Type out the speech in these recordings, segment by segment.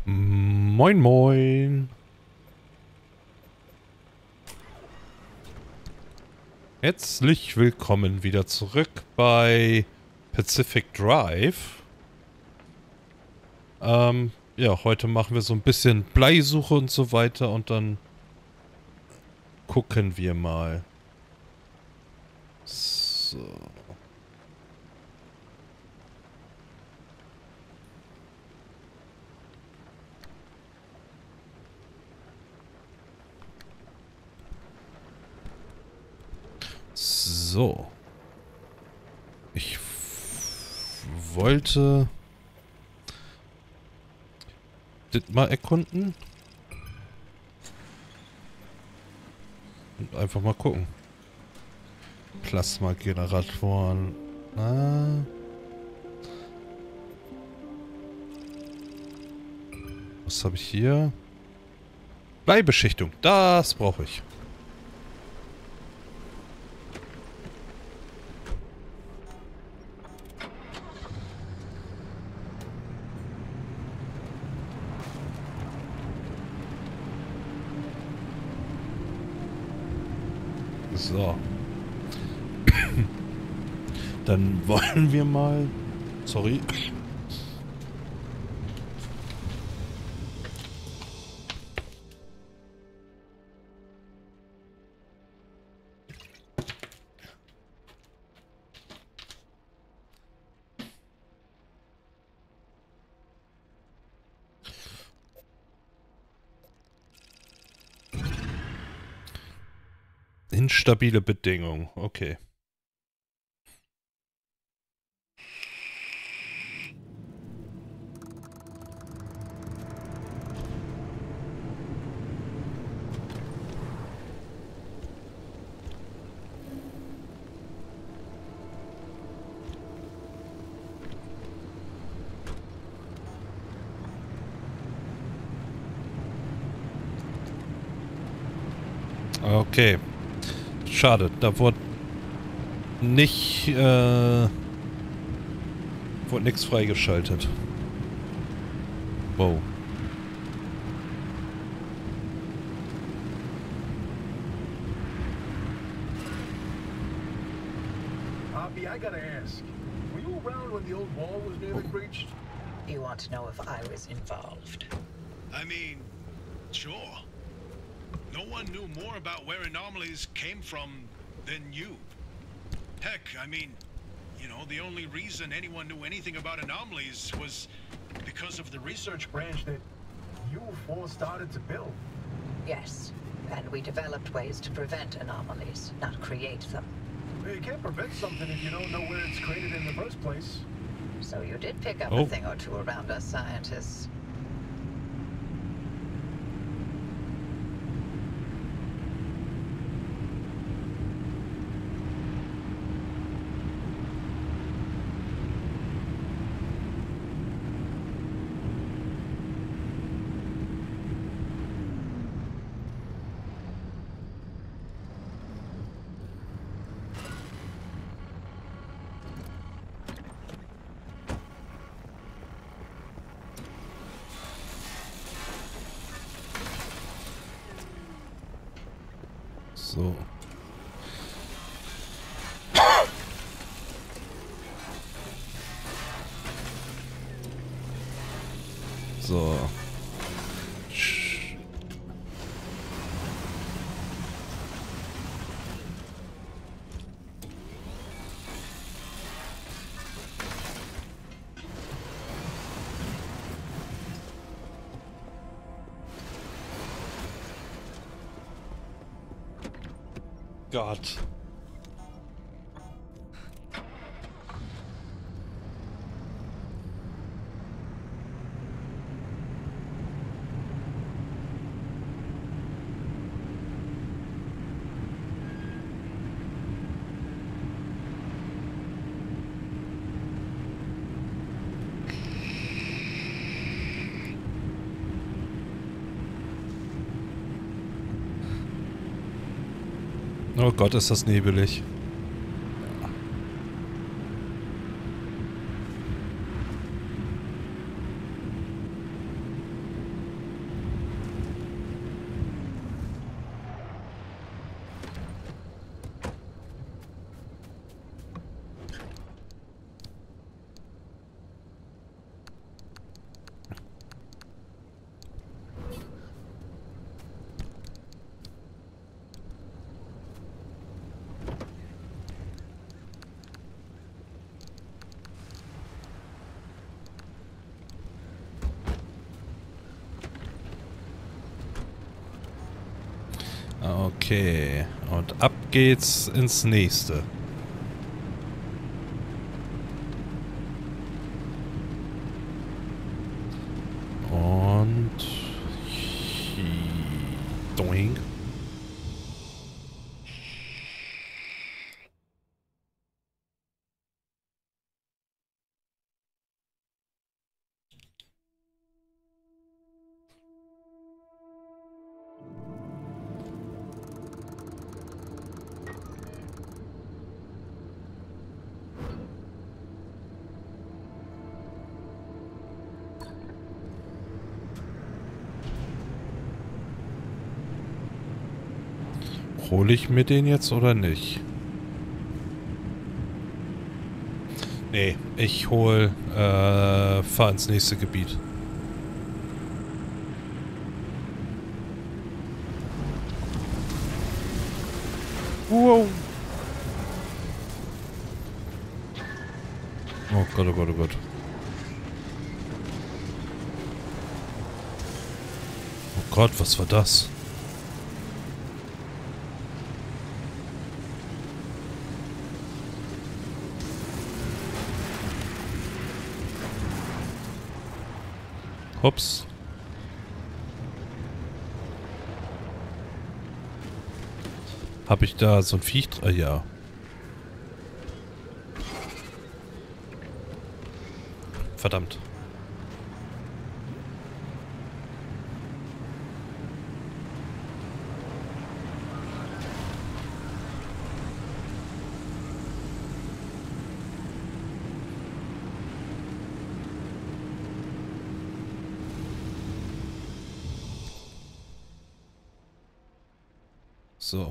Moin moin. Herzlich willkommen wieder zurück bei Pacific Drive. Ja, heute machen wir so ein bisschen Bleisuche und so weiter und dann gucken wir mal. So. So. Ich wollte das mal erkunden. Und einfach mal gucken. Plasmageneratoren. Ah. Was habe ich hier? Bleibeschichtung. Das brauche ich. So. Dann wollen wir mal... Sorry. Instabile Bedingungen. Okay. Okay. Schade, da wurde nicht, wurde nichts freigeschaltet. Wow. Poppy, I gotta ask. Were you around when the old wall was nearly breached? You want to know if I was involved? I mean, sure. No one knew more about where anomalies came from than you. Heck, I mean, you know, the only reason anyone knew anything about anomalies was because of the Research branch that you four started to build. Yes, and we developed ways to prevent anomalies, not create them. You can't prevent something if you don't know where it's created in the first place. So you did pick up Oh. a thing or two around us scientists. So. So. Gott. Oh Gott, ist das nebelig. Okay. Und ab geht's ins nächste. Und... Doing. Hole ich mir den jetzt oder nicht? Nee, ich fahr ins nächste Gebiet. Wow. Oh Gott, oh Gott, oh Gott. Oh Gott, was war das? Ups. Habe ich da so ein Viech? Ja. Verdammt. So.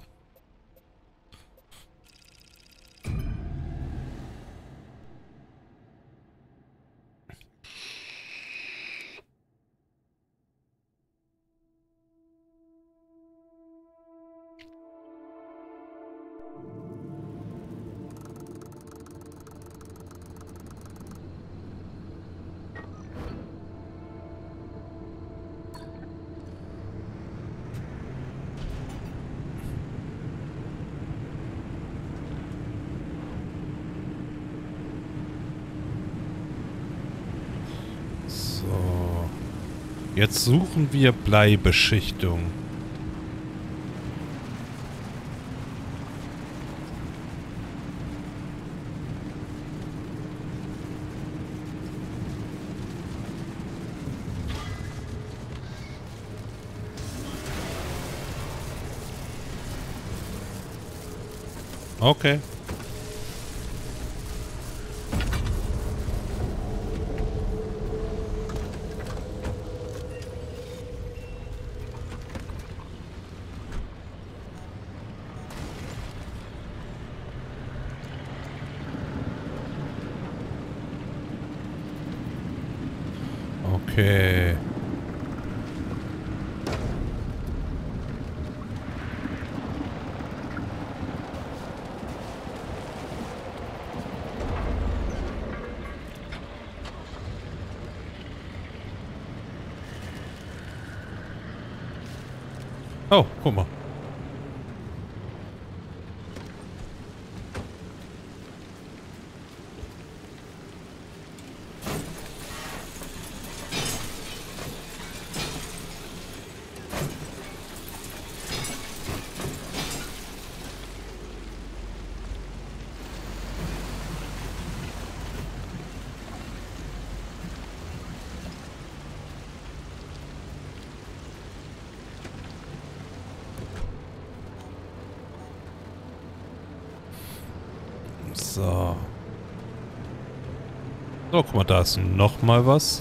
So. Jetzt suchen wir Bleibeschichtung. Okay. Okay. Oh, guck mal. So. So, guck mal, da ist noch mal was.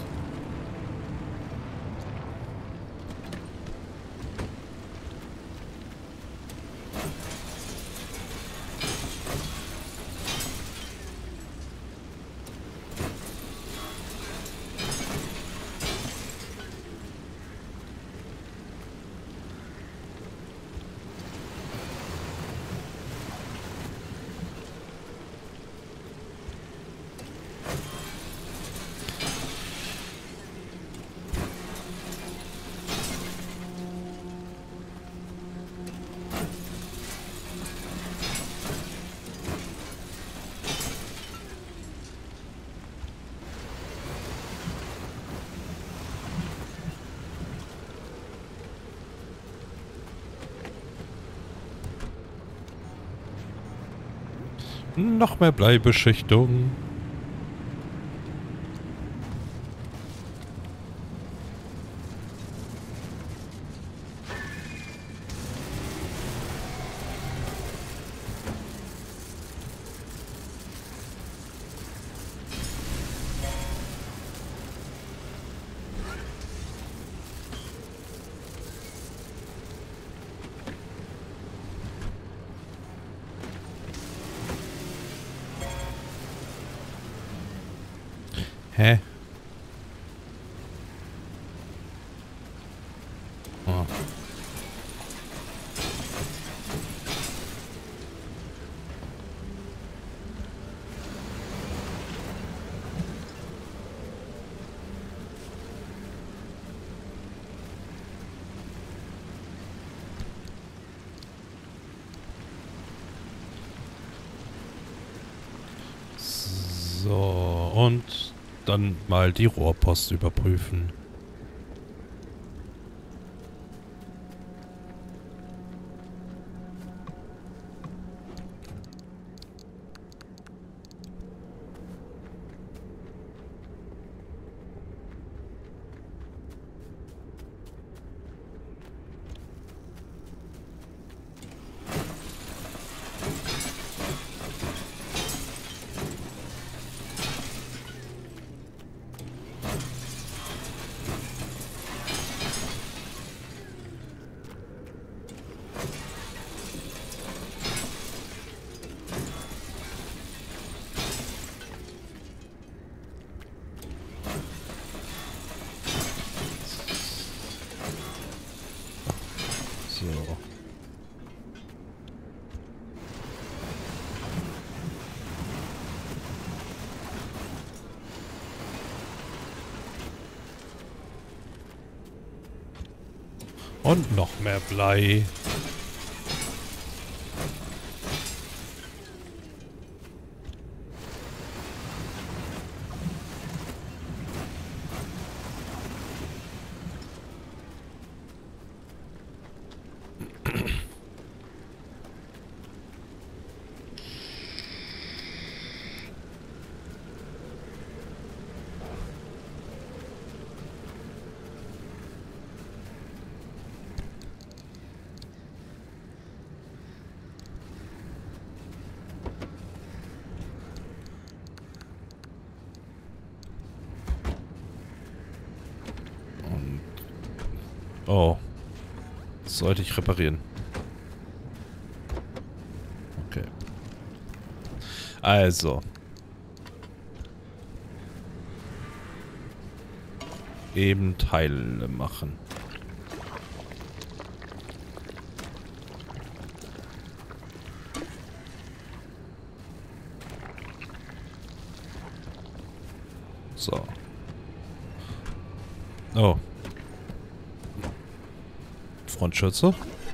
Noch mehr Bleibeschichtung. Hä? Oh. So, und dann mal die Rohrpost überprüfen. So. Und noch mehr Blei. Oh. Das sollte ich reparieren. Okay. Also. Eben Teile machen. So. Oh. Frontschütze.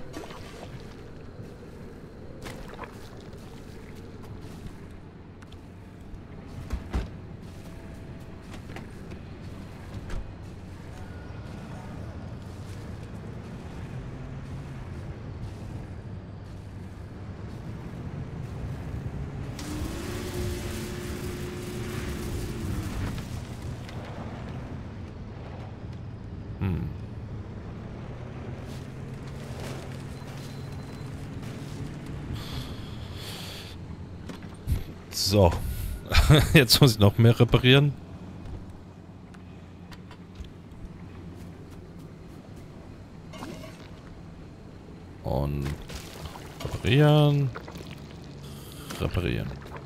So. Jetzt muss ich noch mehr reparieren. Und reparieren. Reparieren.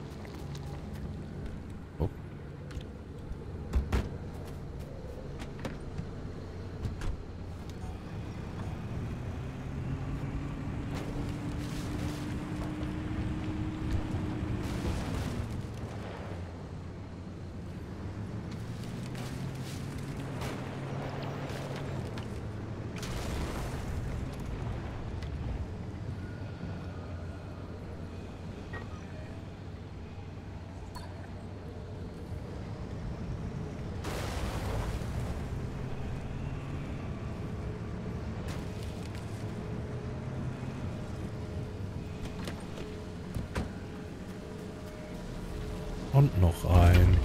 Oh. Und noch ein.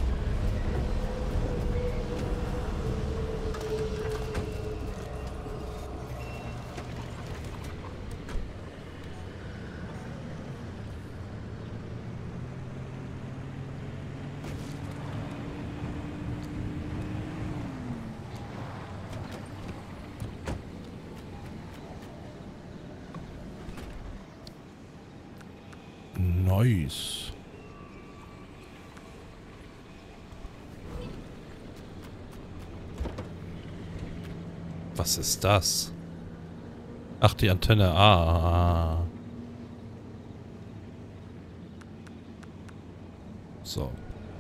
Nice. Was ist das? Ach, die Antenne. Ah. So.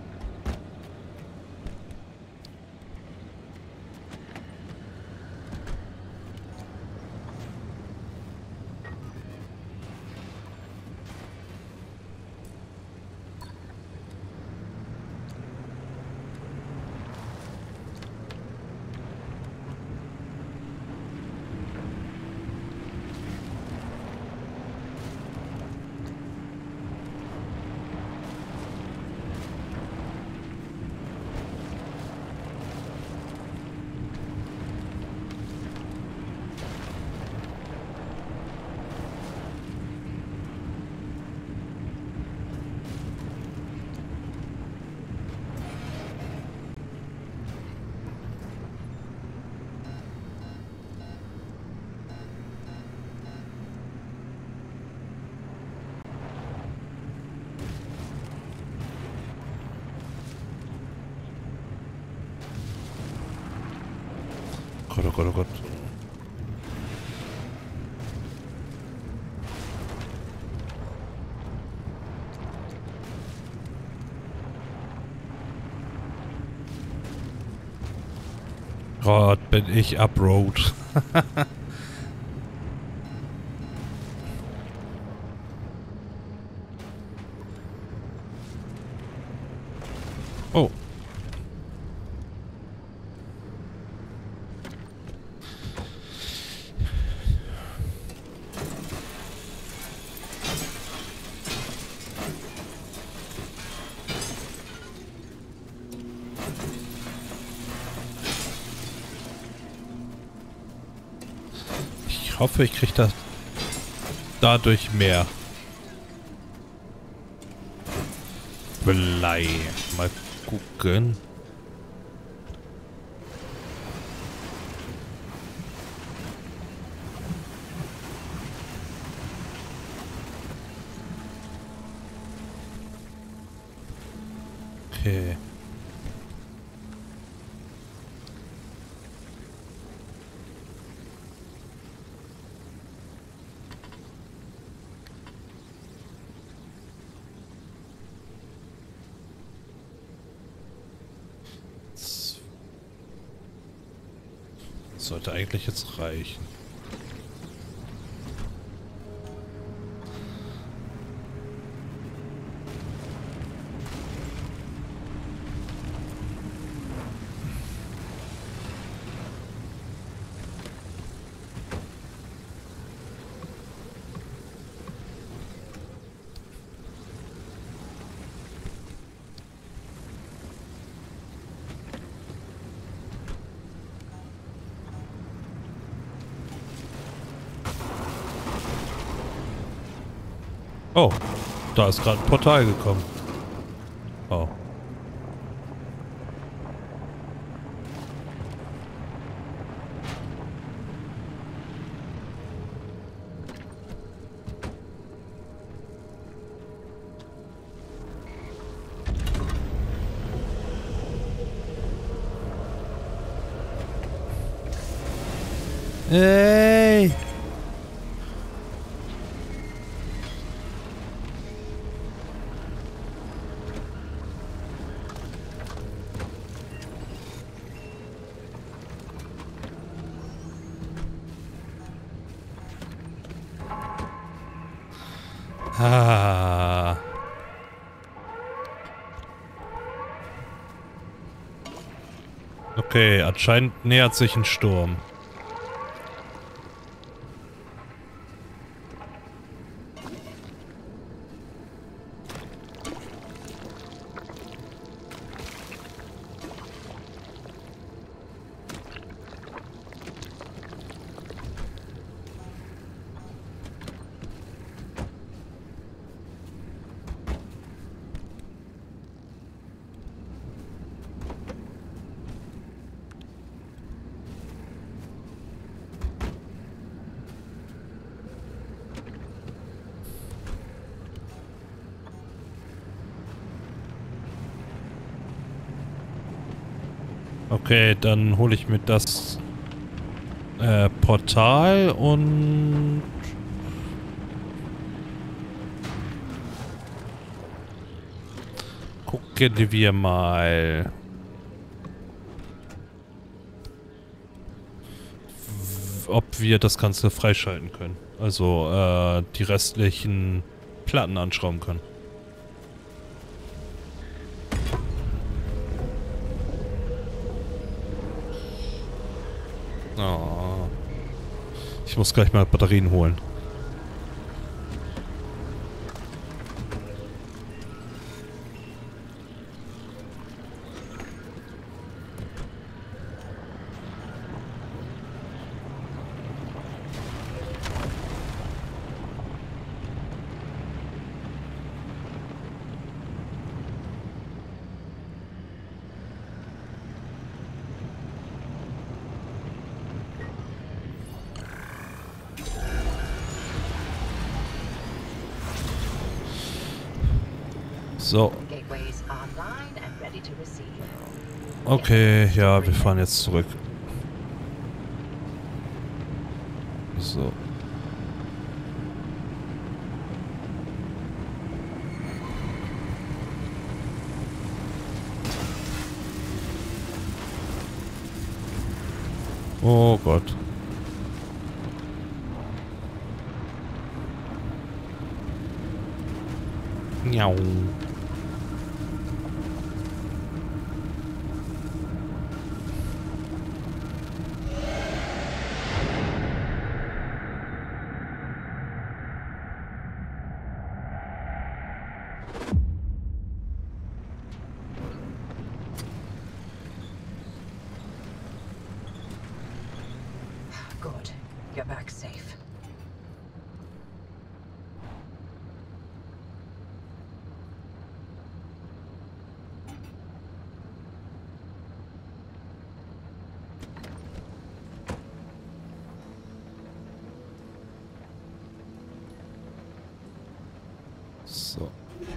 Gott, oh Gott, oh Gott. Gott, bin ich Uproad. Oh. Ich hoffe, ich kriege das dadurch mehr. Blei. Mal gucken. Okay. Sollte eigentlich jetzt reichen. Oh, da ist gerade ein Portal gekommen. Oh. Hey! Ah. Okay, anscheinend nähert sich ein Sturm. Okay, dann hole ich mir das Portal und gucken wir mal. Ob wir das Ganze freischalten können. Also die restlichen Platten anschrauben können. Oh. Ich muss gleich mal Batterien holen. So. Okay, ja, wir fahren jetzt zurück. So. Oh Gott. Miau. Good. You're back safe. So.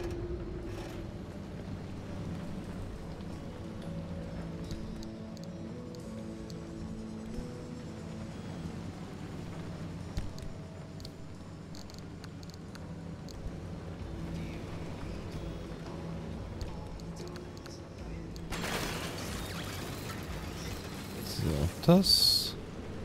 So, das.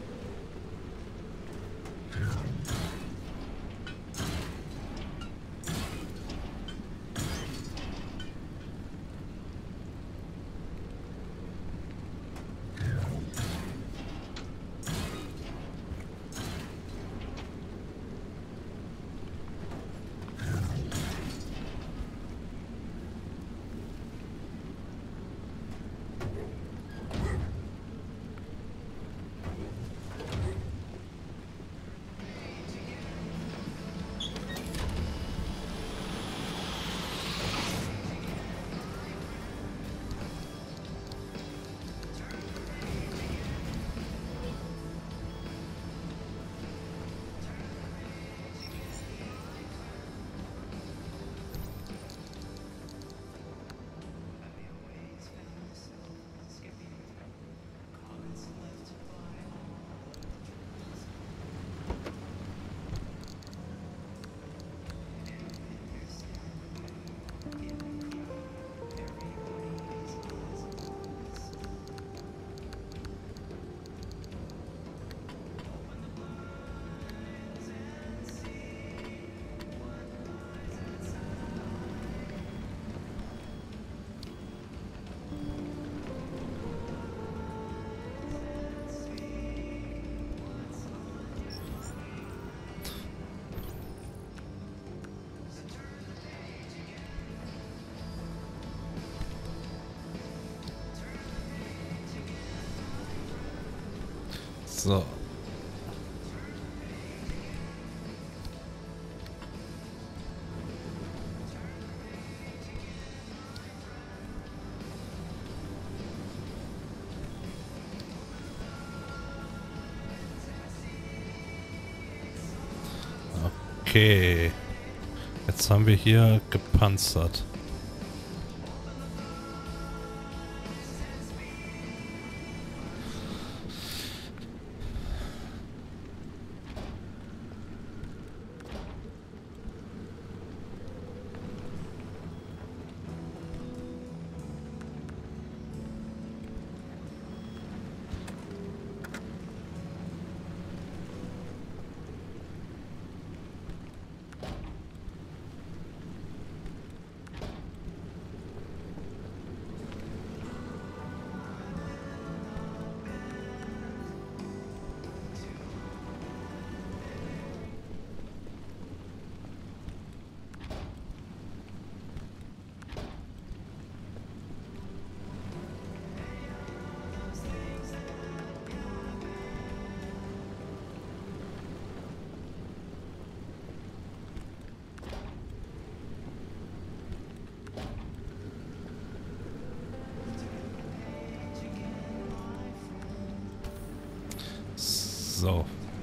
So. Okay. Jetzt haben wir hier gepanzert. So.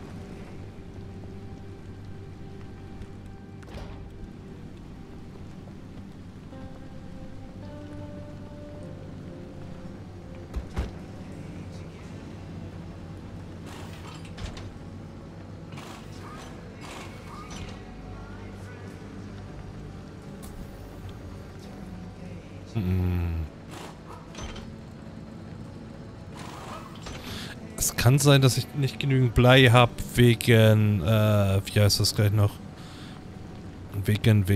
Es kann sein, dass ich nicht genügend Blei habe wegen, wie heißt das gleich noch? Wegen,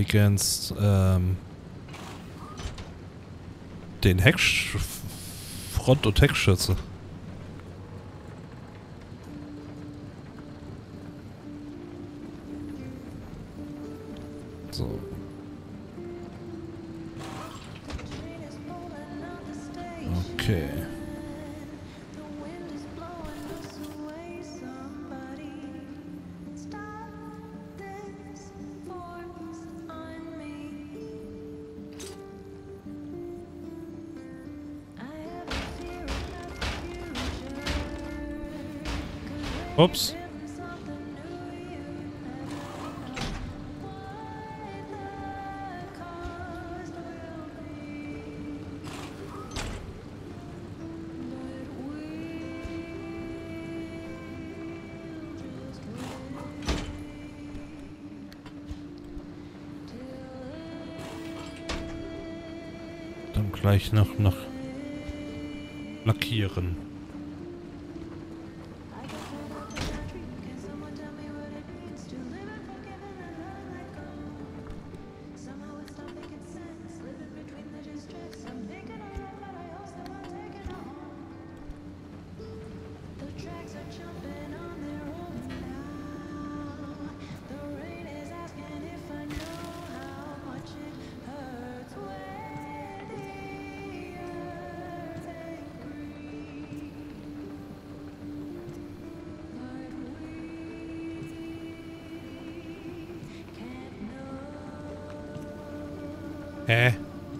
den Front- und Heckschütze. So. Okay. Ups. Dann gleich noch lackieren. Hä?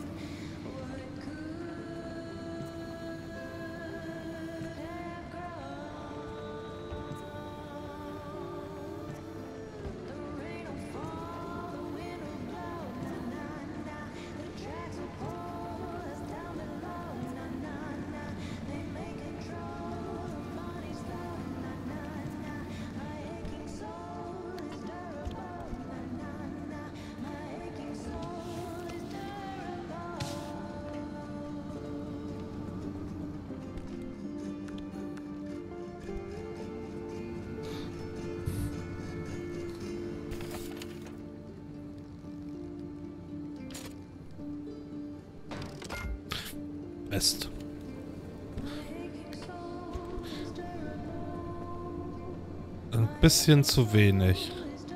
Mist. Ein bisschen zu wenig.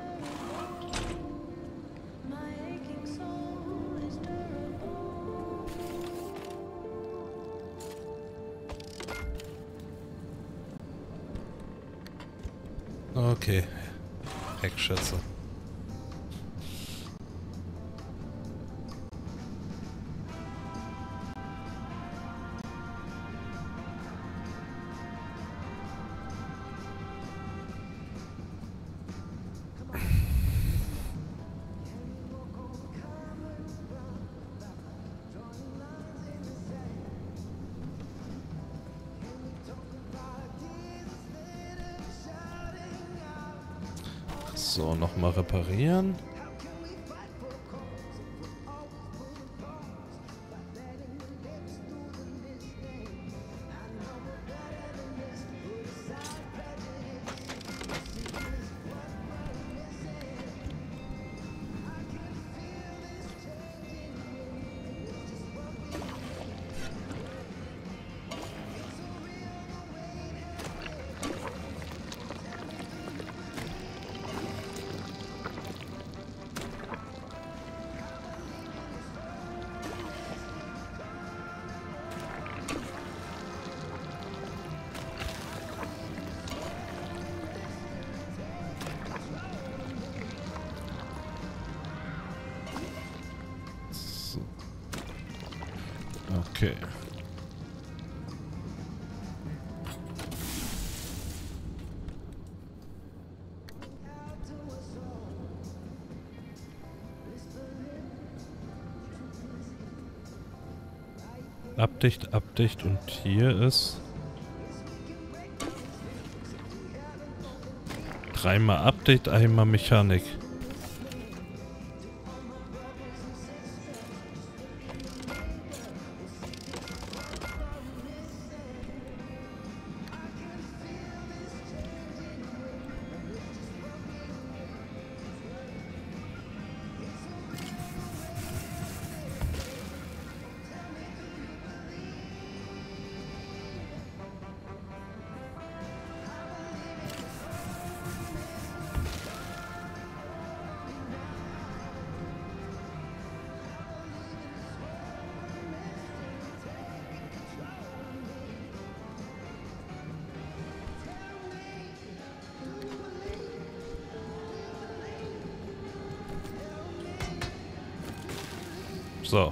Okay. Heckschätze. So, nochmal reparieren. Okay. Abdicht und hier ist... Dreimal Abdicht, einmal Mechanik. So.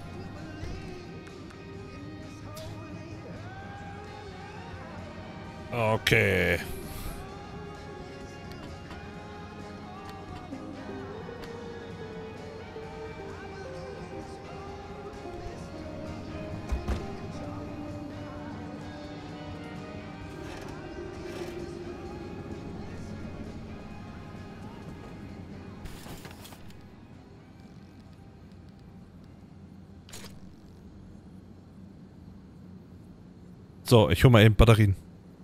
Okay. So, ich hole mal eben Batterien.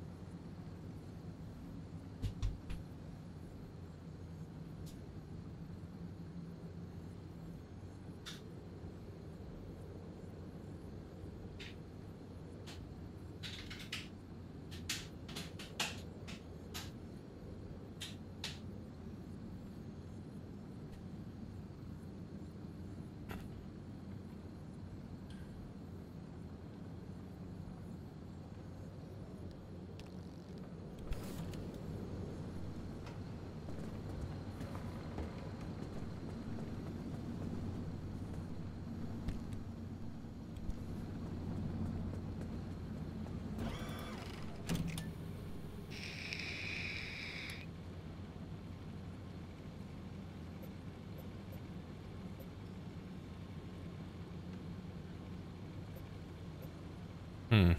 Hm.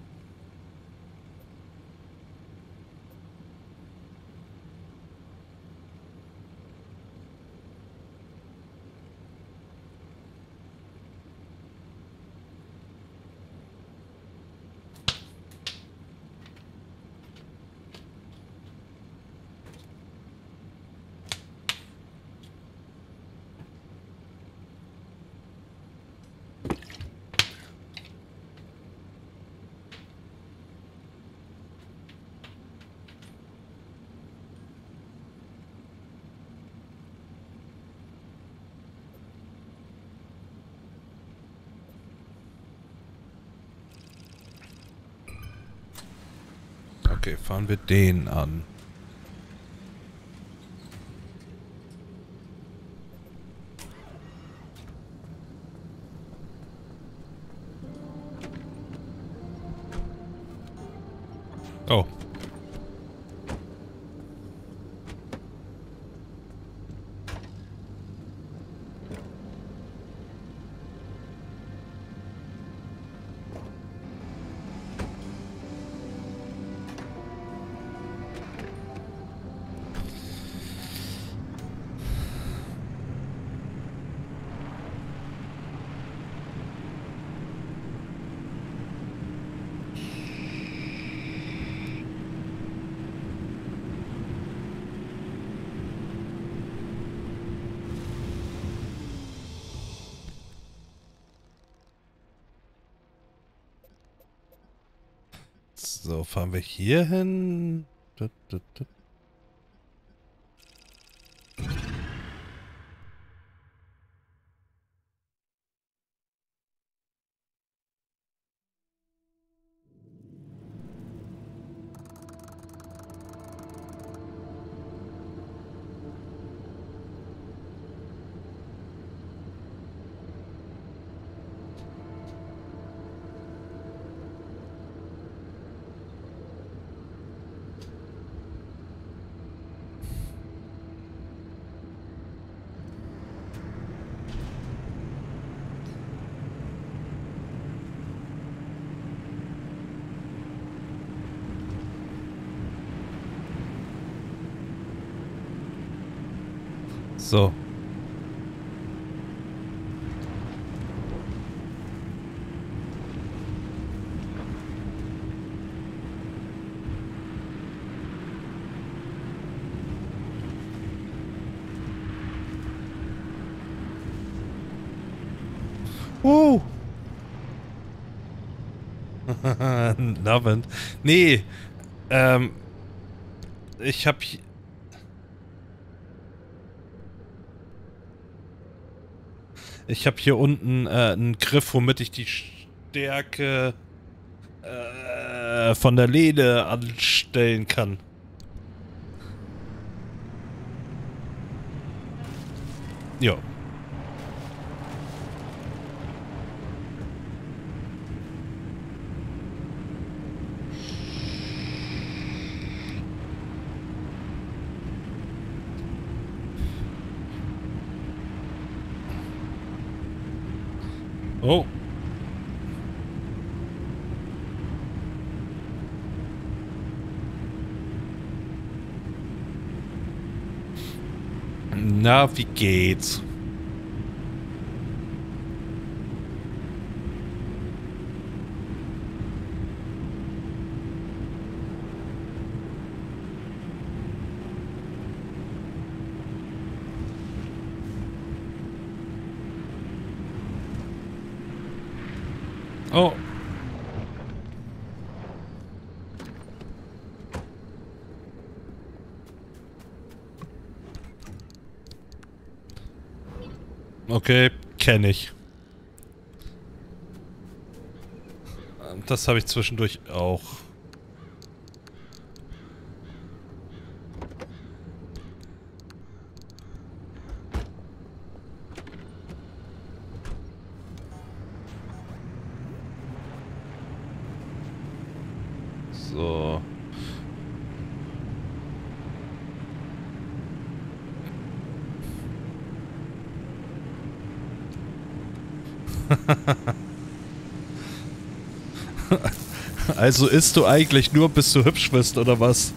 Okay, fahren wir den an. Oh. So, fahren wir hier hin. So. Abend. Nee, ich hab hier unten einen Griff, womit ich die Stärke von der Lehne anstellen kann. Ja. Oh. Na, wie geht's? Oh. Okay, kenne ich. Das habe ich zwischendurch auch. So. Also isst du eigentlich nur, bis du hübsch bist, oder was?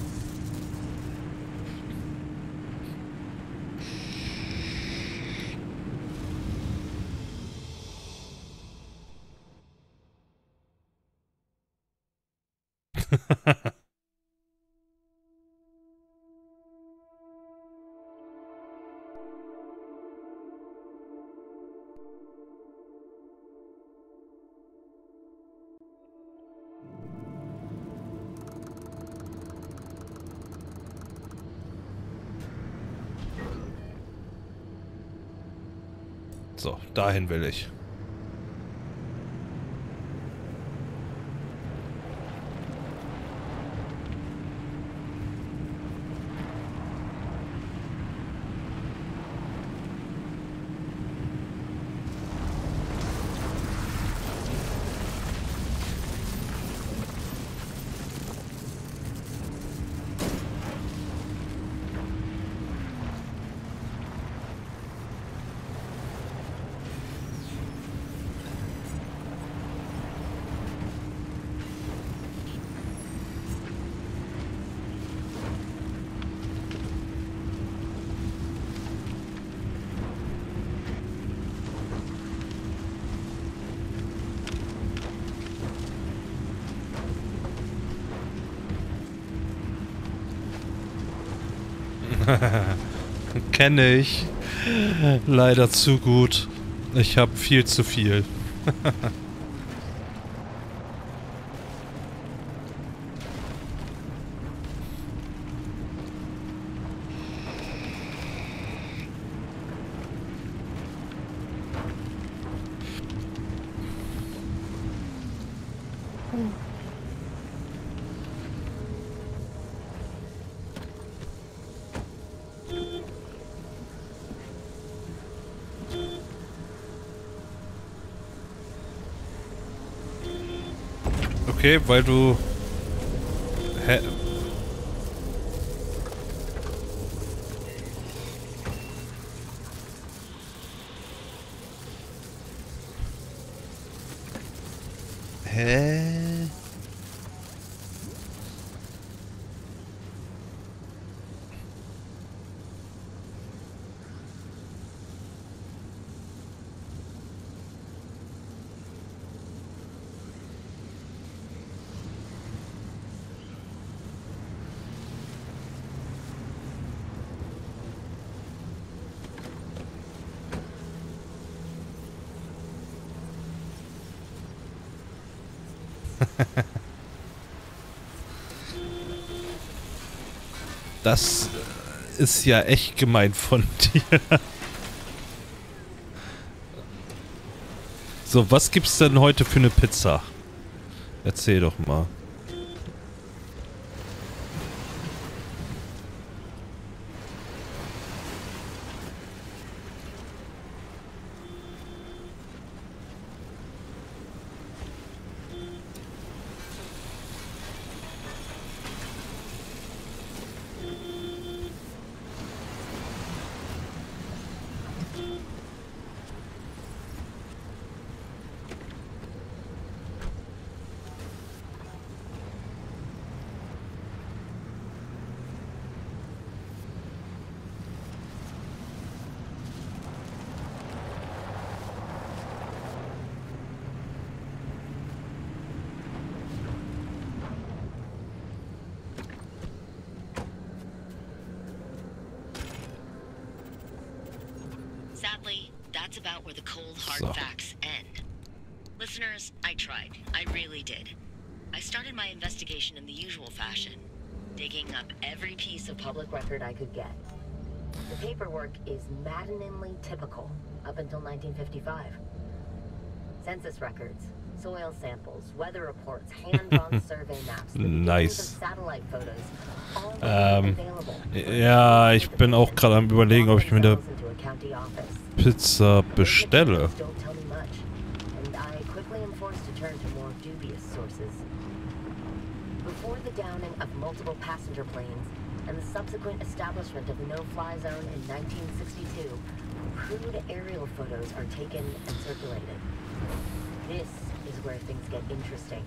So, dahin will ich. Kenne ich. Leider zu gut. Ich habe viel zu viel. Okay, weil du... Hä? Hä? Das ist ja echt gemein von dir. So, was gibt's denn heute für eine Pizza? Erzähl doch mal. Sadly, that's about where the cold, hard So. facts end. Listeners, I tried. I really did. I started my investigation in the usual fashion, digging up every piece of Public record I could get. The paperwork is maddeningly typical up until 1955. Census records, soil samples, weather reports, hand-drawn survey maps, the beginnings Nice. of satellite photos, all available. Ja, ich bin auch gerade am Überlegen, ob ich mir eine Into a county office. Pizza bestelle. Don't tell me much, and I quickly am forced to turn to more dubious sources. Before the downing of multiple passenger planes and the subsequent establishment of the no-fly zone in 1962, crude aerial photos are taken and circulated. This is where things get interesting.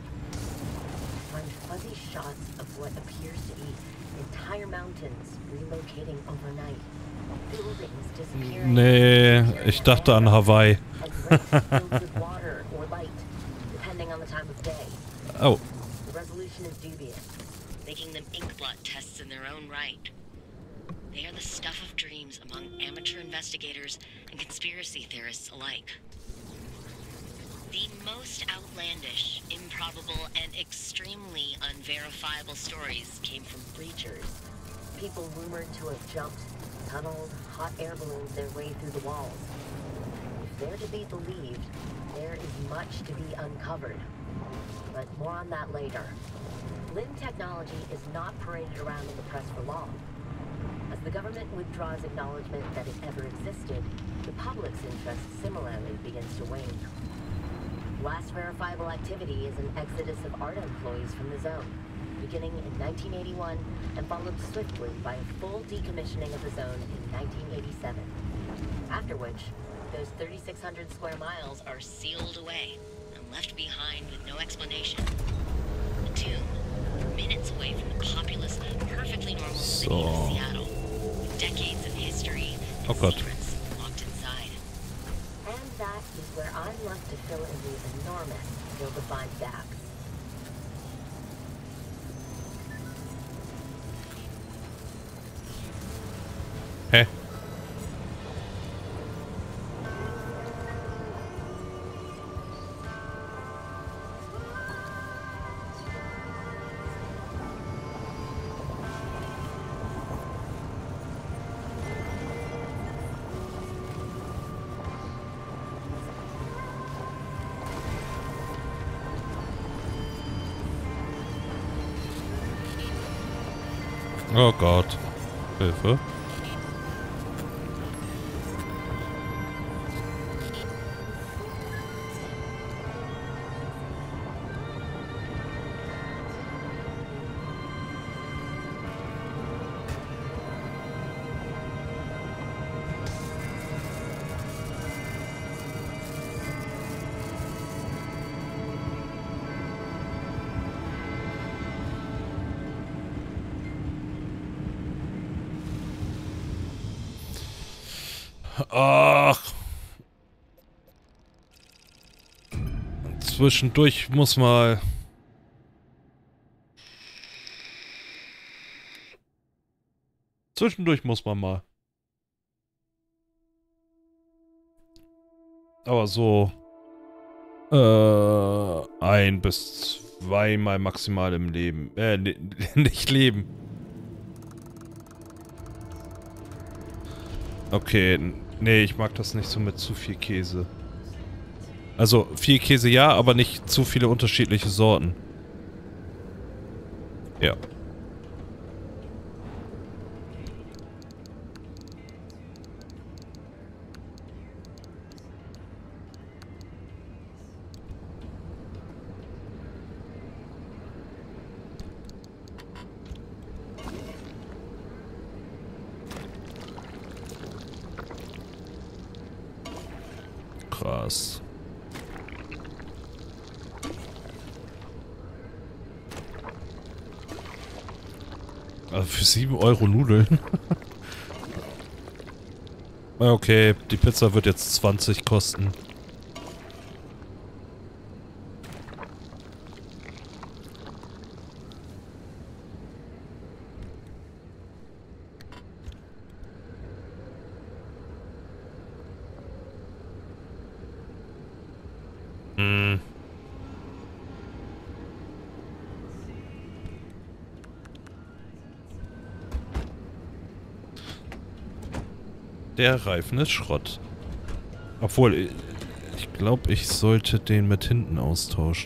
I find fuzzy shots of what appears to be entire mountains relocating overnight. Buildings disappearing. Nee, ich dachte an Hawaii. And lakes filled with water or light, depending on the time of day. Oh, The resolution is dubious. making them ink blot tests in their own right. They are the stuff of dreams among amateur investigators and conspiracy theorists alike. The most outlandish, improbable, and extremely unverifiable stories came from Breachers. People rumored to have jumped, tunneled, hot air ballooned their way through the walls. If they're to be believed, there is much to be uncovered. But more on that later. LIM technology is not paraded around in the press for long. As the government withdraws acknowledgement that it ever existed, the public's interest similarly begins to wane. Last verifiable activity is an exodus of ARDA employees from the zone, beginning in 1981 and followed swiftly by a full decommissioning of the zone in 1987. After which, those 3,600 square miles are sealed away and left behind with no explanation. The tomb, minutes away from the populous, perfectly normal city of So. Seattle, with decades of history and Oh Gott. secrets locked inside. And that is where I'm left to fill in these enormous, ill-defined gaps. hä? Oh Gott. Hilfe. Ach. Zwischendurch muss mal. Zwischendurch muss man mal. Aber so 1 bis zweimal maximal im Leben. Nicht leben. Okay, nee, ich mag das nicht so mit zu viel Käse. Also, viel Käse ja, aber nicht zu viele unterschiedliche Sorten. Ja. Krass. Also für 7 Euro Nudeln? Okay, die Pizza wird jetzt 20 kosten. Hm. Der Reifen ist Schrott. Obwohl, ich glaube, ich sollte den mit hinten austauschen.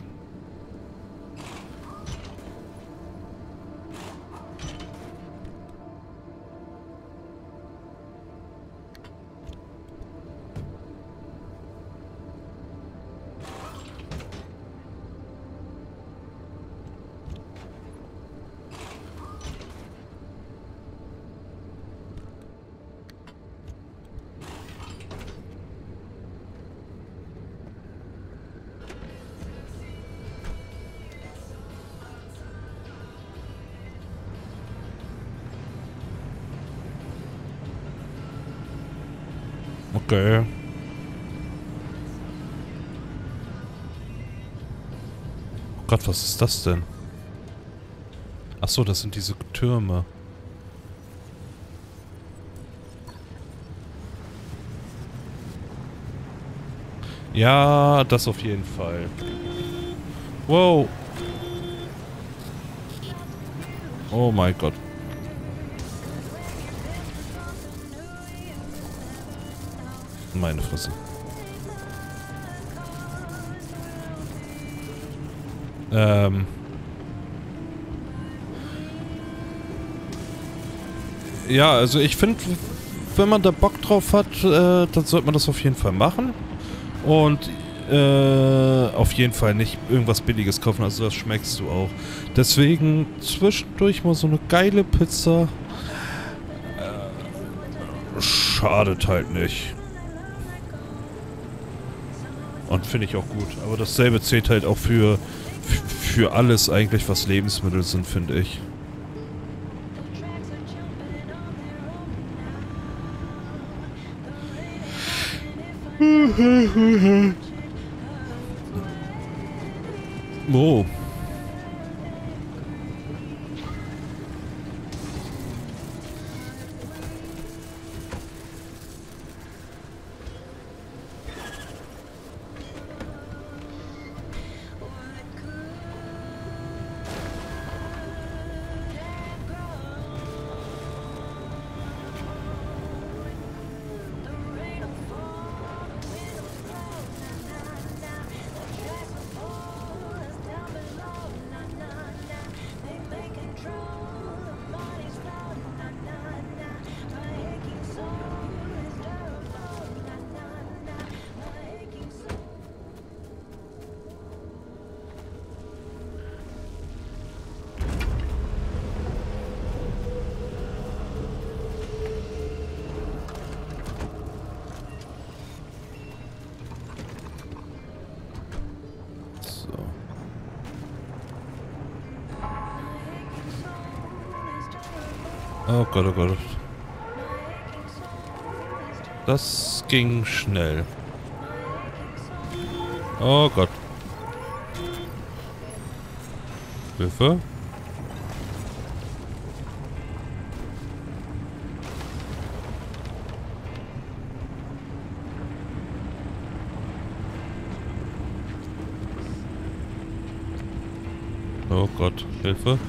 Okay. Oh Gott, was ist das denn? Ach so, das sind diese Türme. Ja, das auf jeden Fall. Wow. Oh mein Gott. Meine Fresse. Ja, also ich finde, wenn man da Bock drauf hat, dann sollte man das auf jeden Fall machen. Und auf jeden Fall nicht irgendwas Billiges kaufen, also das schmeckst du auch. Deswegen zwischendurch mal so eine geile Pizza. Schadet halt nicht. Und finde ich auch gut. Aber dasselbe zählt halt auch für alles eigentlich, was Lebensmittel sind, finde ich. Oh. Oh Gott, oh Gott. Das ging schnell. Oh Gott. Hilfe? Oh Gott, Hilfe.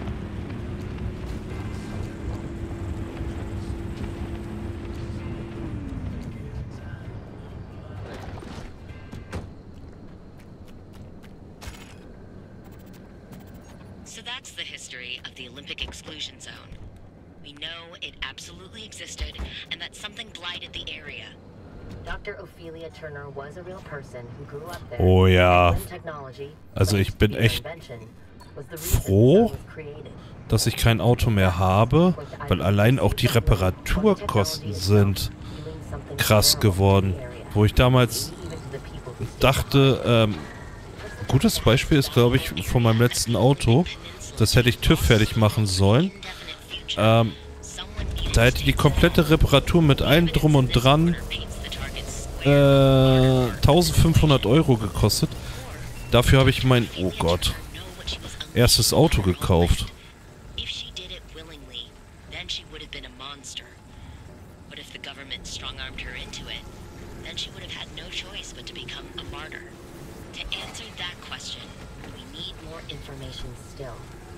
So that's the history of the Olympic exclusion zone. We know it absolutely existed and that something blighted the area. Dr. Ophelia Turner was a real person who grew up there. Oh ja. When technology, Also ich bin the echt invention, was the reason the froh, zone was created. dass ich kein Auto mehr habe, weil allein auch die Reparaturkosten sind krass geworden. Wo ich damals dachte, gutes Beispiel ist, glaube ich, von meinem letzten Auto. Das hätte ich TÜV fertig machen sollen. Da hätte die komplette Reparatur mit allem drum und dran 1500 Euro gekostet. Dafür habe ich mein, oh Gott, erstes Auto gekauft. If she did it willingly, then she would have been a monster. But if the government strong-armed her into it, then she would have had no choice but to become a martyr. To answer that question, we need More information still.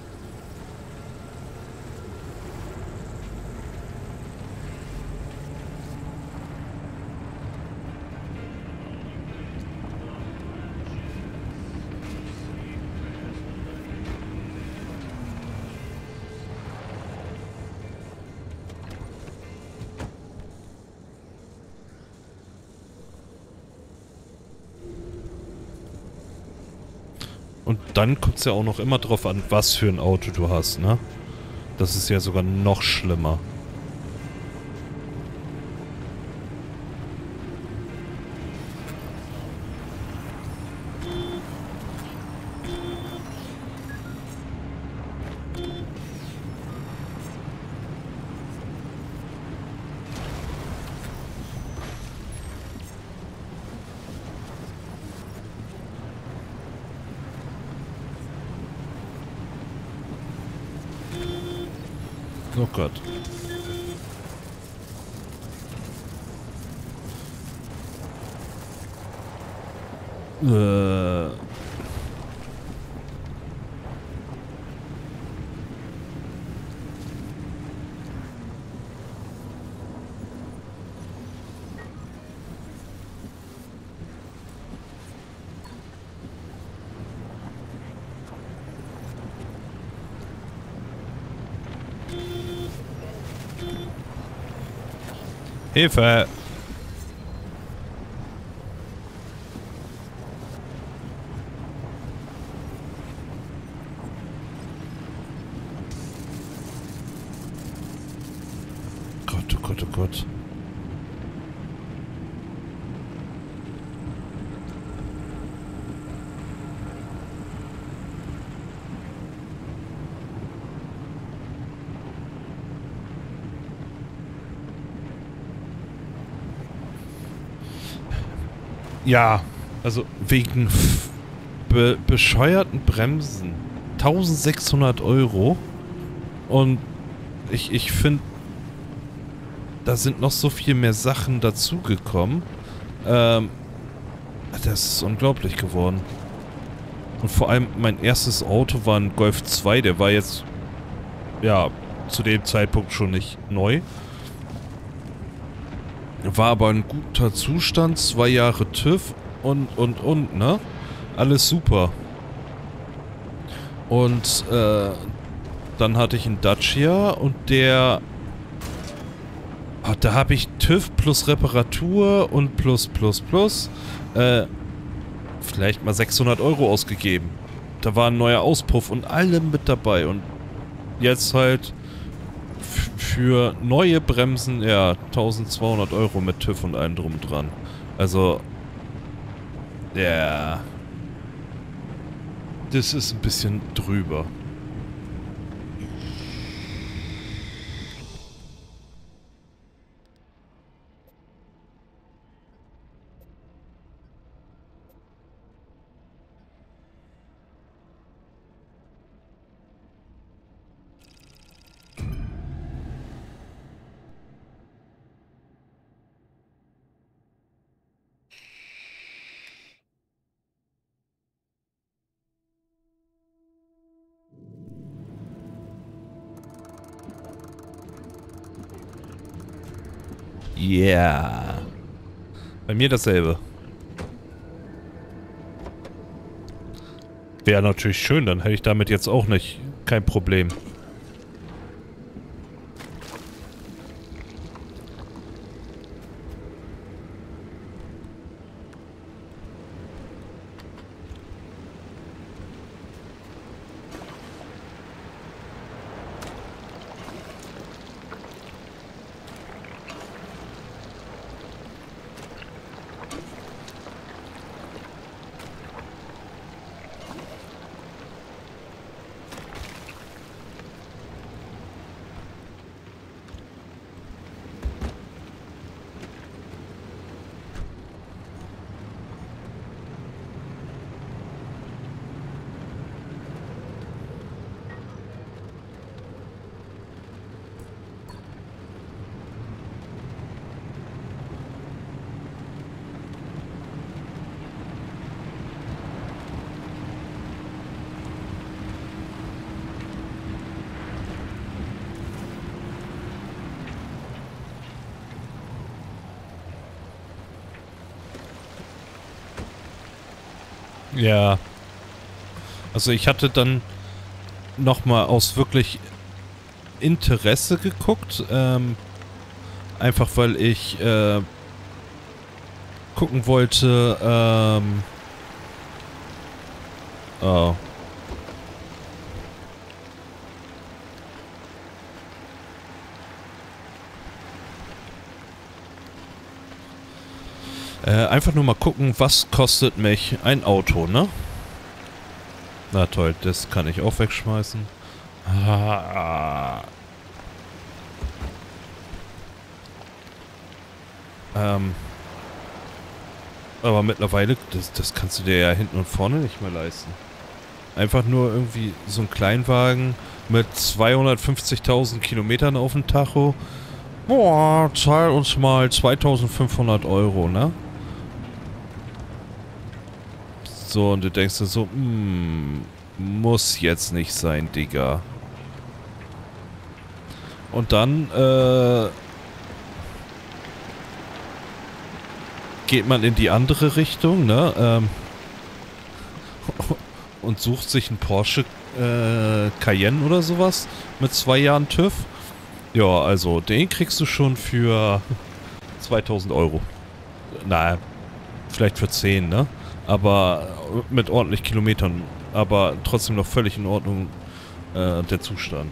Und dann kommt es ja auch noch immer drauf an, was für ein Auto du hast, ne? Das ist ja sogar noch schlimmer. Oh Gott. Hilfe! Gott, oh Gott, oh Gott. Ja, also wegen bescheuerten Bremsen. 1600 Euro. Und ich finde, da sind noch so viel mehr Sachen dazugekommen. Das ist unglaublich geworden. Und vor allem mein erstes Auto war ein Golf 2. Der war jetzt, ja, zu dem Zeitpunkt schon nicht neu. War aber ein guter Zustand, 2 Jahre TÜV und, ne? Alles super. Und, dann hatte ich einen Dacia und der... da habe ich TÜV plus Reparatur und plus, vielleicht mal 600 Euro ausgegeben. Da war ein neuer Auspuff und allem mit dabei. Und jetzt halt... für neue Bremsen, ja, 1200 Euro mit TÜV und allem drum und dran. Also, ja, das ist ein bisschen drüber. Yeah. Bei mir dasselbe. Wäre natürlich schön, dann hätte ich damit jetzt auch nicht kein Problem. Ja. Also ich hatte dann nochmal aus wirklich Interesse geguckt. Einfach weil ich gucken wollte. Oh. Einfach nur mal gucken, was kostet mich ein Auto, ne? Na toll, das kann ich auch wegschmeißen. Aber mittlerweile, das kannst du dir ja hinten und vorne nicht mehr leisten. Einfach nur irgendwie so ein Kleinwagen mit 250.000 Kilometern auf dem Tacho. Boah, zahl uns mal 2.500 Euro, ne? So, und du denkst dir so, muss jetzt nicht sein, Digga. Und dann, geht man in die andere Richtung, ne? Und sucht sich einen Porsche Cayenne oder sowas mit 2 Jahren TÜV. Ja, also den kriegst du schon für 2.000 Euro. Na, vielleicht für 10, ne? Aber mit ordentlich Kilometern. Aber trotzdem noch völlig in Ordnung der Zustand.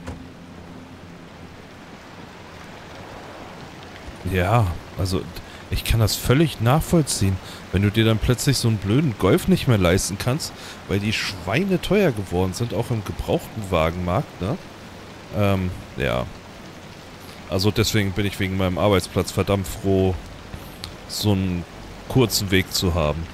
Ja, also ich kann das völlig nachvollziehen, wenn du dir dann plötzlich so einen blöden Golf nicht mehr leisten kannst, weil die Schweine teuer geworden sind, auch im gebrauchten Wagenmarkt, ne? Ja. Also deswegen bin ich wegen meinem Arbeitsplatz verdammt froh, so einen kurzen Weg zu haben.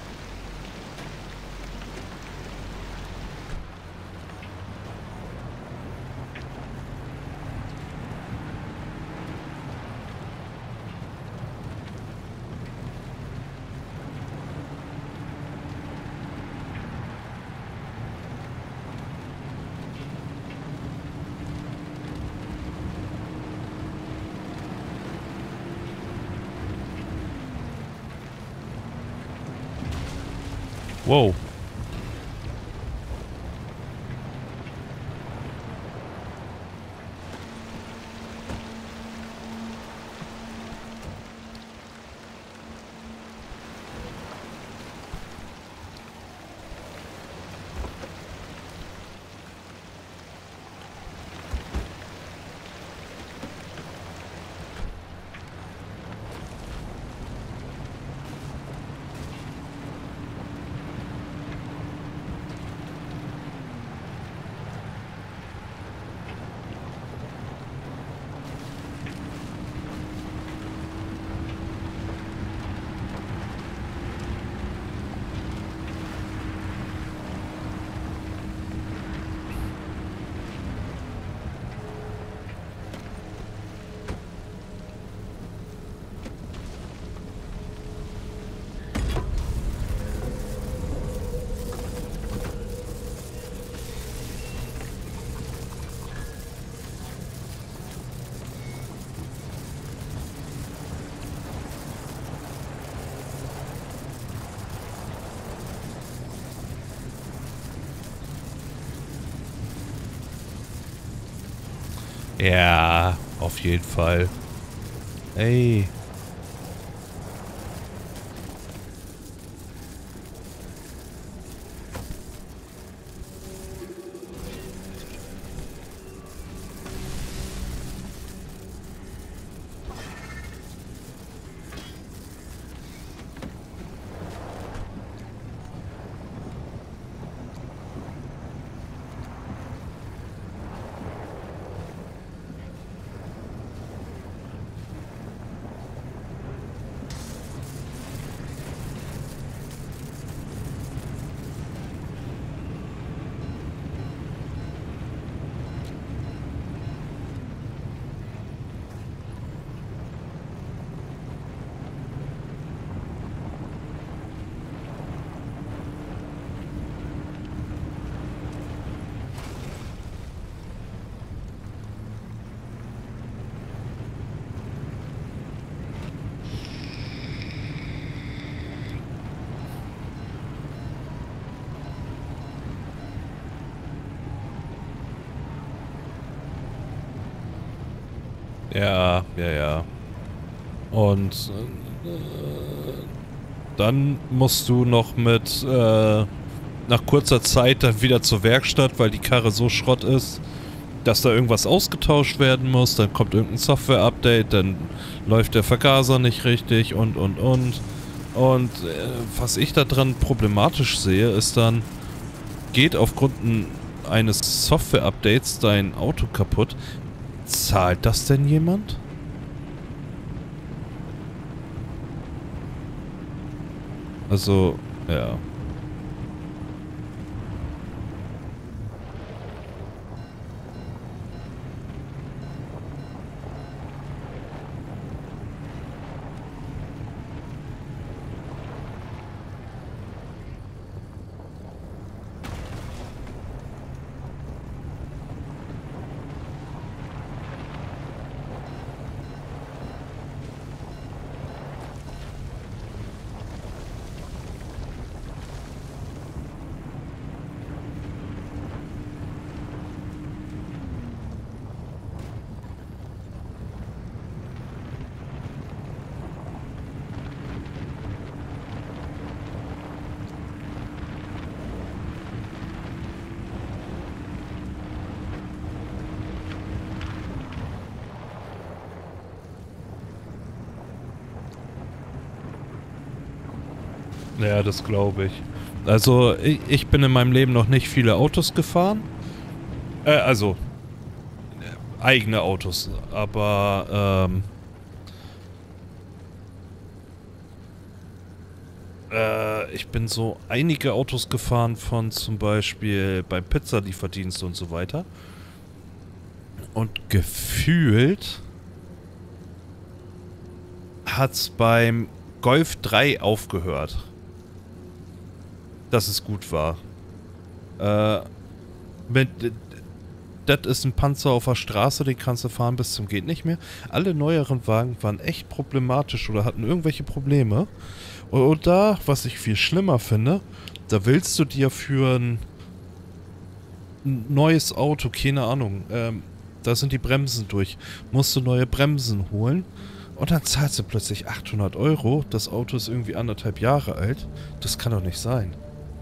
Wow. Ja, auf jeden Fall. Ey. Ja, ja, ja. Und dann musst du noch mit nach kurzer Zeit dann wieder zur Werkstatt, weil die Karre so Schrott ist, dass da irgendwas ausgetauscht werden muss. Dann kommt irgendein Software-Update, dann läuft der Vergaser nicht richtig und. Und was ich da dran problematisch sehe, ist dann, geht aufgrund eines Software-Updates dein Auto kaputt. Zahlt das denn jemand? Also, ja. Ja, das glaube ich. Also, ich bin in meinem Leben noch nicht viele Autos gefahren. Also, eigene Autos. Aber, ich bin so einige Autos gefahren von zum Beispiel beim Pizzalieferdienst und so weiter. Und gefühlt hat's beim Golf 3 aufgehört. Dass es gut war. Das ist ein Panzer auf der Straße, den kannst du fahren bis zum geht nicht mehr. Alle neueren Wagen waren echt problematisch oder hatten irgendwelche Probleme. Und da, was ich viel schlimmer finde, da willst du dir für ein neues Auto, keine Ahnung, da sind die Bremsen durch, musst du neue Bremsen holen. Und dann zahlst du plötzlich 800 Euro. Das Auto ist irgendwie 1,5 Jahre alt. Das kann doch nicht sein.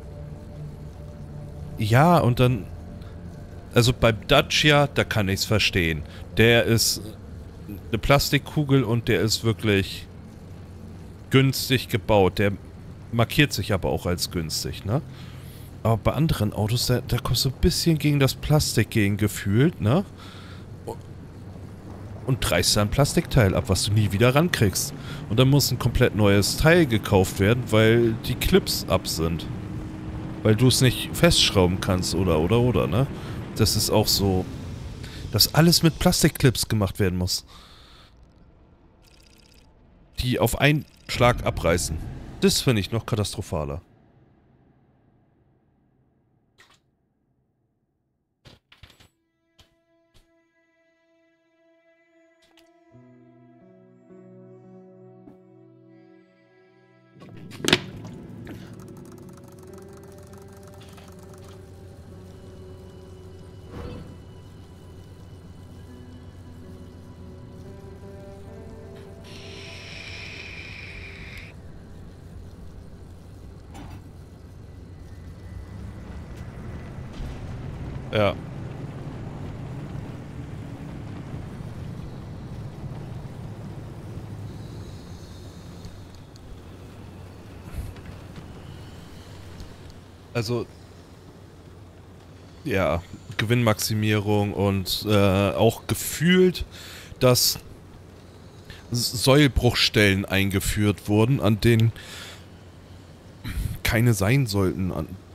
Ja, und dann... Also beim Dacia, da kann ich's verstehen. Der ist eine Plastikkugel und der ist wirklich günstig gebaut. Der markiert sich aber auch als günstig, ne? Aber bei anderen Autos, da kommst du ein bisschen gegen das Plastik gegen gefühlt, ne? Und reißt da ein Plastikteil ab, was du nie wieder rankriegst. Und dann muss ein komplett neues Teil gekauft werden, weil die Clips ab sind. Weil du es nicht festschrauben kannst oder, ne? Das ist auch so, dass alles mit Plastikclips gemacht werden muss. Die auf einen Schlag abreißen. Das finde ich noch katastrophaler. Ja. Also, ja, Gewinnmaximierung und auch gefühlt, dass Sollbruchstellen eingeführt wurden, an denen keine sein sollten.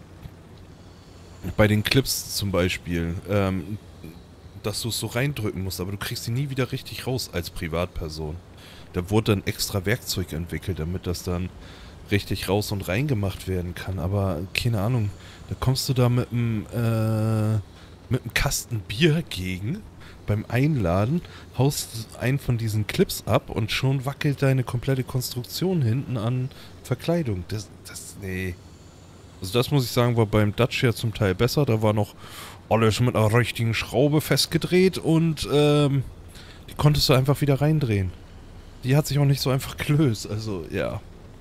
Bei den Clips zum Beispiel, dass du es so reindrücken musst, aber du kriegst sie nie wieder richtig raus als Privatperson. Da wurde dann extra Werkzeug entwickelt, damit das dann richtig raus und rein gemacht werden kann, aber keine Ahnung, da kommst du da mit einem Kasten Bier gegen beim Einladen, haust einen von diesen Clips ab und schon wackelt deine komplette Konstruktion hinten an Verkleidung. Nee. Also das muss ich sagen, war beim Dacia zum Teil besser, da war noch alles mit einer richtigen Schraube festgedreht und die konntest du einfach wieder reindrehen. Die hat sich auch nicht so einfach gelöst, also ja.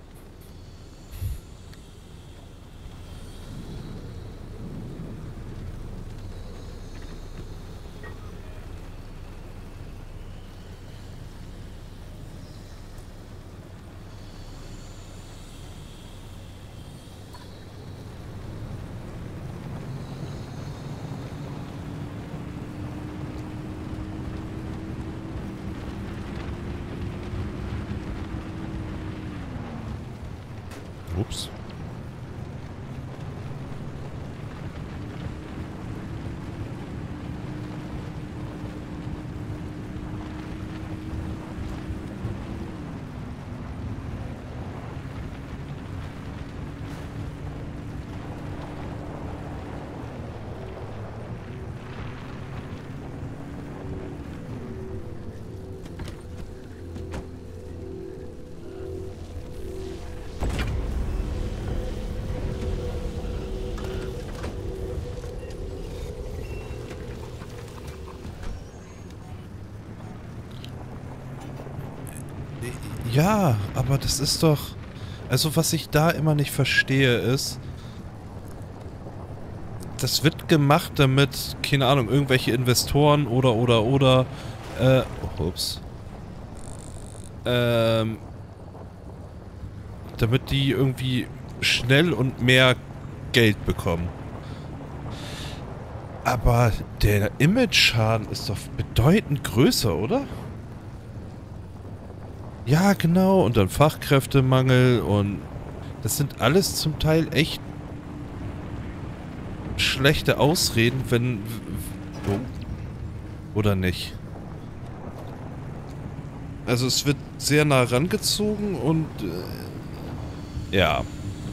Ups. Ja, aber das ist doch... Also was ich da immer nicht verstehe ist... Das wird gemacht, damit, keine Ahnung, irgendwelche Investoren oder... ups. Damit die irgendwie schnell und mehr Geld bekommen. Aber der Image-Schaden ist doch bedeutend größer, oder? Ja, genau. Und dann Fachkräftemangel und das sind alles zum Teil echt schlechte Ausreden, wenn... Oder nicht? Also es wird sehr nah rangezogen und... ja.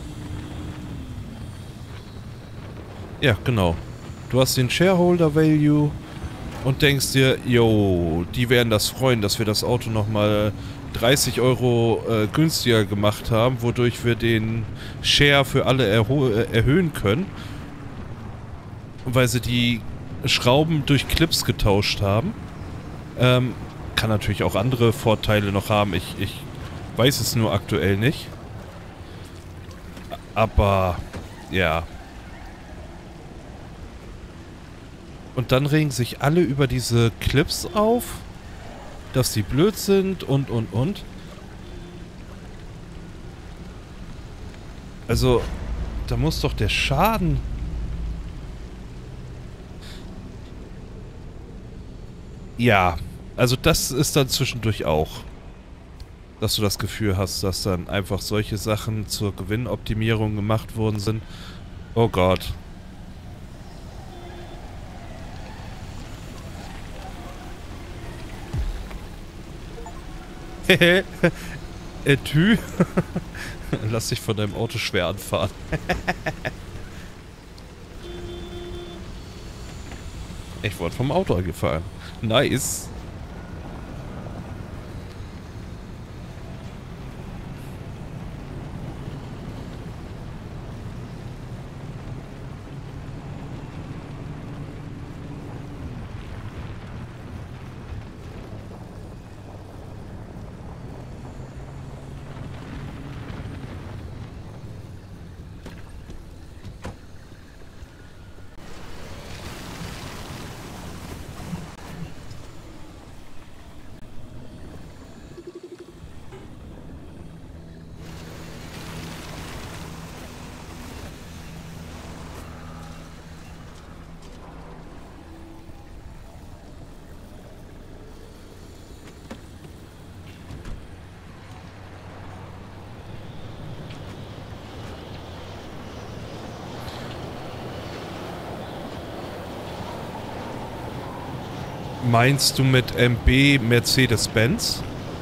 Ja, genau. Du hast den Shareholder Value und denkst dir, yo, die werden das freuen, dass wir das Auto nochmal 30 Euro günstiger gemacht haben, wodurch wir den Share für alle erhöhen können. Weil sie die Schrauben durch Clips getauscht haben. Kann natürlich auch andere Vorteile noch haben. Ich weiß es nur aktuell nicht. Aber, ja. Und dann regen sich alle über diese Clips auf, dass sie blöd sind und. Also, da muss doch der Schaden... Ja, also das ist dann zwischendurch auch, dass du das Gefühl hast, dass dann einfach solche Sachen zur Gewinnoptimierung gemacht worden sind. Oh Gott. Hehe. Tü. Lass dich von deinem Auto schwer anfahren. Ich wurde vom Auto angefahren. Nice. Meinst du mit MB Mercedes-Benz?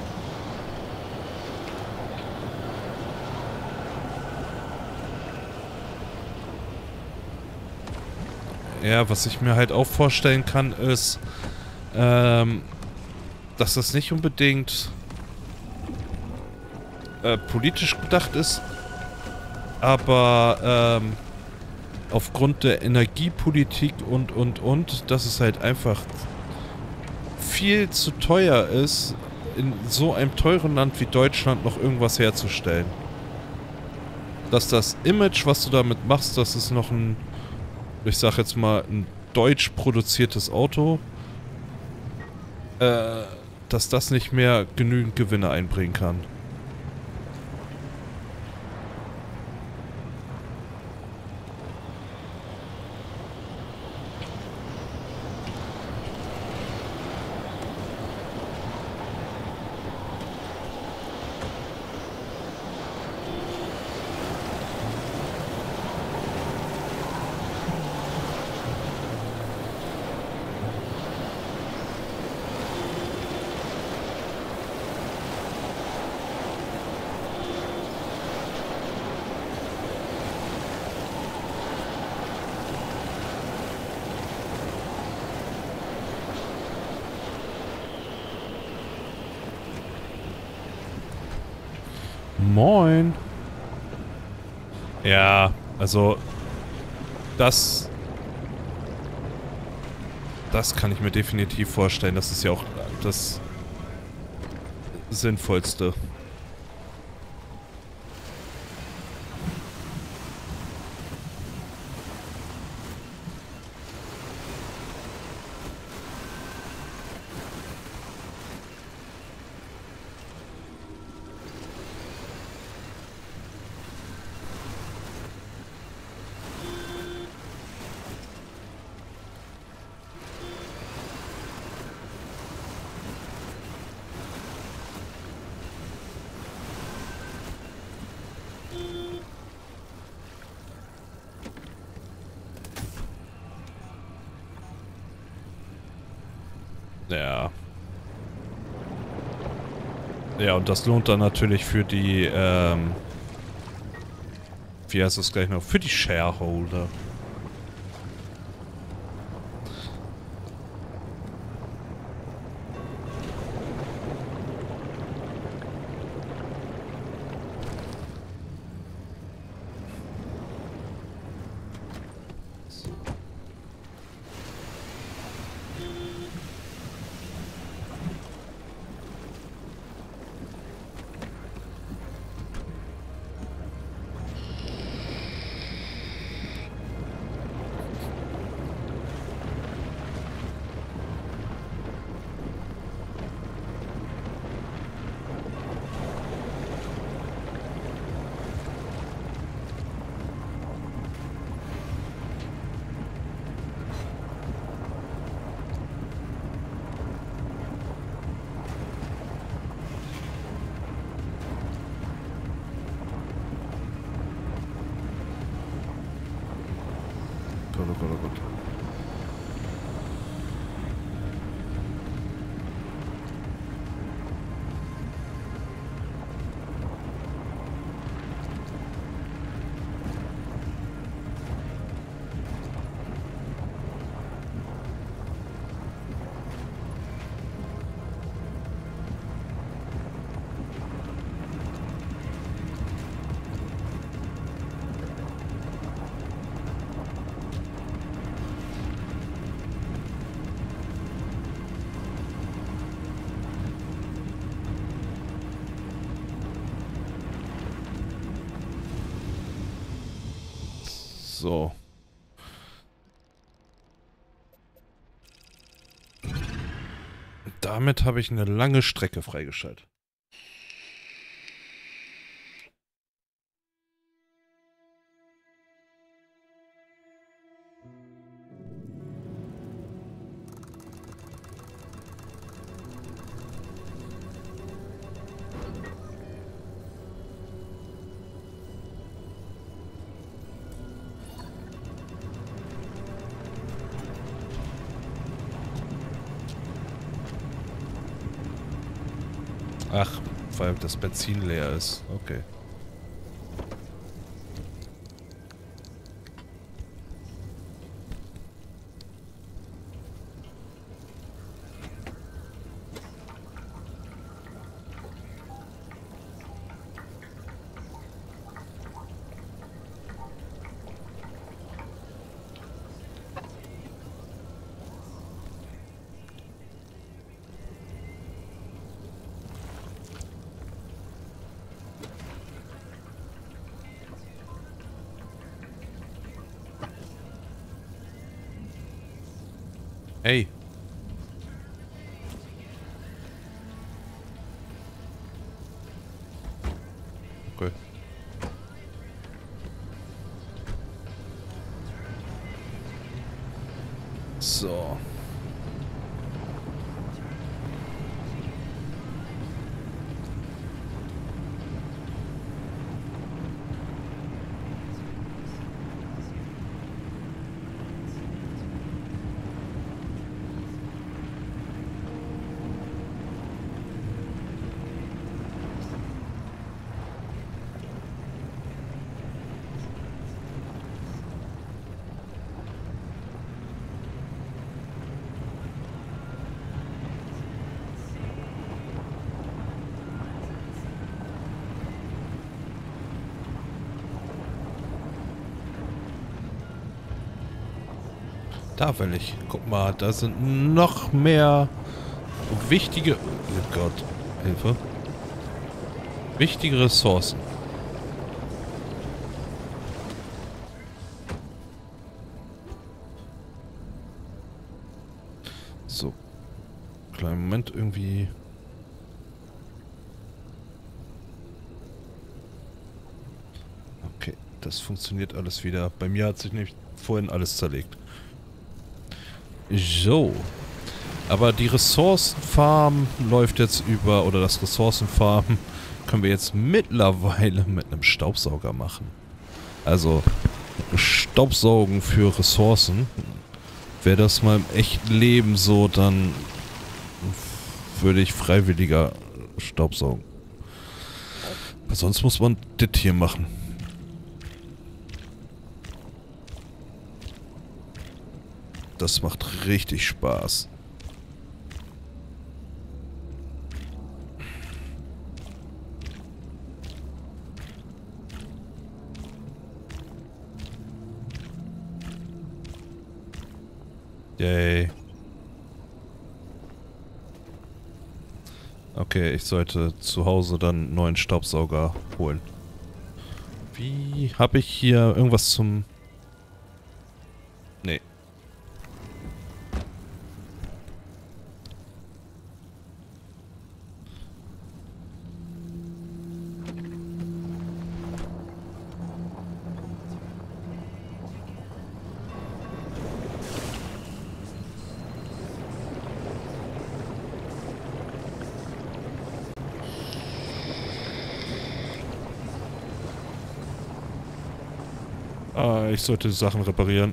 Ja, was ich mir halt auch vorstellen kann, ist, dass das nicht unbedingt politisch gedacht ist, aber aufgrund der Energiepolitik und, dass es halt einfach viel zu teuer ist, in so einem teuren Land wie Deutschland noch irgendwas herzustellen. Dass das Image, was du damit machst, das ist noch ein, ich sag jetzt mal, ein deutsch produziertes Auto, dass das nicht mehr genügend Gewinne einbringen kann. Moin. Ja, also das kann ich mir definitiv vorstellen. Das ist ja auch das Sinnvollste. Ja. Ja, und das lohnt dann natürlich für die, wie heißt das gleich noch? Für die Shareholder. Gott, oh Gott, oh Gott. So. Damit habe ich eine lange Strecke freigeschaltet. Ach, weil das Benzin leer ist. Okay. Hey. Okay. So. Da will ich. Guck mal, da sind noch mehr wichtige... Oh Gott, Hilfe. Wichtige Ressourcen. So. Kleinen Moment, irgendwie... Okay, das funktioniert alles wieder. Bei mir hat sich nämlich vorhin alles zerlegt. So. Aber die Ressourcenfarm läuft jetzt über, oder das Ressourcenfarm können wir jetzt mittlerweile mit einem Staubsauger machen. Also, Staubsaugen für Ressourcen. Wäre das mal im echten Leben so, dann würde ich freiwilliger Staubsaugen. Aber sonst muss man das hier machen. Das macht richtig Spaß. Yay. Okay, ich sollte zu Hause dann einen neuen Staubsauger holen. Wie... Habe ich hier irgendwas zum... Nee. Ah, ich sollte Sachen reparieren.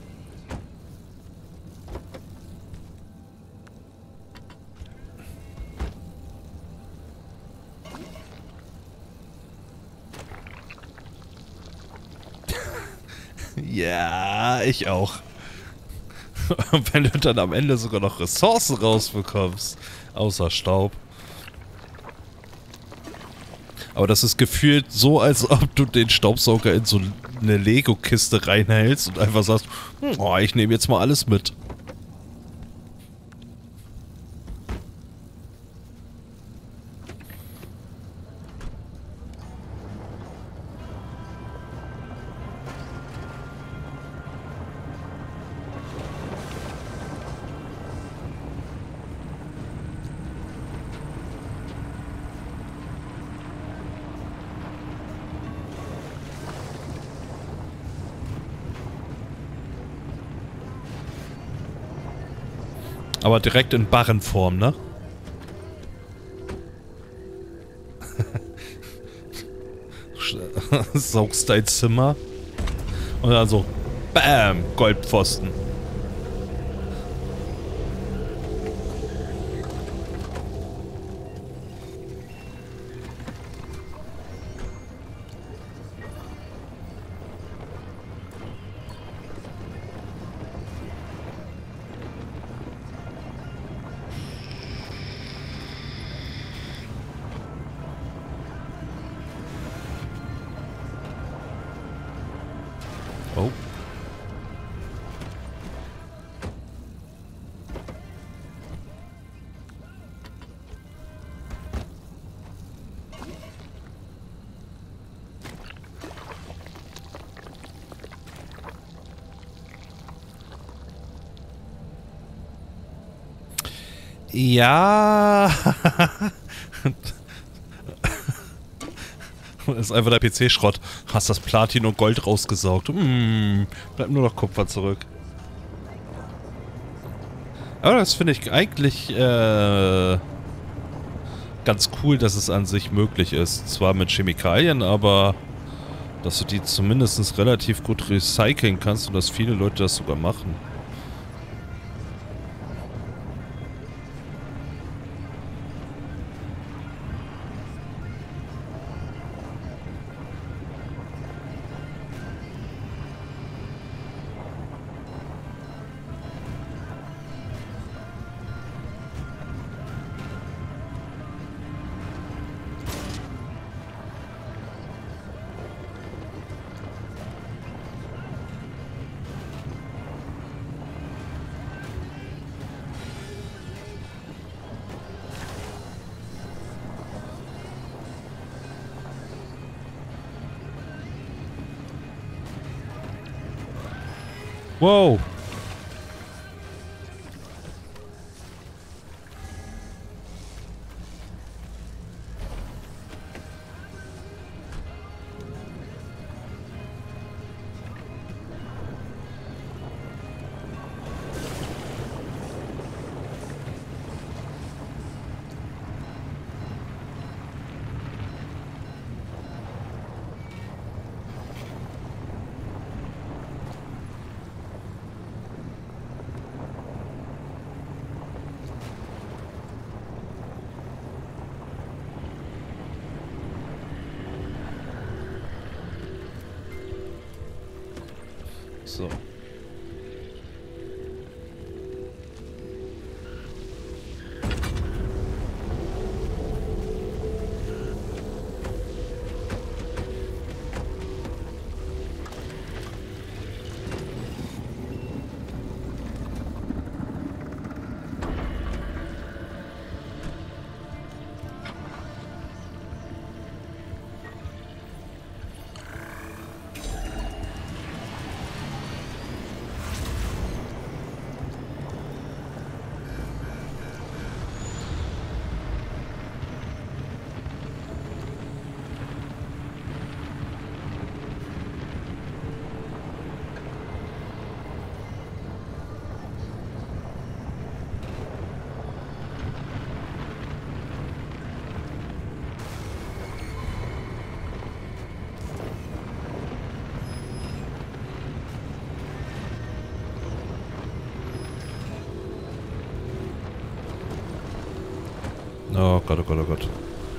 Ja, ich auch. Und wenn du dann am Ende sogar noch Ressourcen rausbekommst, außer Staub. Aber das ist gefühlt so, als ob du den Staubsauger in so eine Lego-Kiste reinhältst und einfach sagst, oh, ich nehme jetzt mal alles mit. Aber direkt in Barrenform, ne? Saugst dein Zimmer. Und dann so, BAM! Goldpfosten. Ja. Das ist einfach der PC-Schrott. Hast das Platin und Gold rausgesaugt. Bleibt nur noch Kupfer zurück. Aber das finde ich eigentlich ganz cool, dass es an sich möglich ist. Zwar mit Chemikalien, aber dass du die zumindest relativ gut recyceln kannst und dass viele Leute das sogar machen. Wow. So. Oh Gott, oh Gott, oh Gott.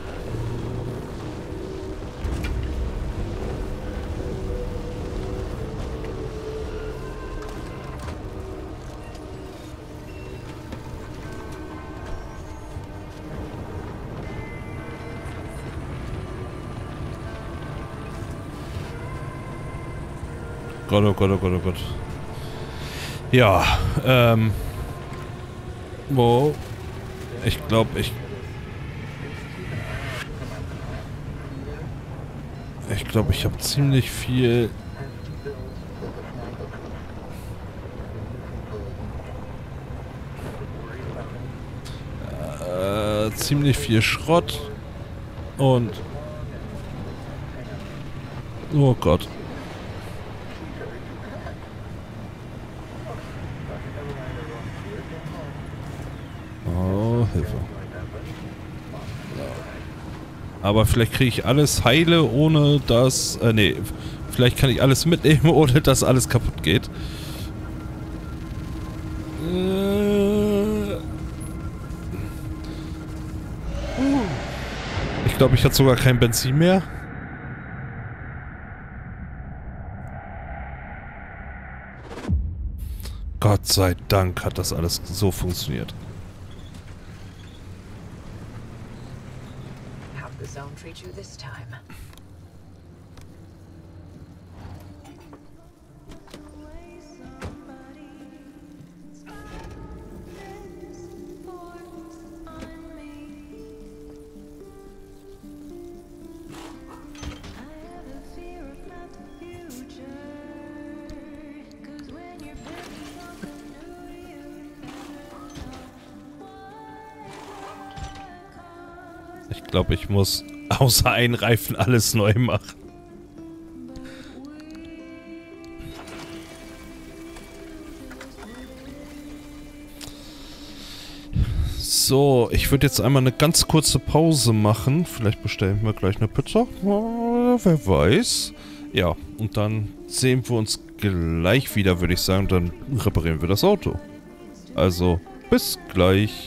Gott, oh Gott, oh Gott, oh Gott. Ja, wo? Ich glaube, ich habe ziemlich viel... ziemlich viel Schrott. Und... Oh Gott. Oh, Hilfe. Aber vielleicht kriege ich alles heile, ohne dass... nee, vielleicht kann ich alles mitnehmen, ohne dass alles kaputt geht. Ich glaube, ich hatte sogar kein Benzin mehr. Gott sei Dank hat das alles so funktioniert. How'd the zone treat you this time? Ich glaube, ich muss außer einen Reifen alles neu machen. So, ich würde jetzt einmal eine ganz kurze Pause machen. Vielleicht bestellen wir gleich eine Pizza. Wer weiß. Ja, und dann sehen wir uns gleich wieder, würde ich sagen. Dann reparieren wir das Auto. Also, bis gleich.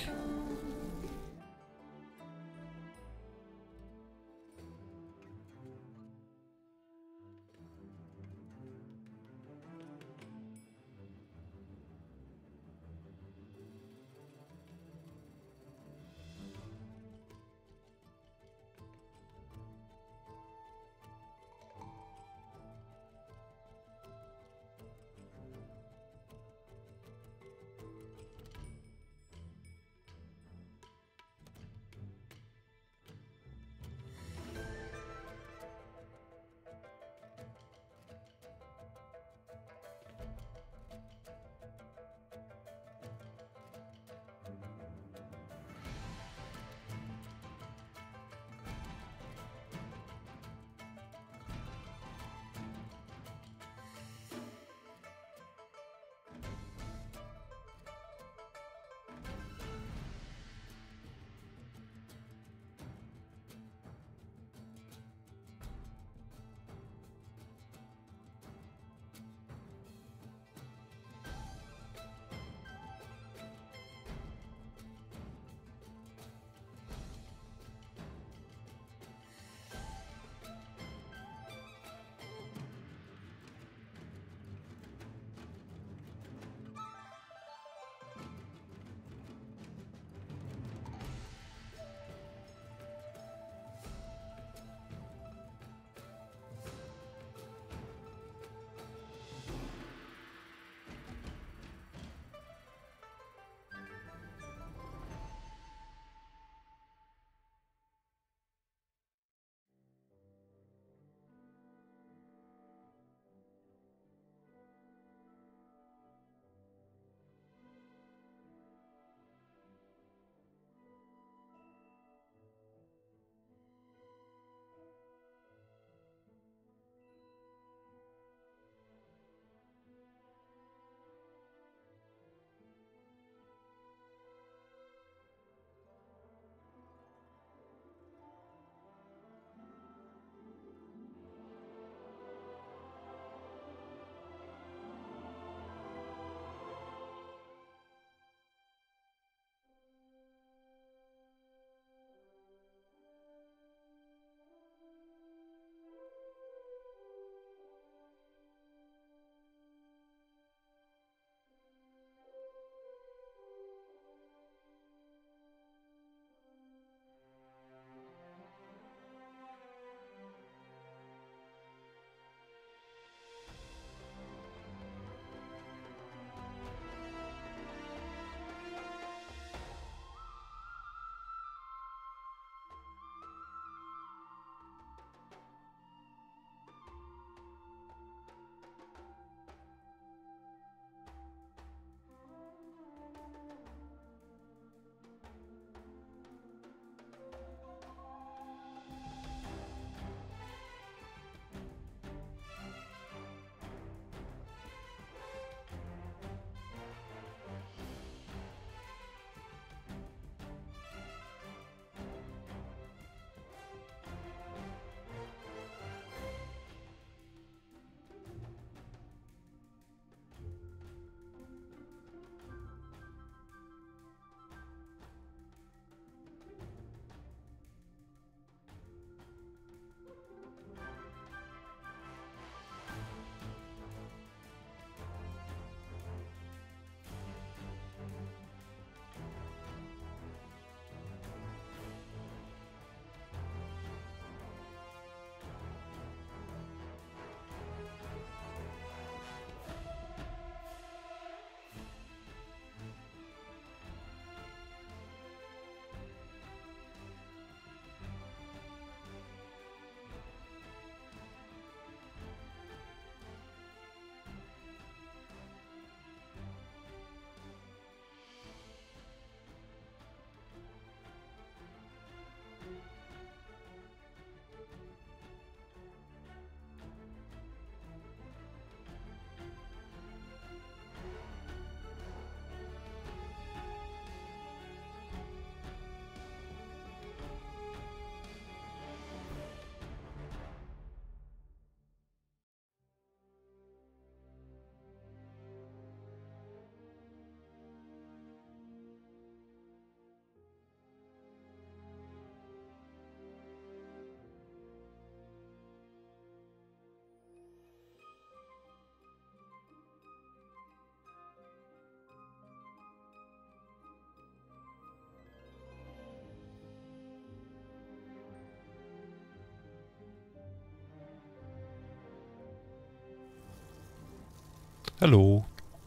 Hallo.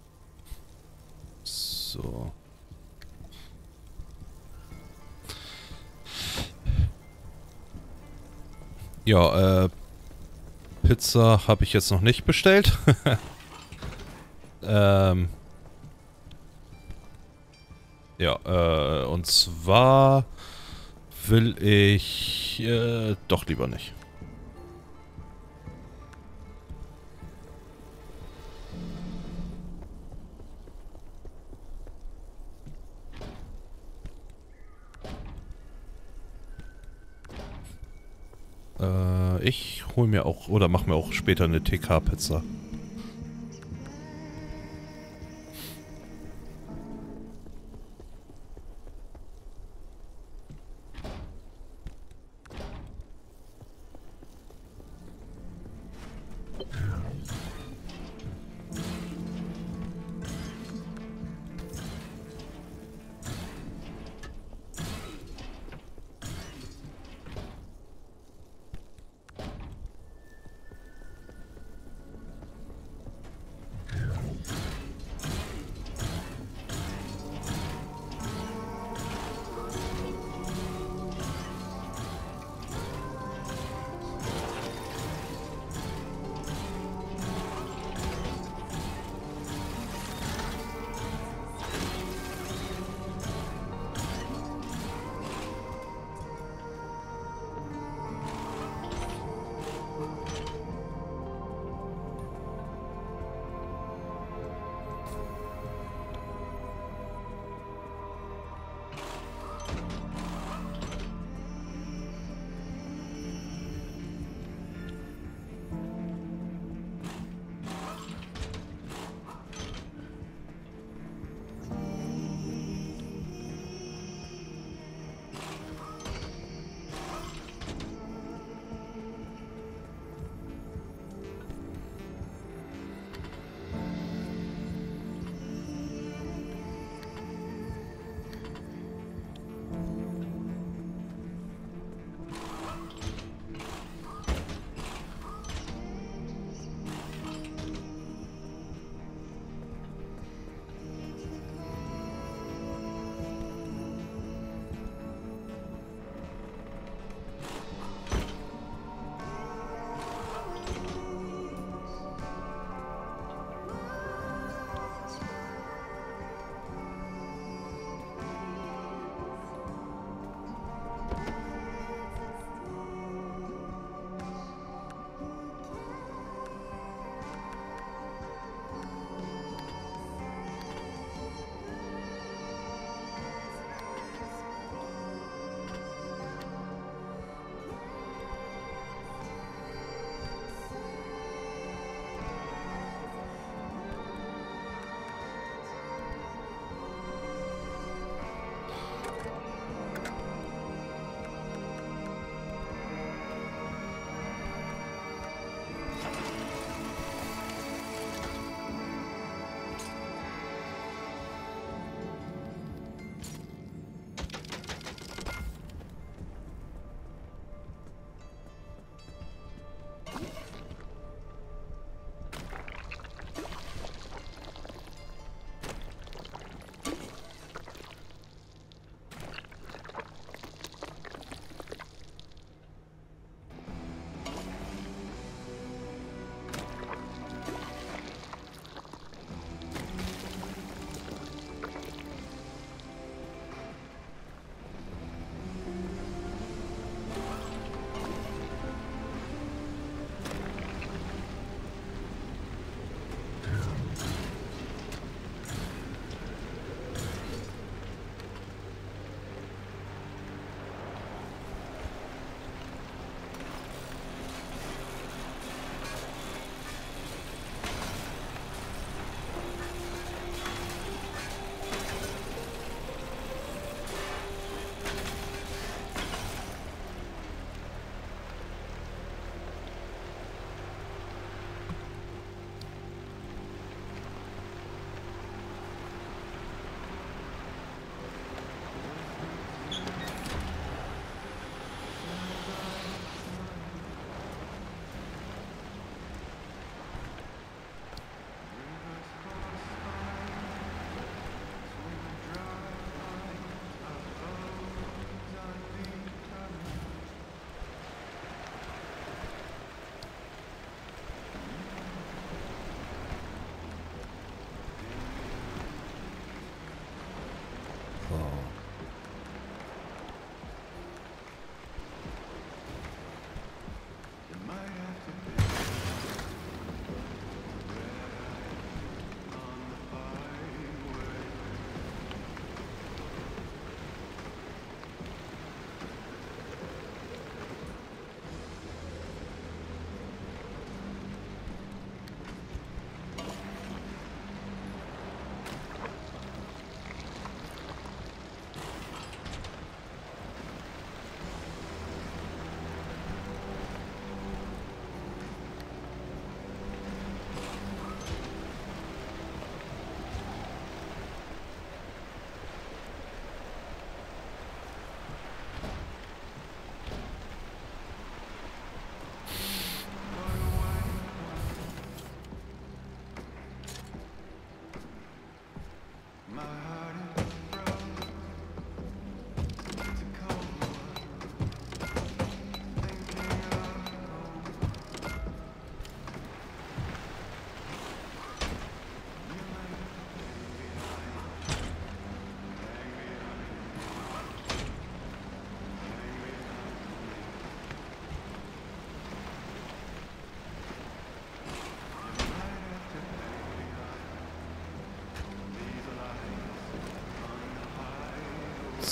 So. Ja, Pizza habe ich jetzt noch nicht bestellt. Ja, und zwar will ich doch lieber nicht. Ich hole mir auch, oder mache mir auch später eine TK-Pizza.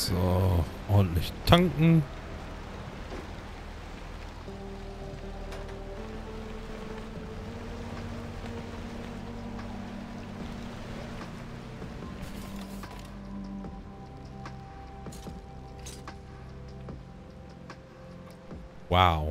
So, ordentlich tanken. Wow.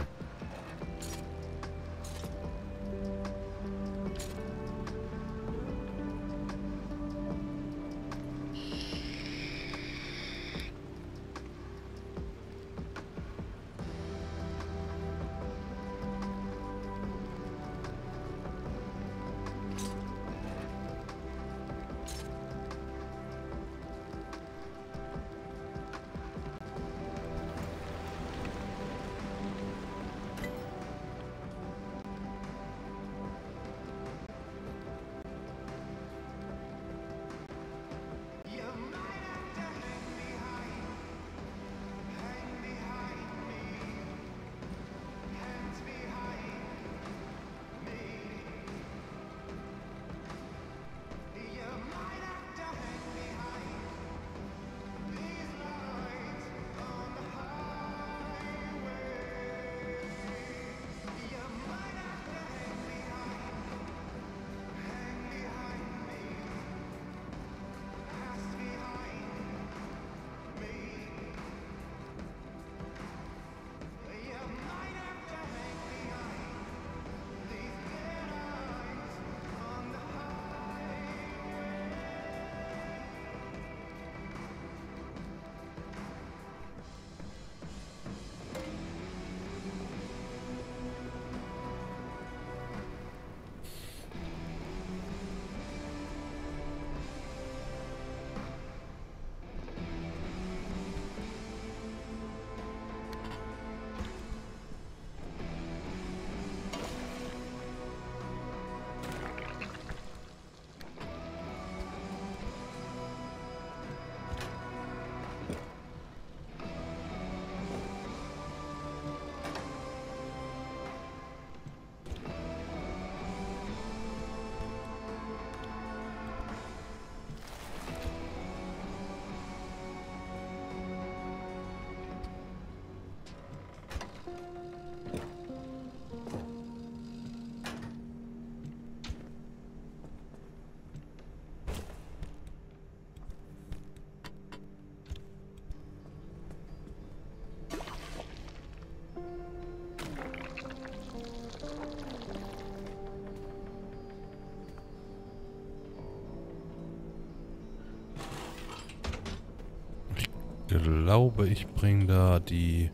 Ich glaube, ich bringe da die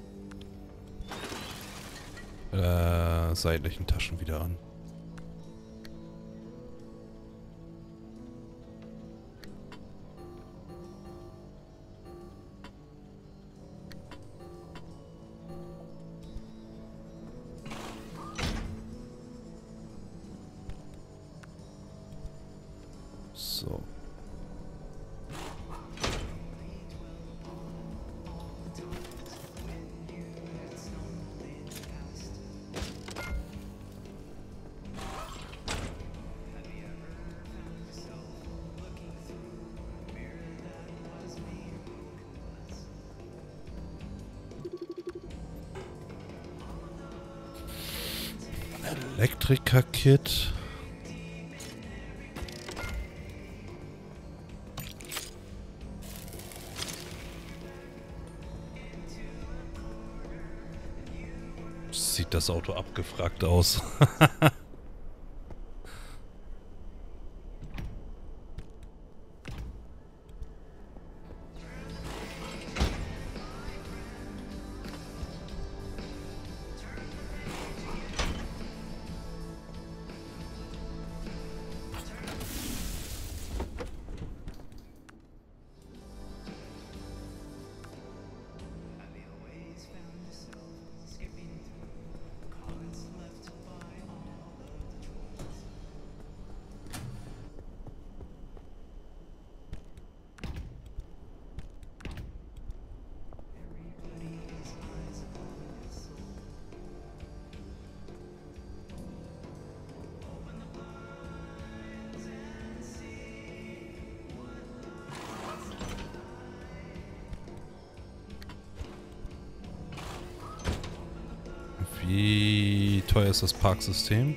seitlichen Taschen wieder an. So. Elektriker-Kit. Sieht das Auto abgefragt aus. Wie teuer ist das Parksystem?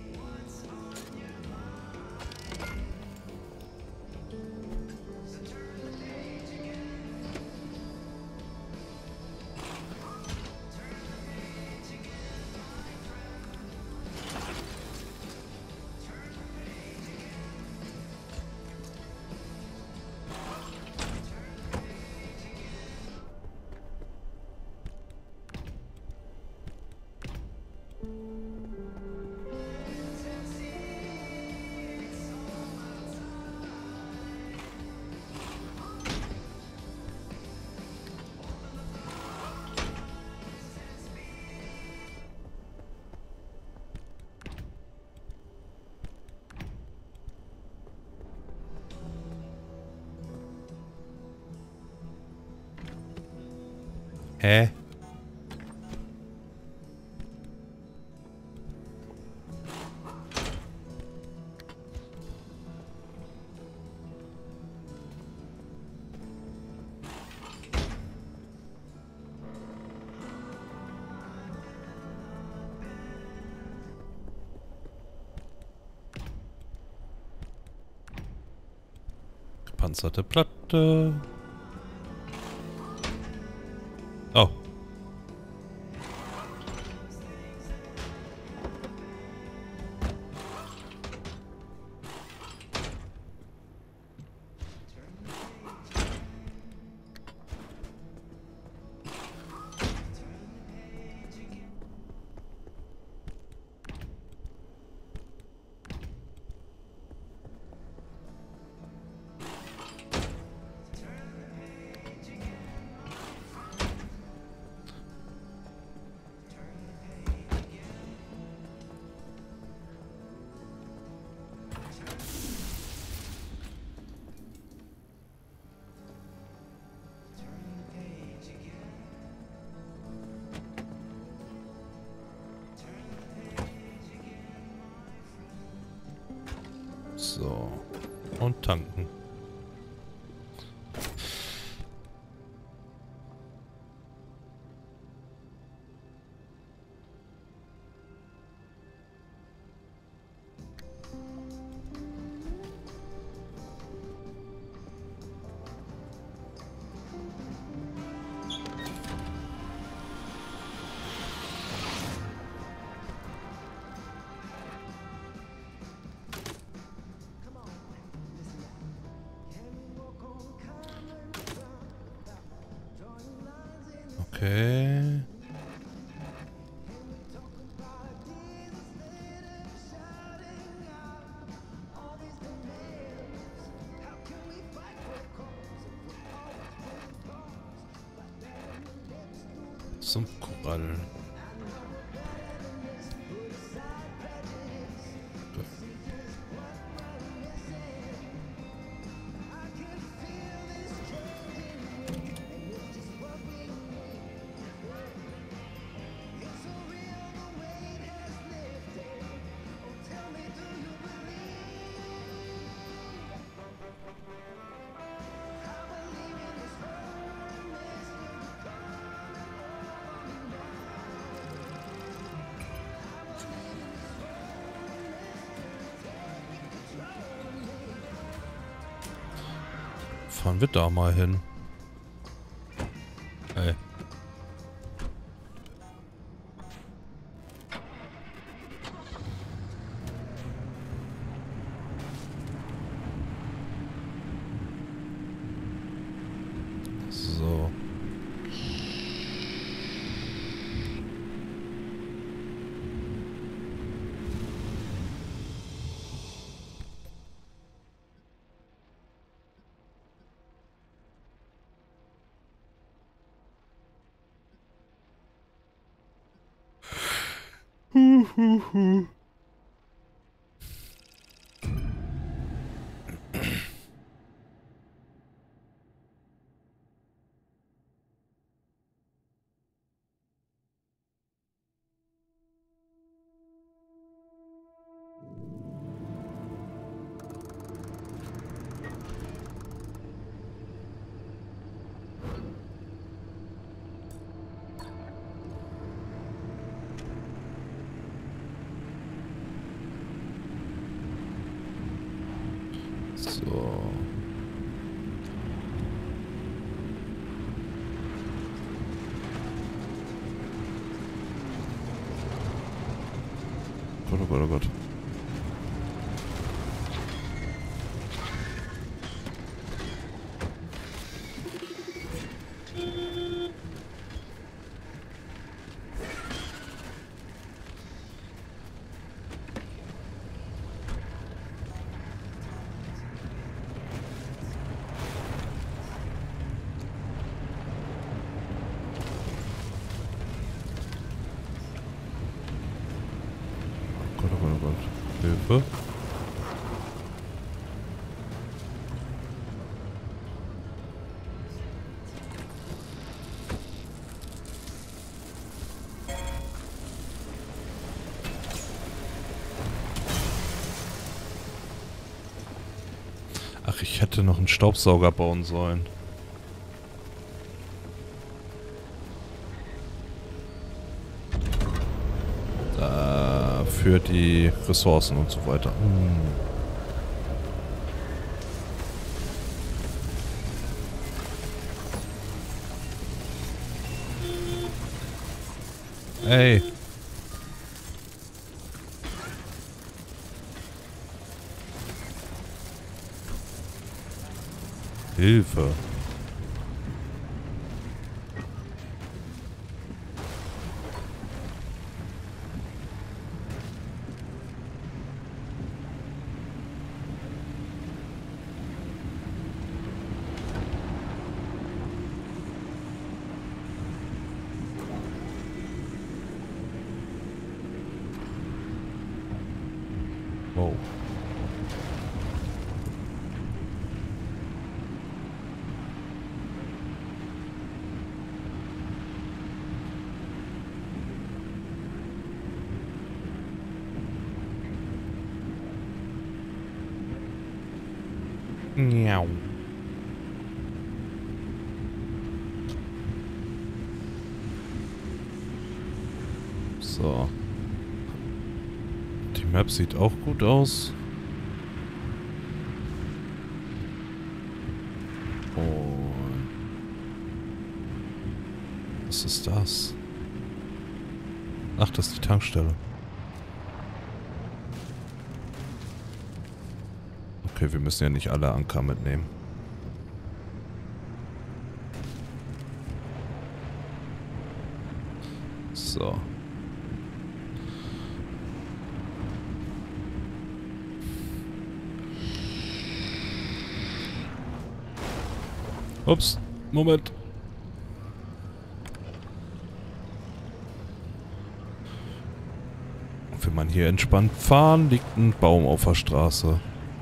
Hä? Gepanzerte Platte. Oh. So. Und tanken. Okay. Sumpfkorallen. Fahren wir da mal hin. Hey. So. Gott, oh Gott, oh Gott. Gott, oh Gott, oh Gott. Hilfe. Ach, ich hätte noch einen Staubsauger bauen sollen. Für die Ressourcen und so weiter. Ey. Hilfe. Wow. Miau. So. Die Map sieht auch gut aus. Und was ist das? Ach, das ist die Tankstelle. Okay, wir müssen ja nicht alle Anker mitnehmen. So. Ups, Moment. Wenn man hier entspannt fahren, liegt ein Baum auf der Straße.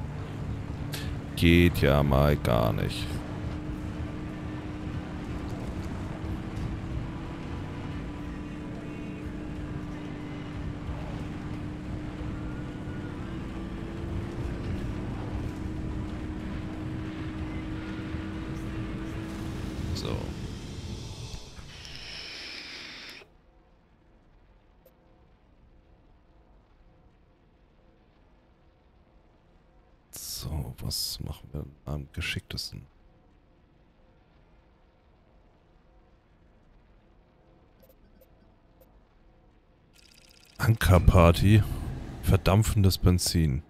Geht ja mal gar nicht. So. So, was machen wir am geschicktesten? Ankerparty. Verdampfendes Benzin.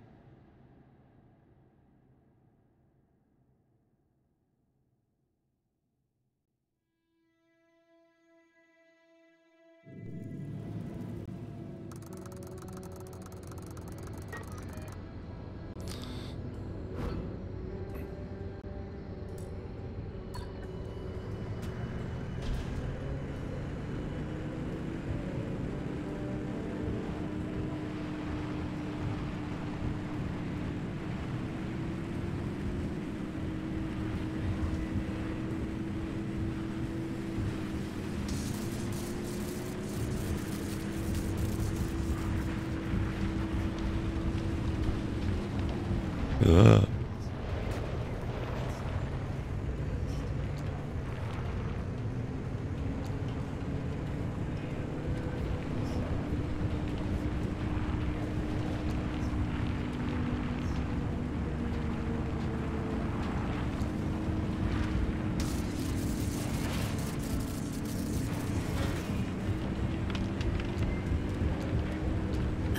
Ja.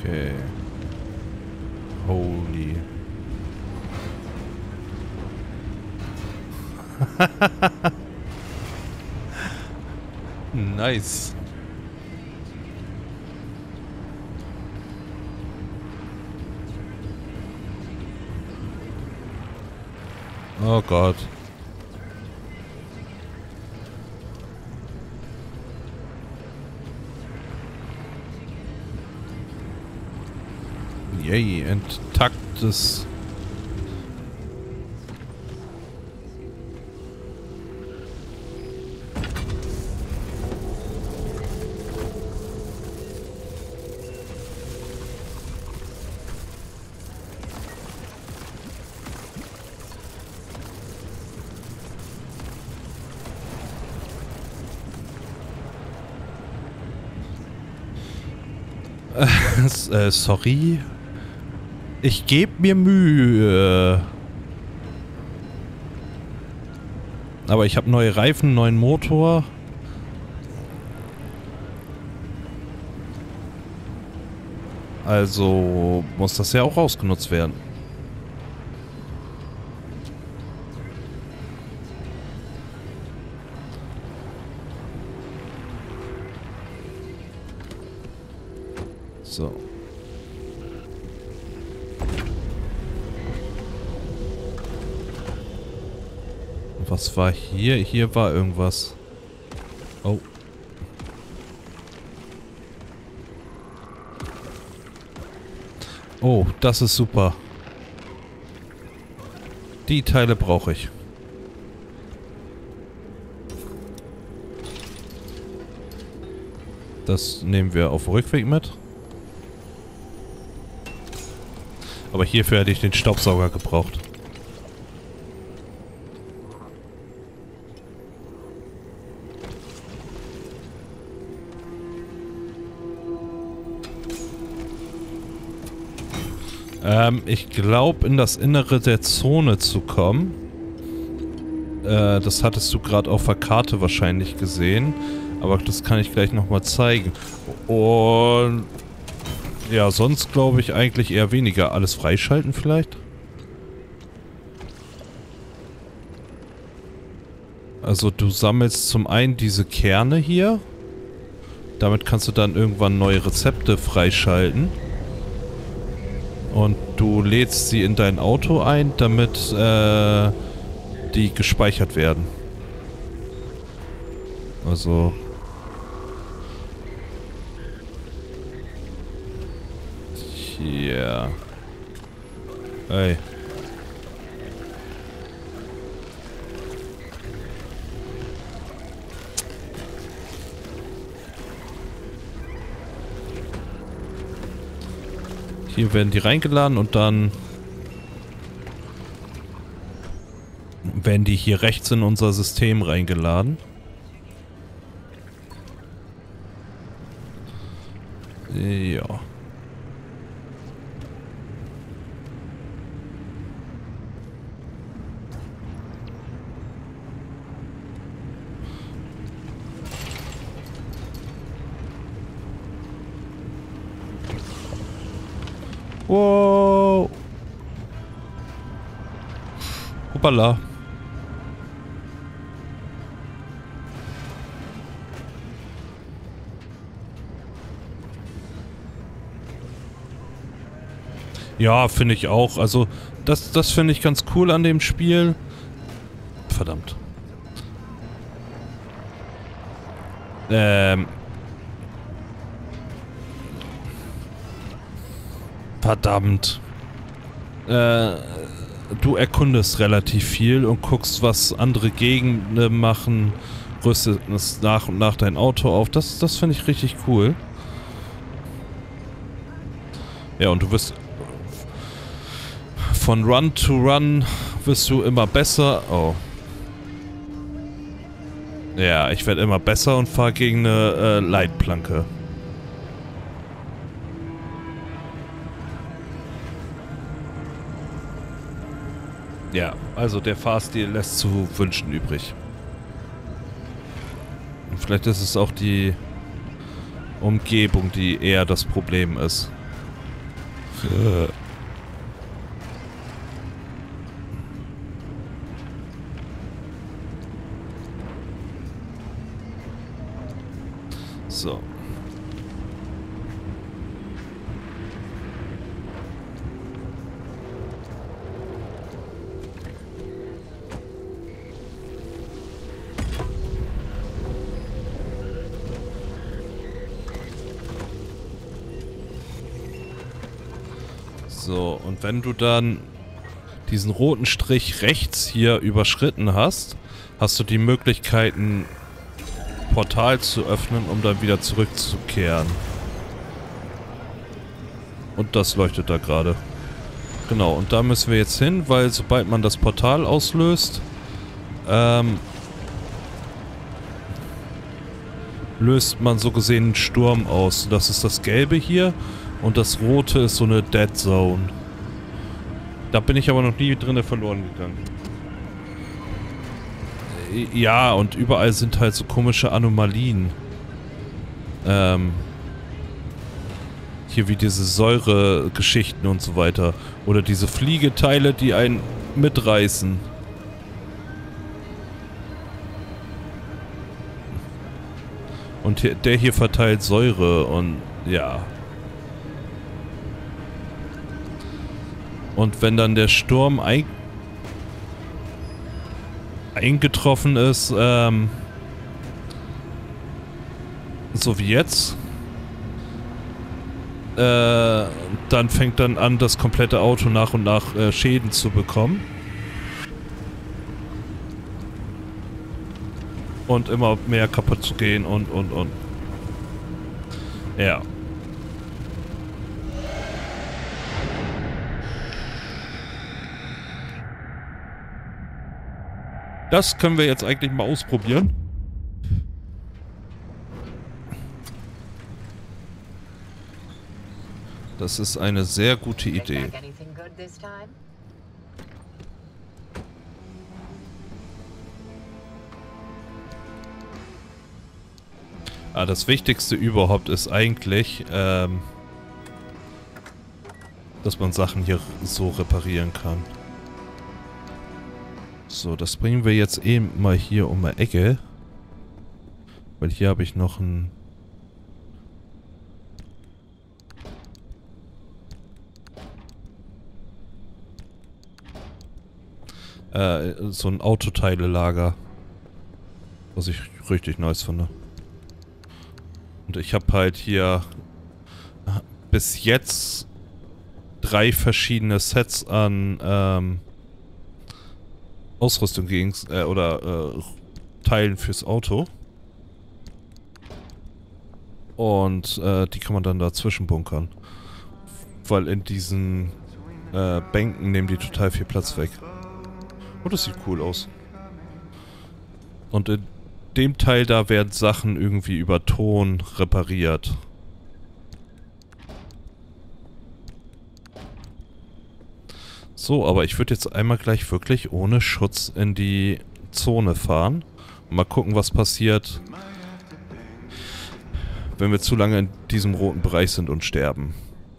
Okay. Holy. Nice. Oh Gott. Yay, intaktes. Sorry. Ich gebe mir Mühe. Aber ich habe neue Reifen, neuen Motor. Also muss das ja auch ausgenutzt werden. So. Was war hier? Hier war irgendwas. Oh. Oh, das ist super. Die Teile brauche ich. Das nehmen wir auf Rückweg mit. Aber hierfür hätte ich den Staubsauger gebraucht. Ich glaube, in das Innere der Zone zu kommen. Das hattest du gerade auf der Karte wahrscheinlich gesehen. Aber das kann ich gleich nochmal zeigen. Und ja, sonst glaube ich eigentlich eher weniger. Alles freischalten vielleicht? Also du sammelst zum einen diese Kerne hier. Damit kannst du dann irgendwann neue Rezepte freischalten. Und du lädst sie in dein Auto ein, damit die gespeichert werden. Also... Hier. Hey. Hier werden die reingeladen und dann werden die hier rechts in unser System reingeladen. Ja. Wow. Hoppala. Ja, finde ich auch. Also, das finde ich ganz cool an dem Spiel. Verdammt. Verdammt. Du erkundest relativ viel und guckst, was andere Gegenden machen, rüstest nach und nach dein Auto auf. Das finde ich richtig cool. Ja, und du wirst von Run to Run wirst du immer besser. Oh. Ja, ich werde immer besser und fahre gegen eine Leitplanke. Ja, also der Fahrstil lässt zu wünschen übrig. Und vielleicht ist es auch die Umgebung, die eher das Problem ist. So. So, und wenn du dann diesen roten Strich rechts hier überschritten hast, hast du die Möglichkeit, ein Portal zu öffnen, um dann wieder zurückzukehren. Und das leuchtet da gerade. Genau, und da müssen wir jetzt hin, weil sobald man das Portal auslöst, löst man so gesehen einen Sturm aus. Das ist das Gelbe hier und das Rote ist so eine Dead Zone. Da bin ich aber noch nie drinne verloren gegangen. Ja, und überall sind halt so komische Anomalien. Hier wie diese Säure-Geschichten und so weiter. Oder diese Fliegeteile, die einen mitreißen. Und hier, der hier verteilt Säure und ja. Und wenn dann der Sturm eingetroffen ist, so wie jetzt, dann fängt dann an, das komplette Auto nach und nach Schäden zu bekommen. Und immer mehr kaputt zu gehen und. Ja. Das können wir jetzt eigentlich mal ausprobieren. Das ist eine sehr gute Idee. Ah, das Wichtigste überhaupt ist eigentlich, dass man Sachen hier so reparieren kann. So, das bringen wir jetzt eben mal hier um die Ecke. Weil hier habe ich noch ein... so ein Autoteile-Lager. Was ich richtig nice finde. Und ich habe halt hier bis jetzt 3 verschiedene Sets an Ausrüstung Teilen fürs Auto. Und die kann man dann dazwischen bunkern. Weil in diesen Bänken nehmen die total viel Platz weg. Und das sieht cool aus. Und in dem Teil da werden Sachen irgendwie über Ton repariert. So, aber ich würde jetzt einmal gleich wirklich ohne Schutz in die Zone fahren. Und mal gucken, was passiert, wenn wir zu lange in diesem roten Bereich sind und sterben.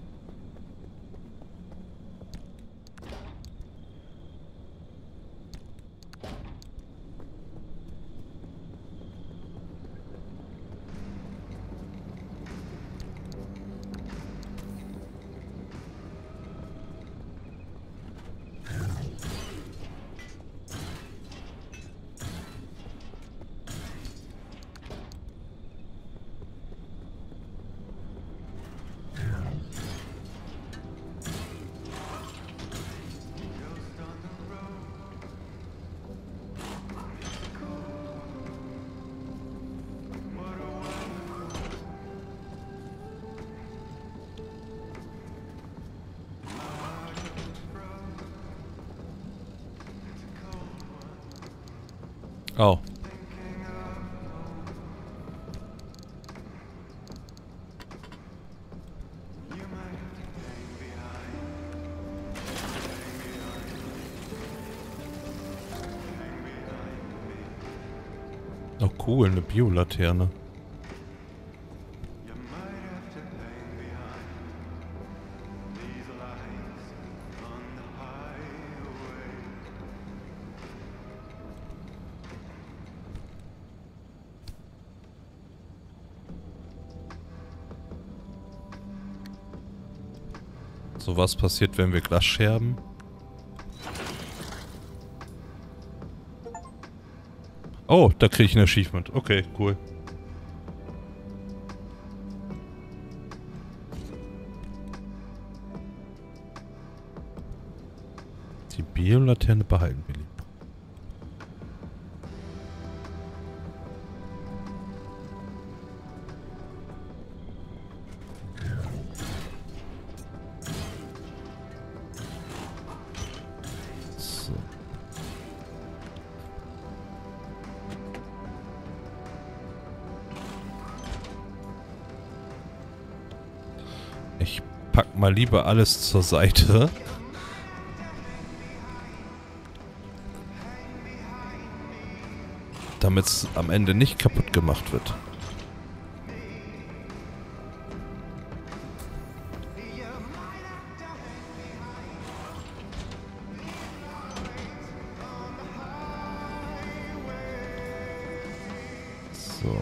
Oh. Oh cool, eine Biolaterne. So, was passiert, wenn wir Glas scherben? Oh, da kriege ich ein Achievement. Okay, cool. Die Biolaterne behalten wir lieber. So. Ich pack mal lieber alles zur Seite. Damit es am Ende nicht kaputt gemacht wird. So.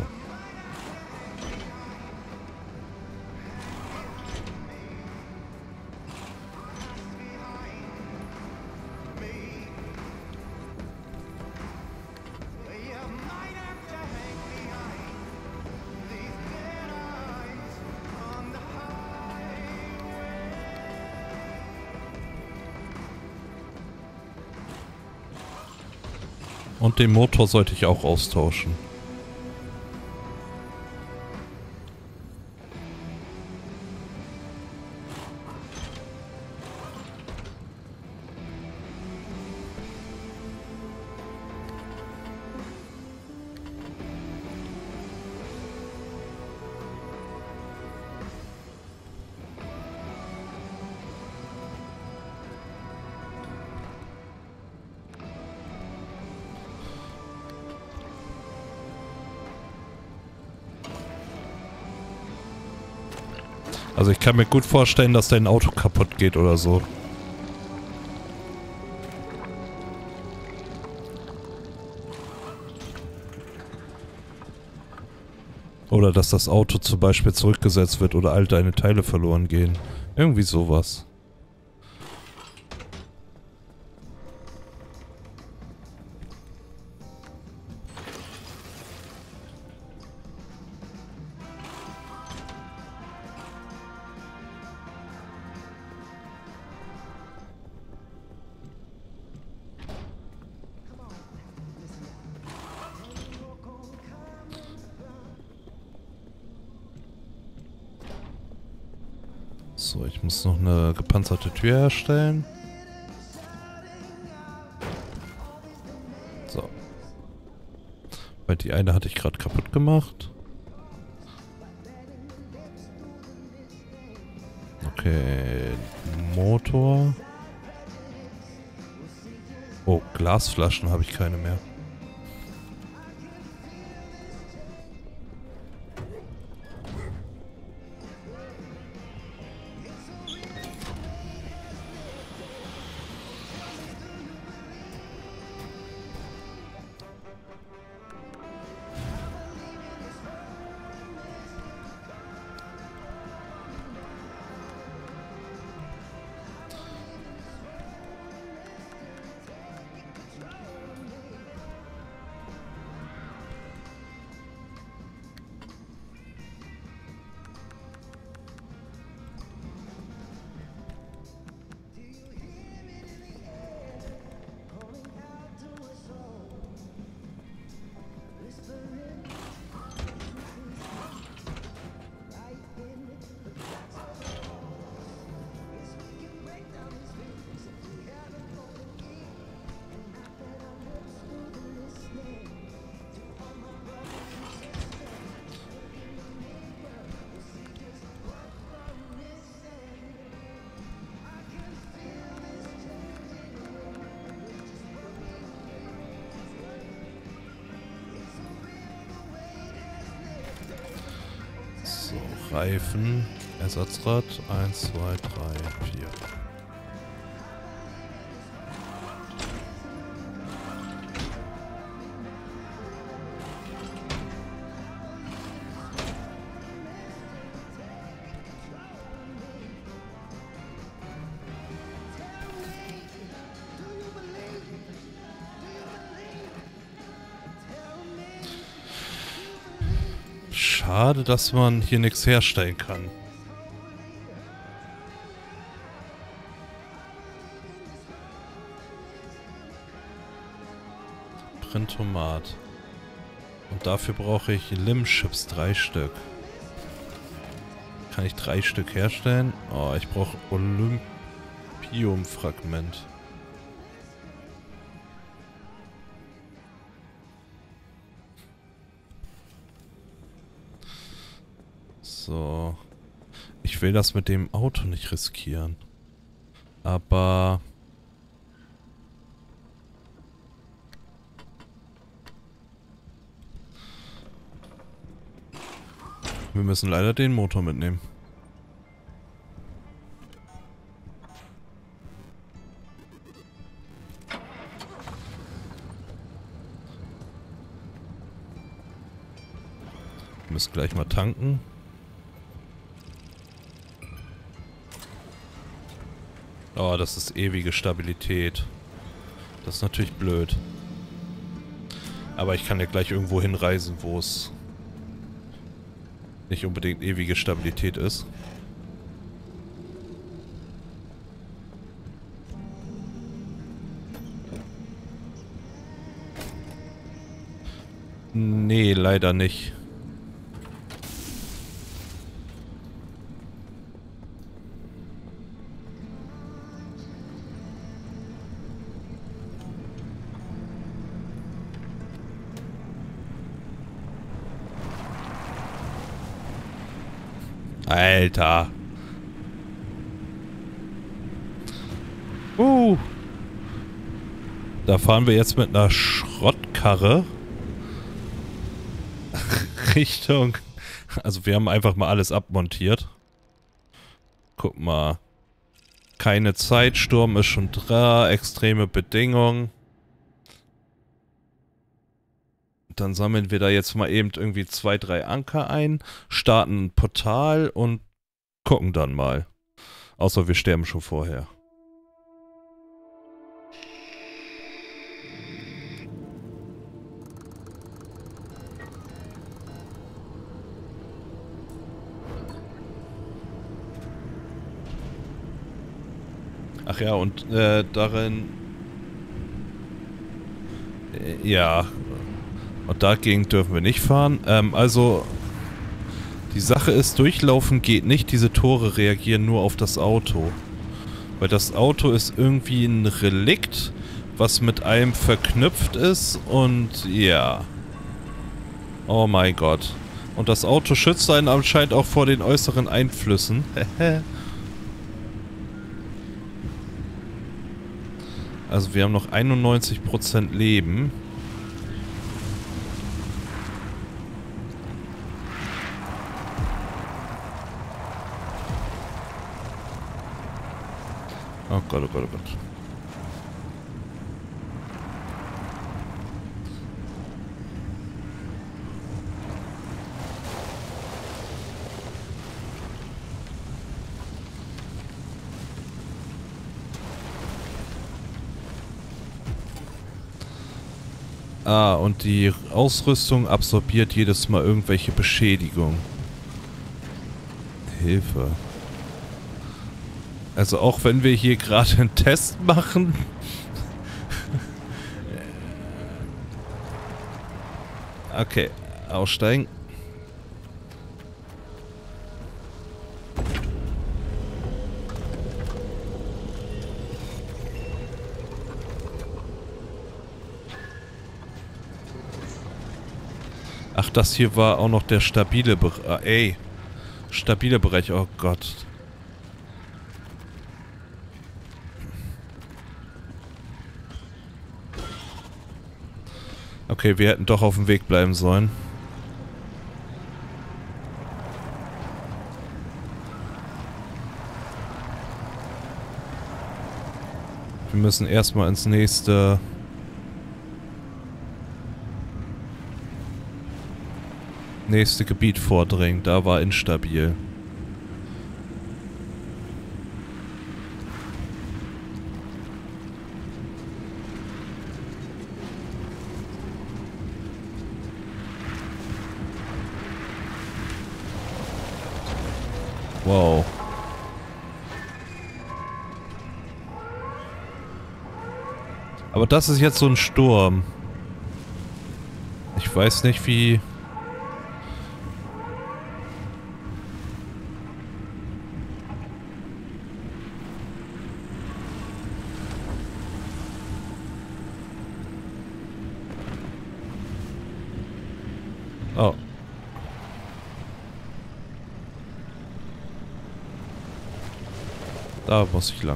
Und den Motor sollte ich auch austauschen. Also ich kann mir gut vorstellen, dass dein Auto kaputt geht oder so. Oder dass das Auto zum Beispiel zurückgesetzt wird oder all deine Teile verloren gehen. Irgendwie sowas. So, ich muss noch eine gepanzerte Tür herstellen. So. Weil die eine hatte ich gerade kaputt gemacht. Okay, Motor. Oh, Glasflaschen habe ich keine mehr. Reifen, Ersatzrad, 1, 2, 3, 4. schade, dass man hier nichts herstellen kann. Printomat. Und dafür brauche ich Limchips 3 Stück. Kann ich 3 Stück herstellen? Oh, ich brauche Olympium-Fragment. So. Ich will das mit dem Auto nicht riskieren. Aber... wir müssen leider den Motor mitnehmen. Wir müssen gleich mal tanken. Oh, das ist ewige Stabilität. Das ist natürlich blöd. Aber ich kann ja gleich irgendwo hinreisen, wo es nicht unbedingt ewige Stabilität ist. Nee, leider nicht. Alter. Da fahren wir jetzt mit einer Schrottkarre Richtung... Also wir haben einfach mal alles abmontiert. Guck mal. Keine Zeit, Sturm ist schon da, extreme Bedingungen. Dann sammeln wir da jetzt mal eben irgendwie 2, 3 Anker ein, starten ein Portal und gucken dann mal. Außer wir sterben schon vorher. Ach ja, und darin... ja... Und dagegen dürfen wir nicht fahren. Also, die Sache ist, durchlaufen geht nicht. Diese Tore reagieren nur auf das Auto. Weil das Auto ist irgendwie ein Relikt, was mit allem verknüpft ist. Und ja. Oh mein Gott. Und das Auto schützt einen anscheinend auch vor den äußeren Einflüssen. Also wir haben noch 91% Leben. Oh Gott, oh Gott, oh Gott. Ah, und die Ausrüstung absorbiert jedes Mal irgendwelche Beschädigung. Hilfe. Also auch wenn wir hier gerade einen Test machen. Okay, aussteigen. Ach, das hier war auch noch der stabile Bereich. Stabile Bereich, oh Gott. Okay, wir hätten doch auf dem Weg bleiben sollen. Wir müssen erstmal ins nächste Gebiet vordringen. Da war instabil. Wow. Aber das ist jetzt so ein Sturm. Ich weiß nicht, wie... Oh. Da muss ich lang.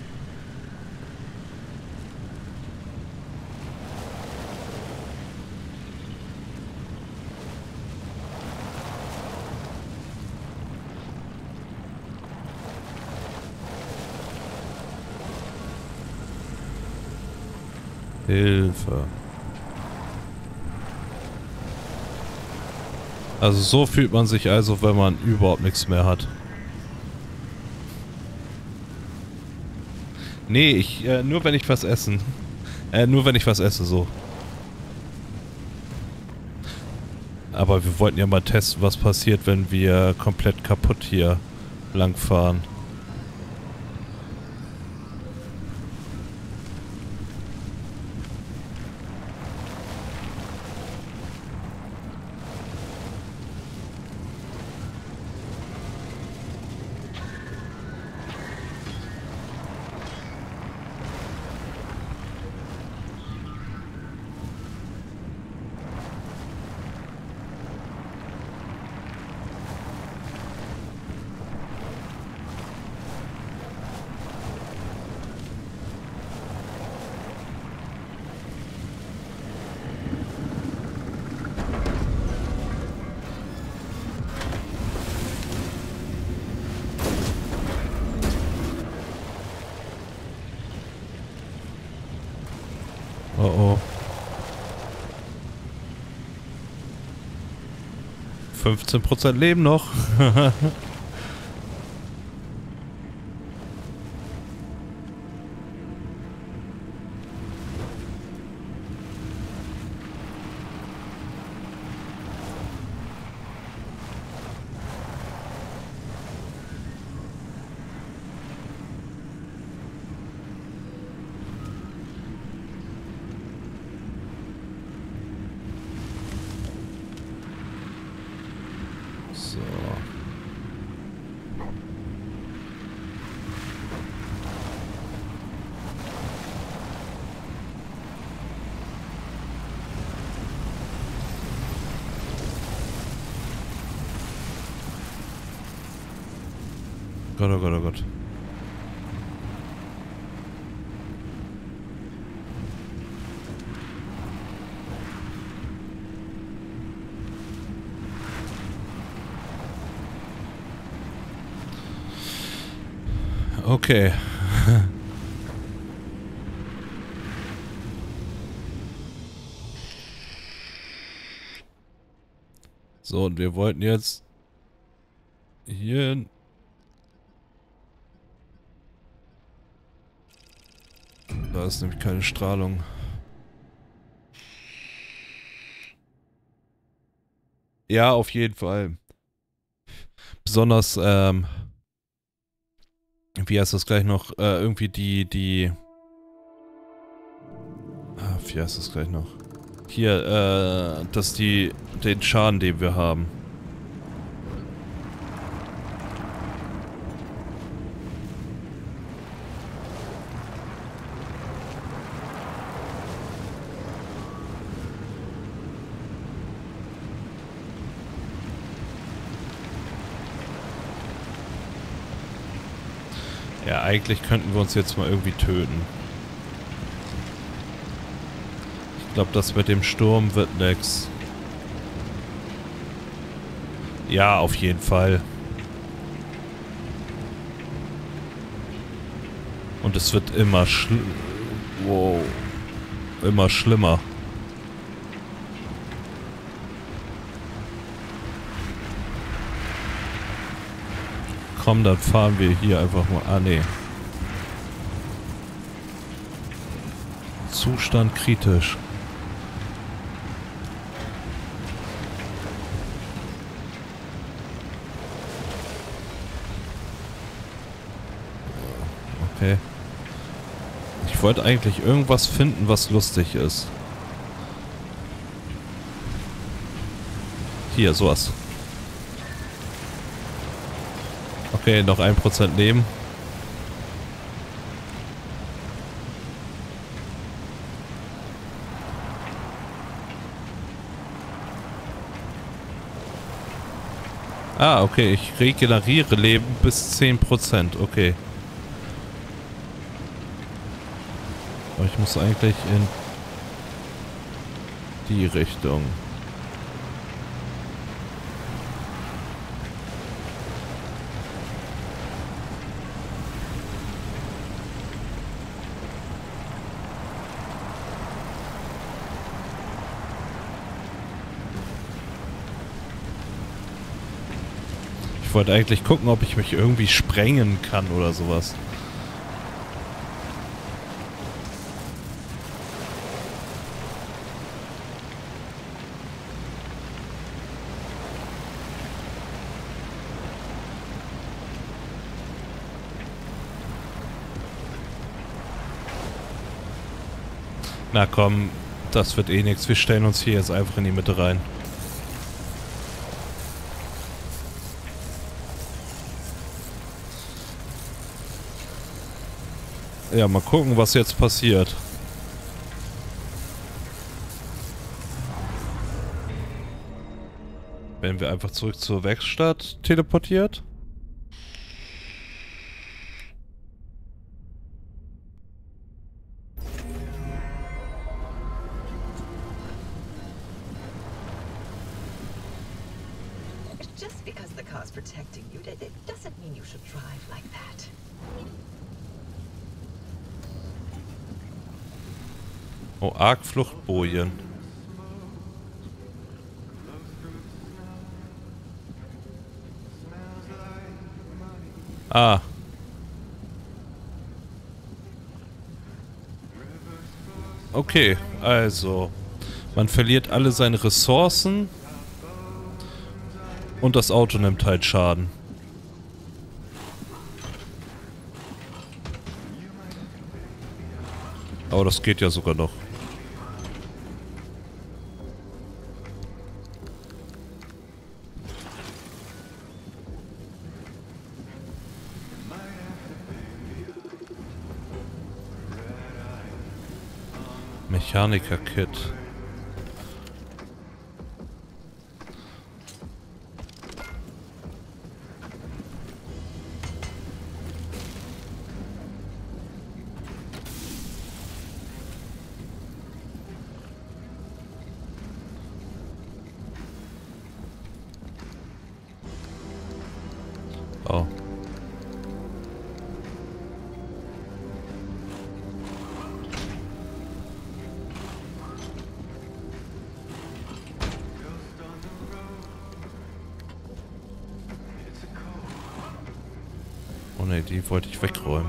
Hilfe. Also so fühlt man sich also, wenn man überhaupt nichts mehr hat. Nee, nur wenn ich was essen. Nur wenn ich was esse, so. Aber wir wollten ja mal testen, was passiert, wenn wir komplett kaputt hier langfahren. Oh oh. 15% leben noch. So. Gott, oh Gott, oh Gott. Okay. So, und wir wollten jetzt hier... Da ist nämlich keine Strahlung. Ja, auf jeden Fall. Besonders, wie heißt das gleich noch? Irgendwie wie heißt das gleich noch? Hier, dass den Schaden, den wir haben. Ja, eigentlich könnten wir uns jetzt mal irgendwie töten. Ich glaube, das mit dem Sturm wird nix. Ja, auf jeden Fall. Und es wird immer immer schlimmer. Komm, dann fahren wir hier einfach mal. Ah, nee. Zustand kritisch. Okay. Ich wollte eigentlich irgendwas finden, was lustig ist. Hier, sowas. Okay, noch 1% Leben. Ah, okay, ich regeneriere Leben bis 10%, okay. Aber ich muss eigentlich in die Richtung. Ich wollte eigentlich gucken, ob ich mich irgendwie sprengen kann oder sowas. Na komm, das wird eh nichts. Wir stellen uns hier jetzt einfach in die Mitte rein. Ja, mal gucken, was jetzt passiert. Werden wir einfach zurück zur Werkstatt teleportiert? Just because the car's protecting you, it doesn't mean you should drive like that. Oh, Arc-Fluchtbojen. Ah. Okay, also. Man verliert alle seine Ressourcen. Und das Auto nimmt halt Schaden. Aber das geht ja sogar noch. Mechaniker-Kit. Oh. Oh ne, die wollte ich wegräumen.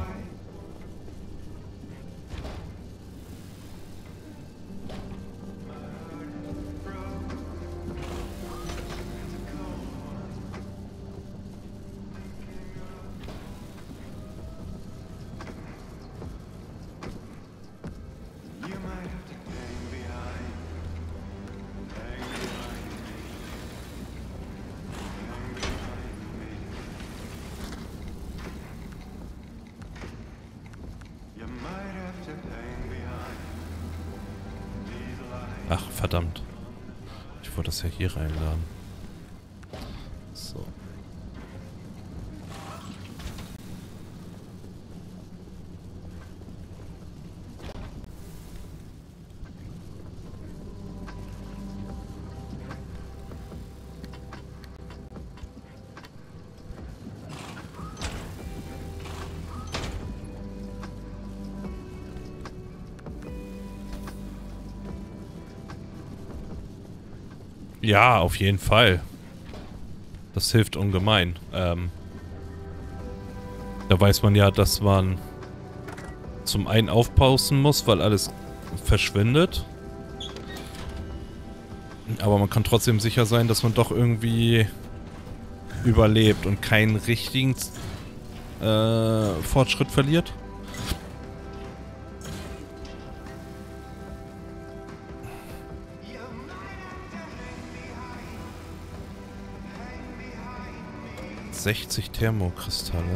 Ach, verdammt. Ich wollte das ja hier reinladen. So. Ja, auf jeden Fall. Das hilft ungemein. Da weiß man ja, dass man zum einen aufpausen muss, weil alles verschwindet. Aber man kann trotzdem sicher sein, dass man doch irgendwie überlebt und keinen richtigen Fortschritt verliert. 60 Thermokristalle.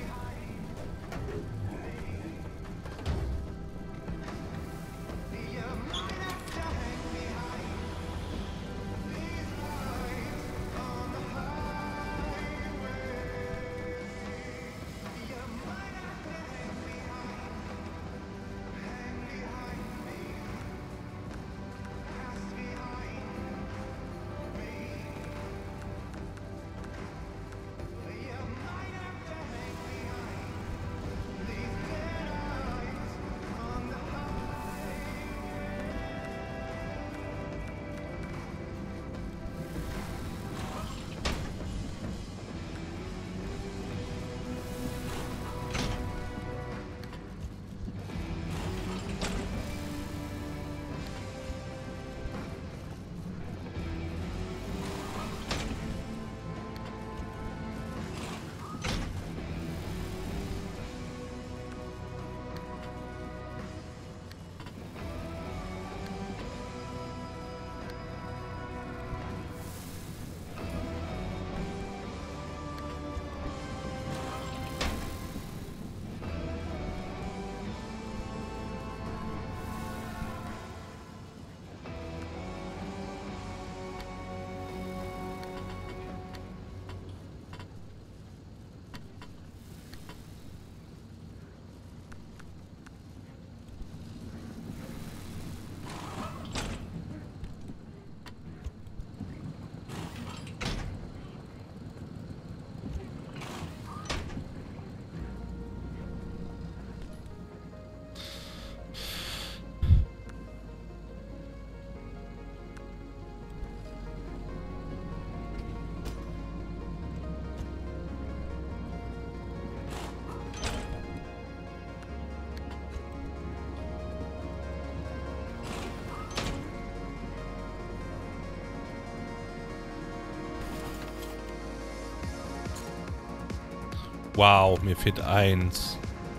Wow, mir fehlt eins.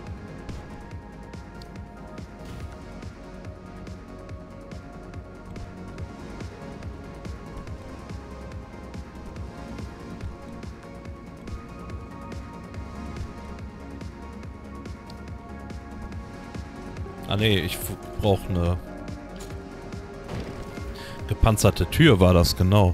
Ah nee, ich brauche eine gepanzerte Tür, war das genau.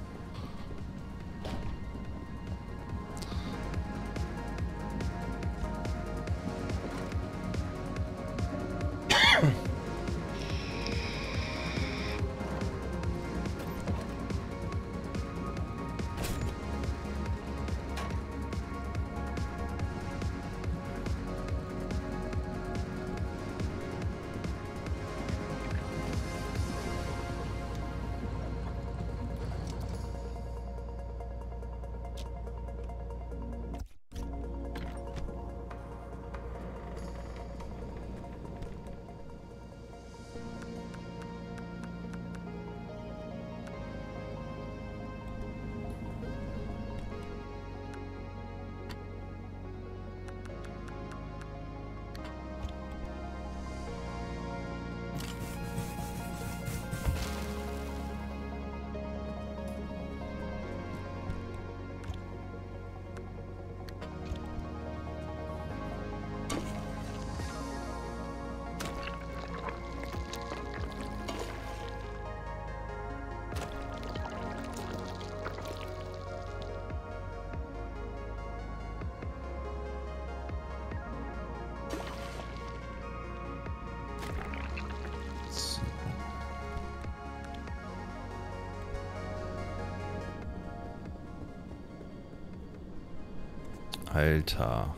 Alter.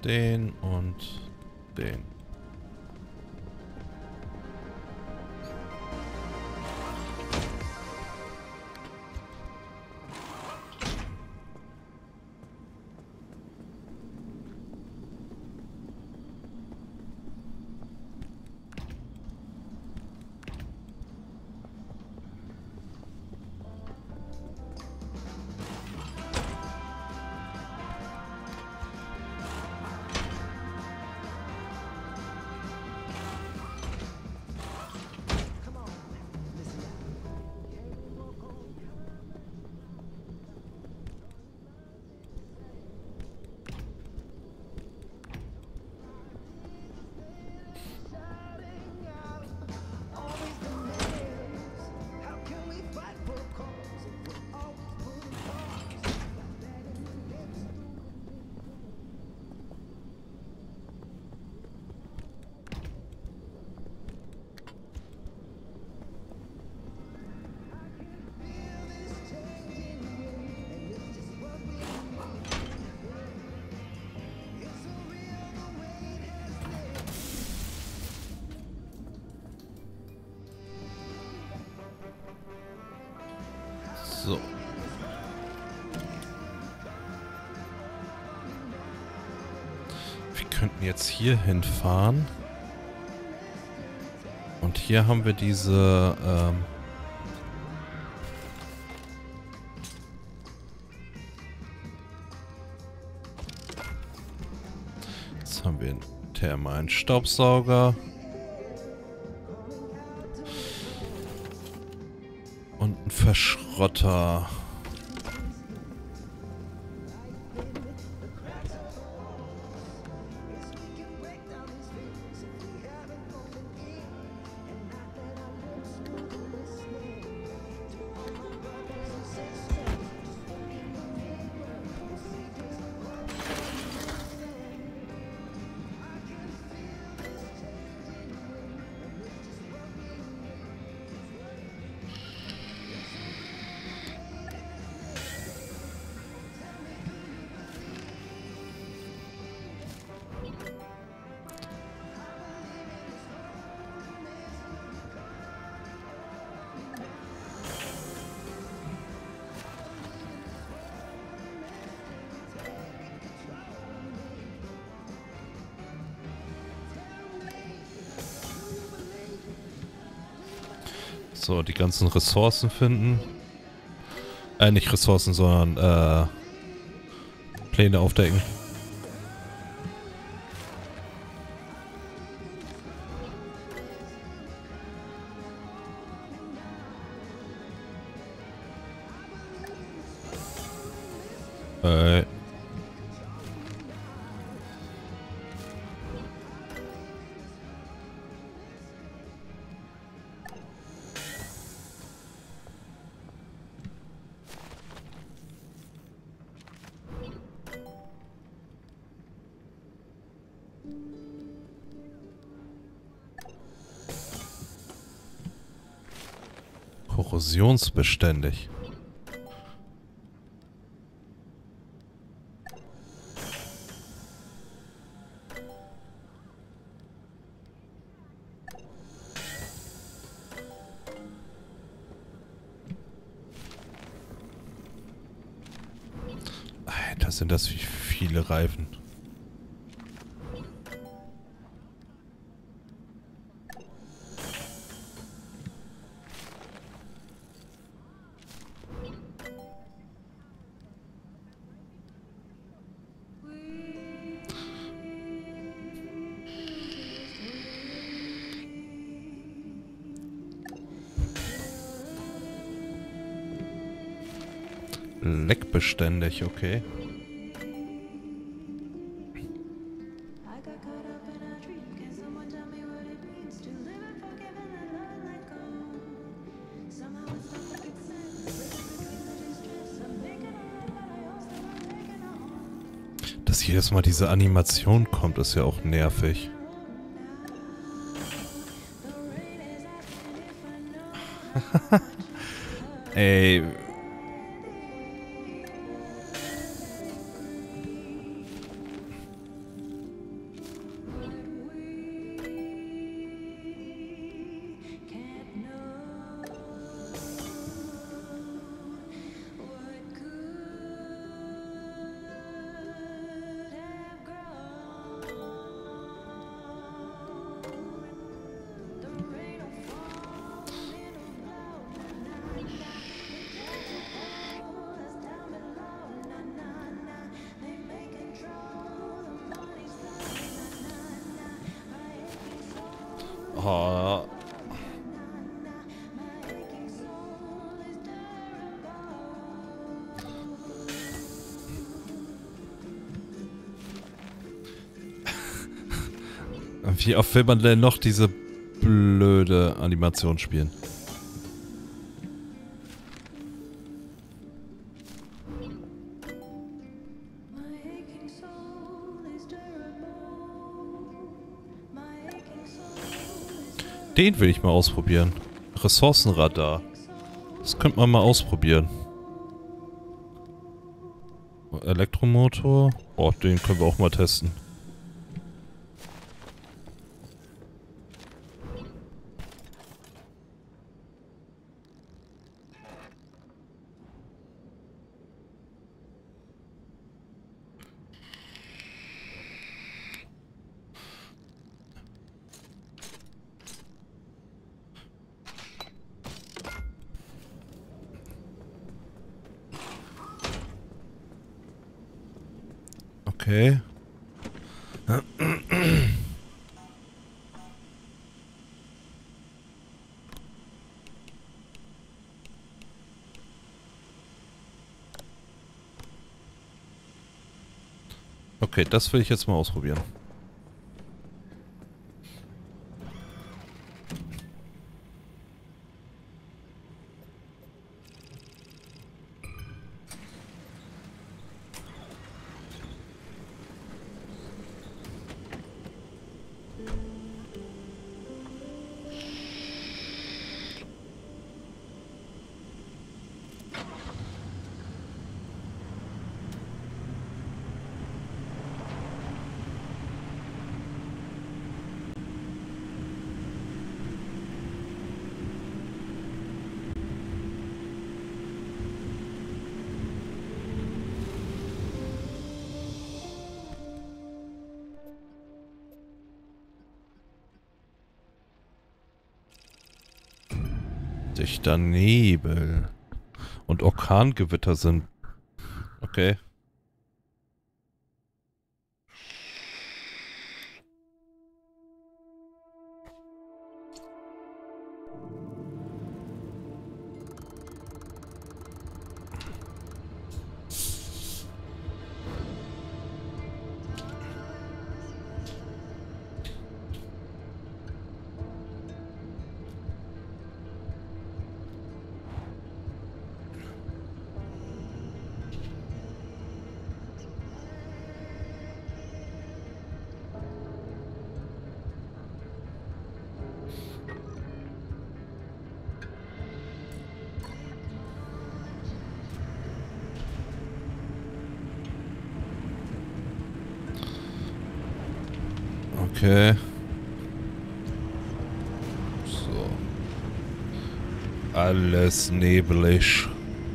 den und den. So. Wir könnten jetzt hier hinfahren. Und hier haben wir diese, jetzt haben wir einen thermalen Staubsauger. Und einen Verschrotter. So, die ganzen Ressourcen finden. Nicht Ressourcen, sondern Pläne aufdecken. Korrosionsbeständig. Alter, sind das wie viele Reifen. Leckbeständig, okay. Dass jedes Mal diese Animation kommt, ist ja auch nervig. Ey. Oh. Wie oft will man denn noch diese blöde Animation spielen? Den will ich mal ausprobieren. Ressourcenradar. Das könnte man mal ausprobieren. Elektromotor. Oh, den können wir auch mal testen. Okay. Okay, das will ich jetzt mal ausprobieren. Dichter Nebel. Und Orkangewitter sind... Okay. Okay. So. Alles nebelig.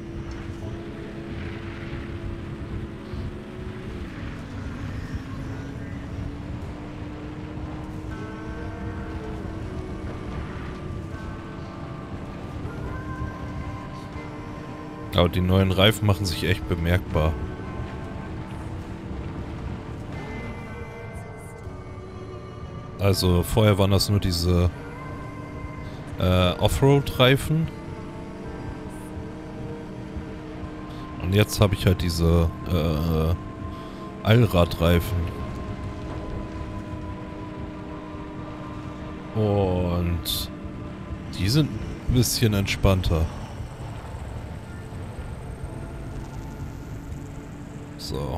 Aber die neuen Reifen machen sich echt bemerkbar. Also vorher waren das nur diese Offroad-Reifen. Und jetzt habe ich halt diese Allradreifen. Und die sind ein bisschen entspannter. So.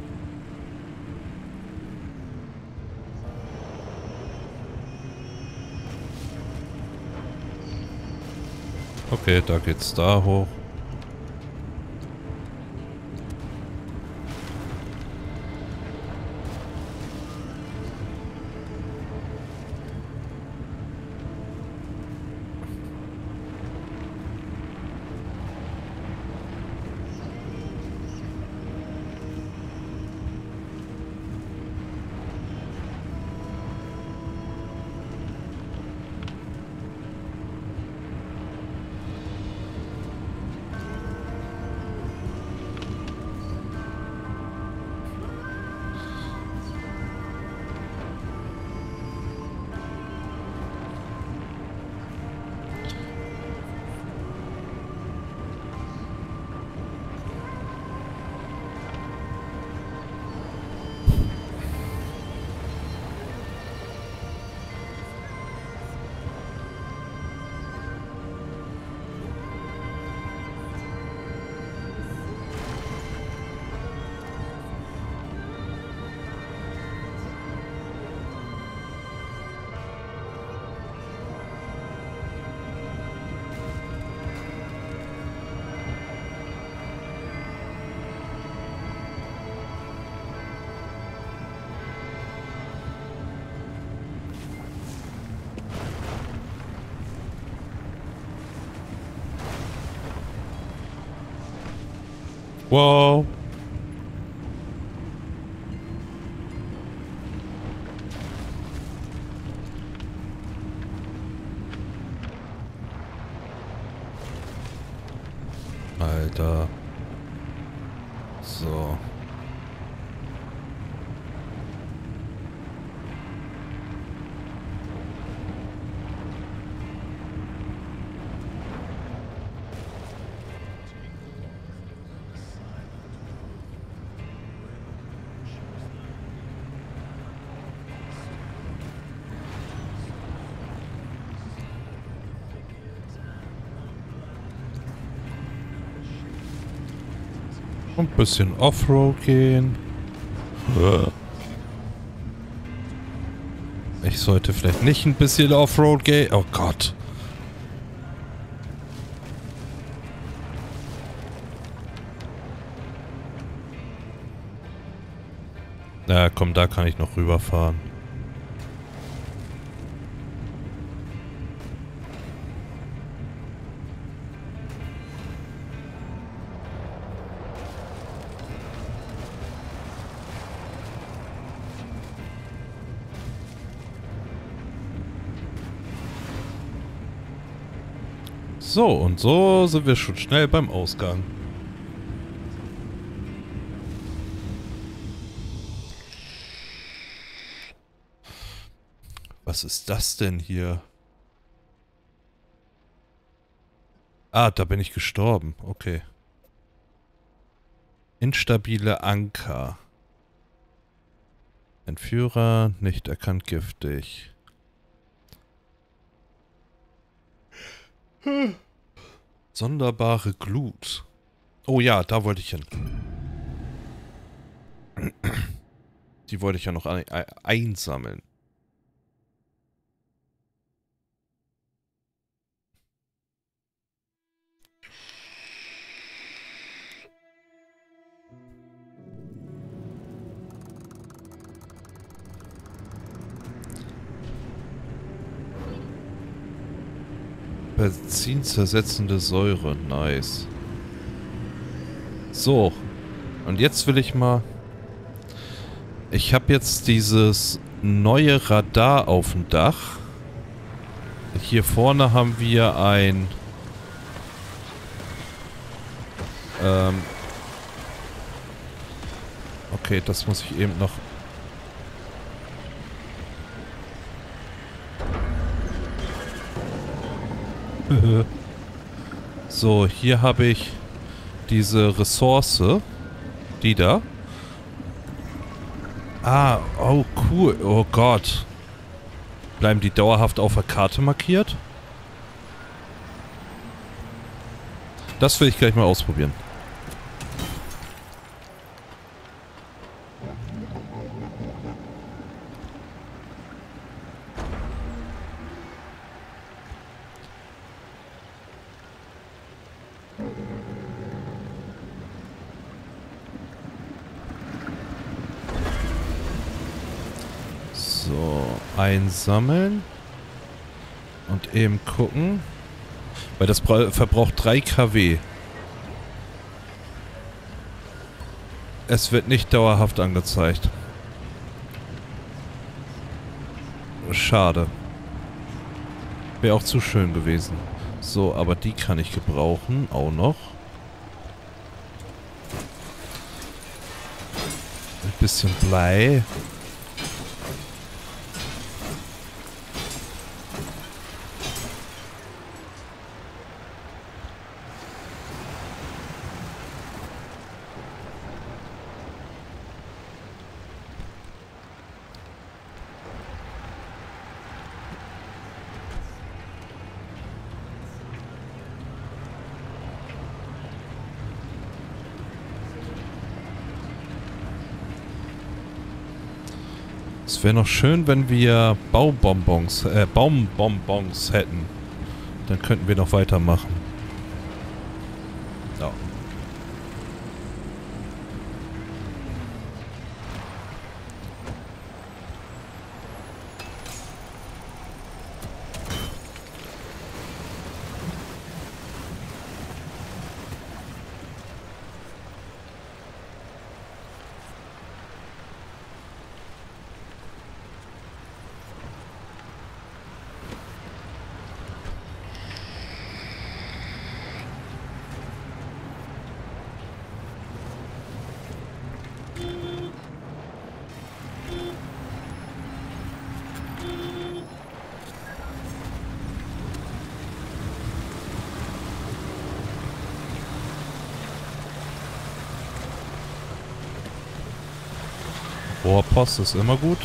Okay, da geht's da hoch. Wow. Alter. So. Ein bisschen Offroad gehen. Ich sollte vielleicht nicht ein bisschen Offroad gehen. Oh Gott. Na komm, da kann ich noch rüberfahren. So, und so sind wir schon schnell beim Ausgang. Was ist das denn hier? Ah, da bin ich gestorben. Okay. Instabile Anker. Entführer, nicht erkannt, giftig. Sonderbare Glut. Oh ja, da wollte ich hin. Die wollte ich ja noch einsammeln. Benzinzersetzende Säure. Nice. So. Und jetzt will ich mal... Ich habe jetzt dieses neue Radar auf dem Dach. Hier vorne haben wir ein... Okay, das muss ich eben noch... So, hier habe ich diese Ressource. Die da. Ah, oh cool. Oh Gott. Bleiben die dauerhaft auf der Karte markiert? Das will ich gleich mal ausprobieren. So, einsammeln. Und eben gucken. Weil das verbraucht 3 kW. Es wird nicht dauerhaft angezeigt. Schade. Wäre auch zu schön gewesen. So, aber die kann ich gebrauchen. Auch noch. Ein bisschen Blei. Es wäre noch schön, wenn wir Baumbonbons hätten. Dann könnten wir noch weitermachen. Ja. Rohrpost ist immer gut.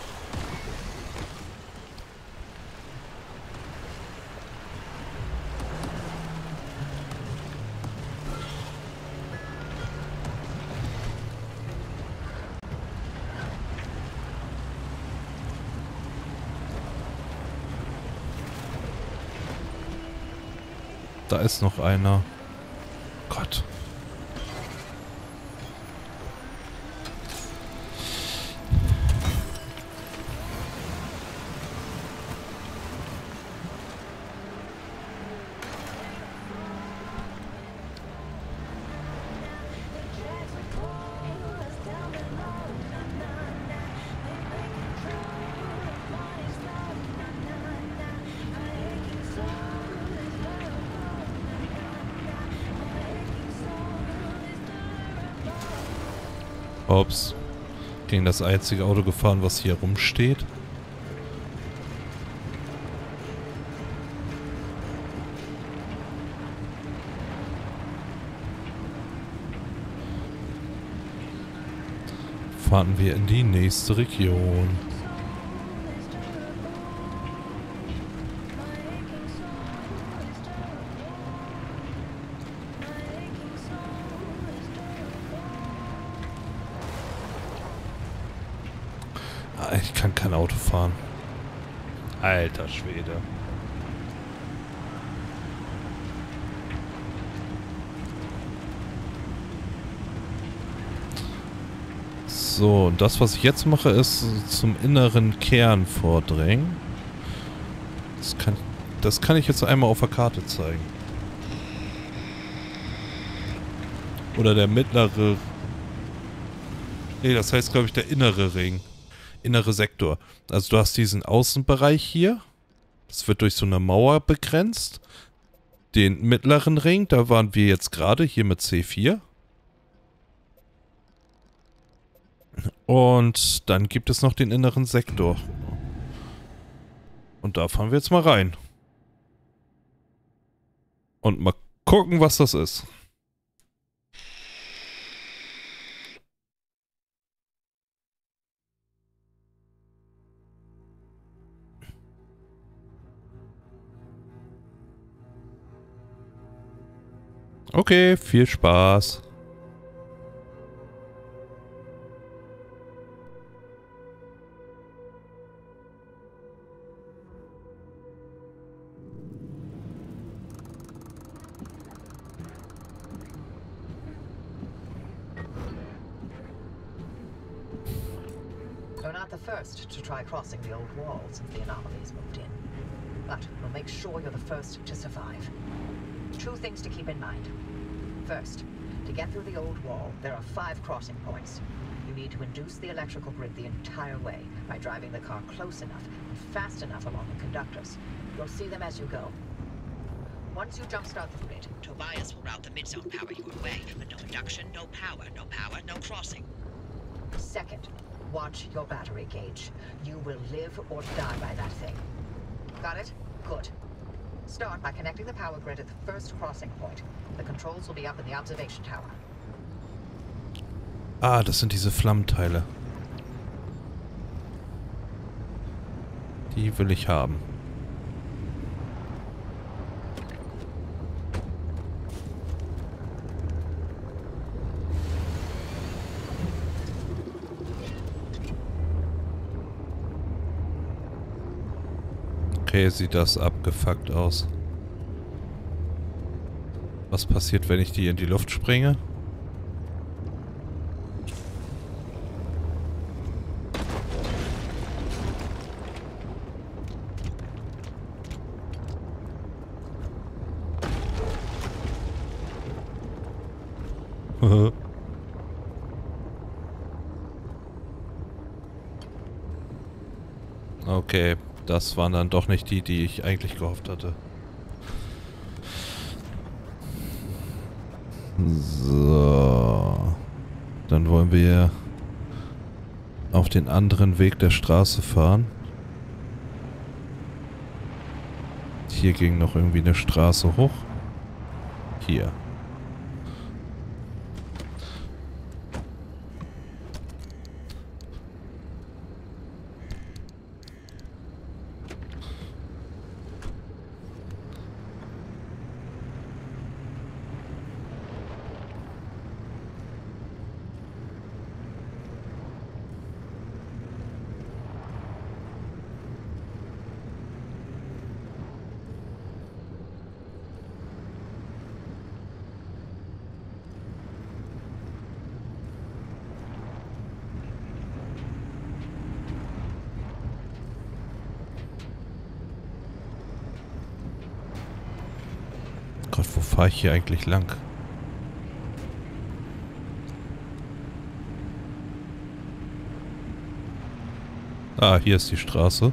Da ist noch einer. Gott. Ups. Gegen das einzige Auto gefahren, was hier rumsteht. Fahren wir in die nächste Region. Ich kann kein Auto fahren. Alter Schwede. So, und das, was ich jetzt mache, ist zum inneren Kern vordringen. Das kann ich jetzt einmal auf der Karte zeigen. Oder der mittlere... Nee, das heißt, glaube ich, der innere Ring. Innere Sektor. Also du hast diesen Außenbereich hier. Das wird durch so eine Mauer begrenzt. Den mittleren Ring, da waren wir jetzt gerade, hier mit C4. Und dann gibt es noch den inneren Sektor. Und da fahren wir jetzt mal rein. Und mal gucken, was das ist. Okay, viel Spaß. You're not the first to try crossing the old wall since the anomalies moved in. But we'll make sure you're the first to survive. Two things to keep in mind. First, to get through the old wall, there are 5 crossing points. You need to induce the electrical grid the entire way by driving the car close enough and fast enough along the conductors. You'll see them as you go. Once you jumpstart the grid, Tobias will route the midzone power your way, but no induction, no power, no crossing. Second, watch your battery gauge. You will live or die by that thing. Got it? Good. Start by connecting the power grid at the first crossing point. The controls will be up in the observation tower. Ah, das sind diese Flammenteile. Die will ich haben. Okay, sieht das abgefuckt aus. Was passiert, wenn ich die in die Luft springe? Okay, das waren dann doch nicht die, die ich eigentlich gehofft hatte. So. Dann wollen wir auf den anderen Weg der Straße fahren. Hier ging noch irgendwie eine Straße hoch. Hier. Gott, wo fahre ich hier eigentlich lang? Ah, hier ist die Straße.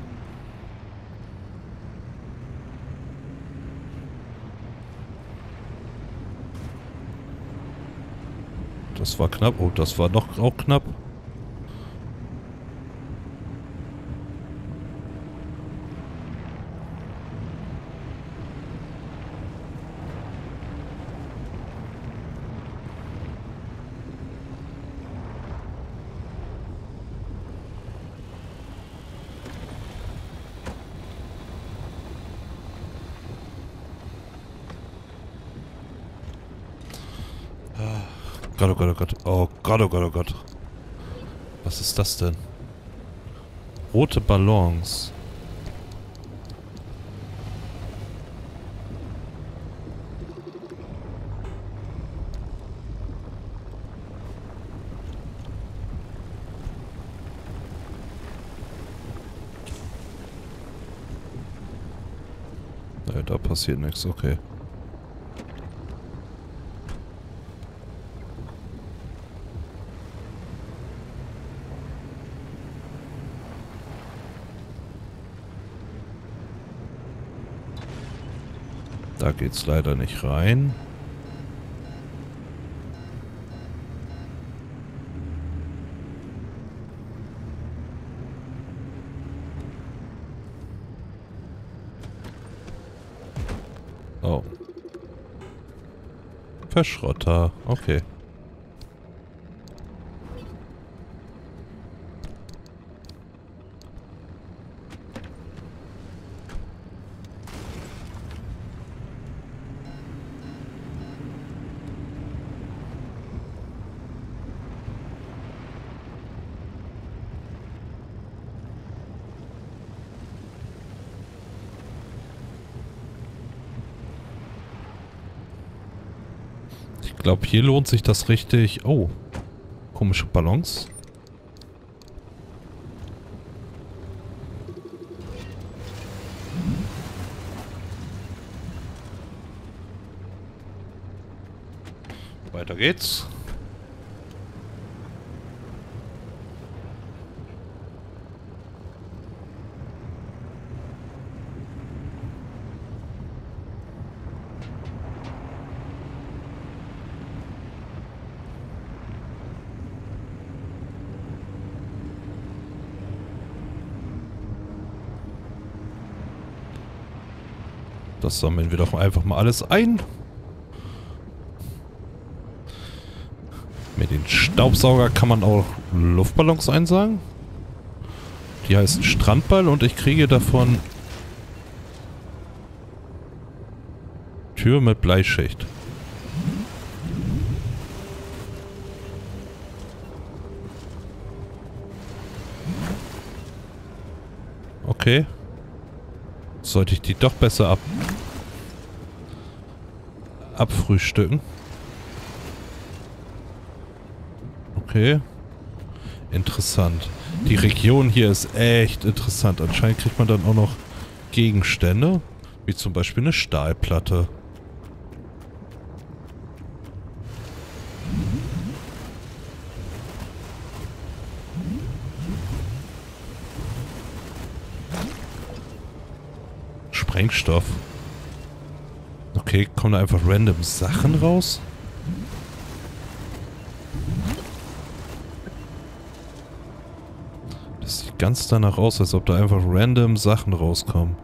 Das war knapp. Oh, das war noch auch knapp. Gott, oh Gott, oh Gott. Oh Gott, oh Gott, oh Gott. Was ist das denn? Rote Ballons. Ja, da passiert nichts, okay. Da geht's leider nicht rein. Oh. Verschrotter. Okay. Ich glaube, hier lohnt sich das richtig. Oh, komische Ballons. Weiter geht's. Das sammeln wir doch einfach mal alles ein. Mit den Staubsauger kann man auch Luftballons einsagen. Die heißen Strandball und ich kriege davon Tür mit Bleischicht. Okay. Sollte ich die doch besser abfrühstücken. Okay. Interessant. Die Region hier ist echt interessant. Anscheinend kriegt man dann auch noch Gegenstände, wie zum Beispiel eine Stahlplatte. Sprengstoff. Okay, kommen da einfach random Sachen raus? Das sieht ganz danach aus, als ob da einfach random Sachen rauskommen.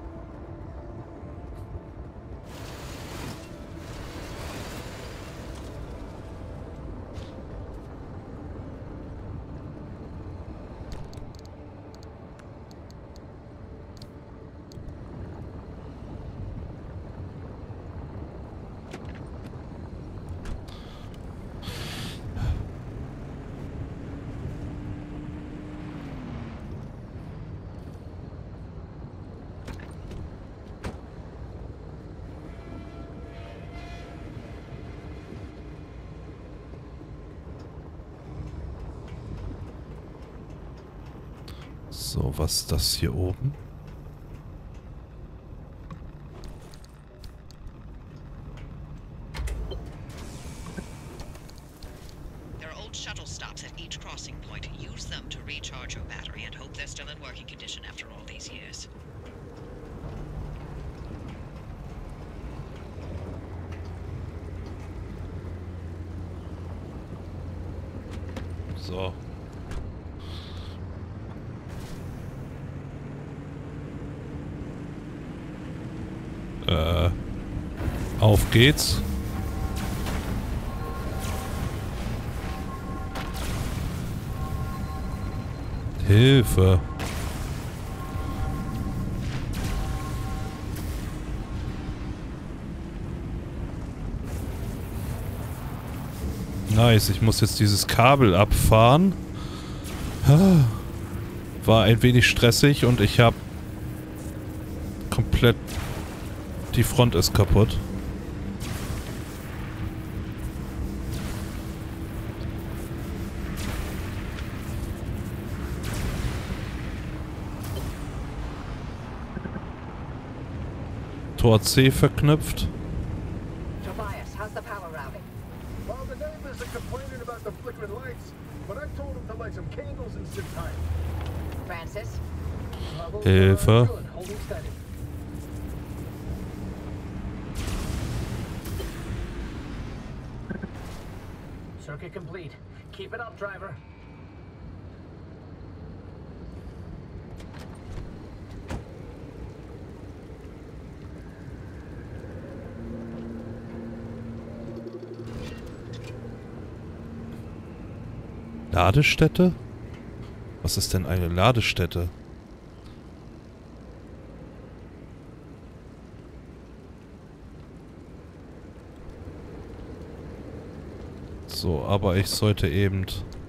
So, was ist das hier oben? edition after all these years. So. Auf geht's. Hilfe. Nice, ich muss jetzt dieses Kabel abfahren. War ein wenig stressig und ich habe komplett... Die Front ist kaputt. Tor C verknüpft. Tobias, how's the power routing? Well, the neighbors are complaining about the flickering lights, but I told them to light some candles and sit tight. Francis? Hilfe. Good, holding steady. Circuit complete. Keep it up, driver. Ladestätte? Was ist denn eine Ladestätte? So, aber ich sollte eben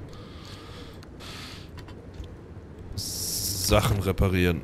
Sachen reparieren.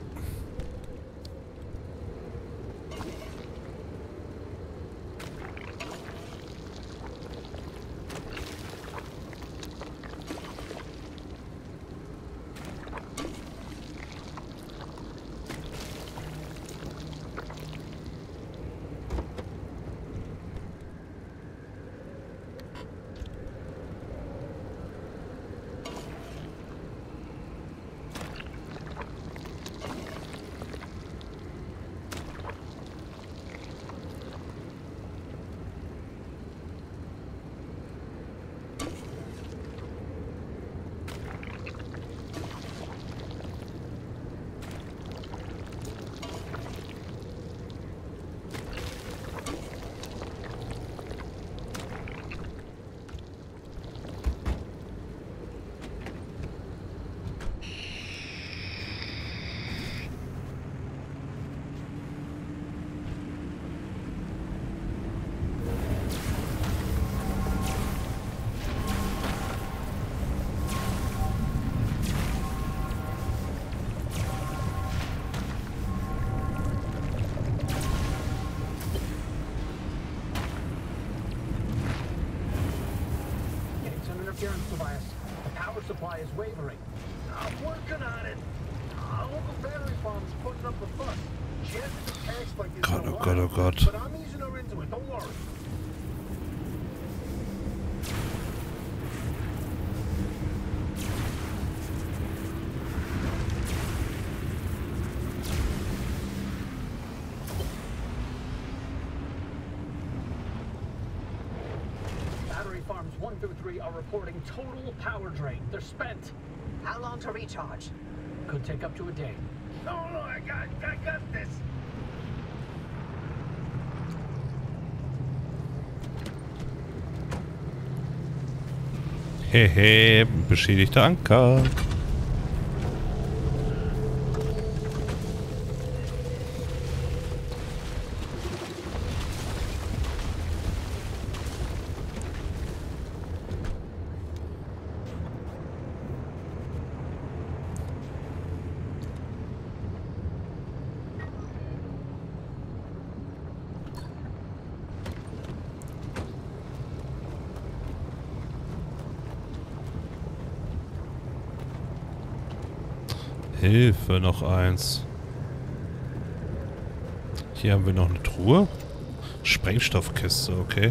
Interference, Tobias. The power supply is wavering. I'm working on it. Local battery farm's putting up a fuss. She has to tax like it's God, a oh God, oh God. But I'm easing her into it. Don't worry. Battery farms 1 through 3 are reporting total power drain. They're spent. How long to recharge? Could take up to a day. No, I got this. Hehe, beschädigter Anker. Hilfe, noch eins. Hier haben wir noch eine Truhe. Sprengstoffkiste, okay.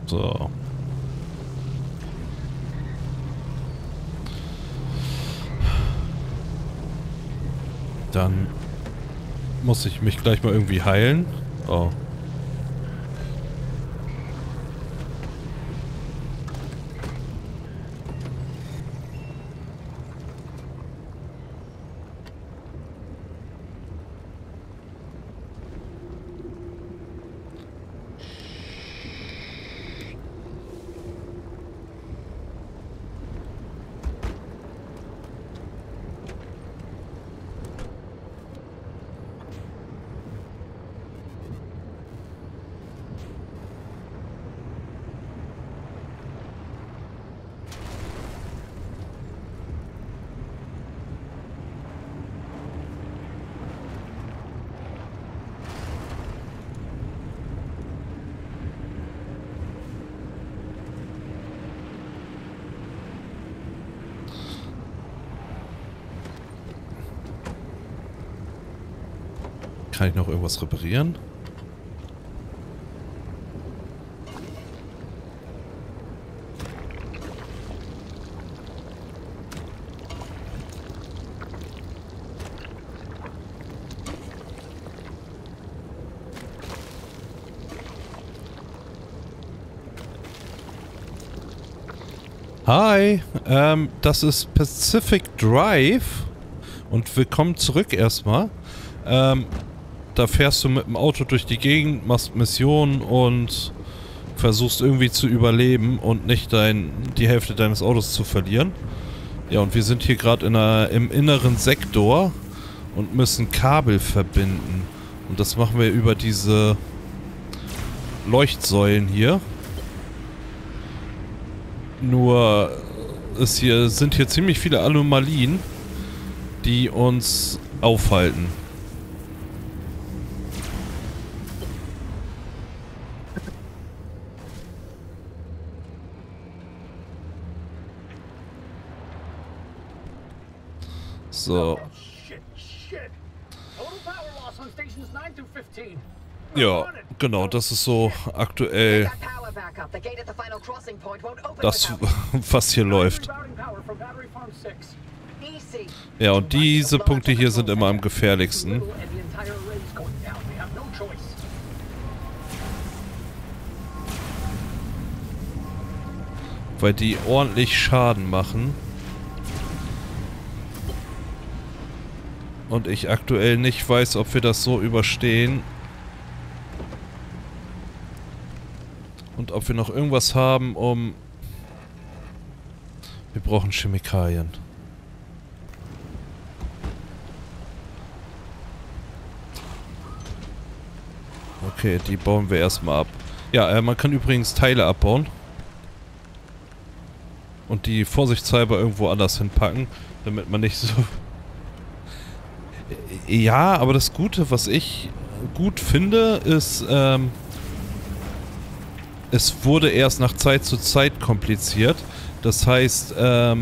So. Dann muss ich mich gleich mal irgendwie heilen. Oh. Kann ich noch irgendwas reparieren? Hi, das ist Pacific Drive und willkommen zurück erstmal. Da fährst du mit dem Auto durch die Gegend, machst Missionen und versuchst irgendwie zu überleben und nicht die Hälfte deines Autos zu verlieren. Ja, und wir sind hier gerade im inneren Sektor und müssen Kabel verbinden. Und das machen wir über diese Leuchtsäulen hier. Nur sind hier ziemlich viele Anomalien, die uns aufhalten. So. Ja, genau, das ist so aktuell das, was hier läuft. Ja, und diese Punkte hier sind immer am gefährlichsten. Weil die ordentlich Schaden machen. Und ich aktuell nicht weiß, ob wir das so überstehen. Und ob wir noch irgendwas haben, um... Wir brauchen Chemikalien. Okay, die bauen wir erstmal ab. Ja, man kann übrigens Teile abbauen. Und die vorsichtshalber irgendwo anders hinpacken, damit man nicht so... Ja, aber das Gute, was ich gut finde, ist, es wurde erst nach Zeit zu Zeit kompliziert. Das heißt,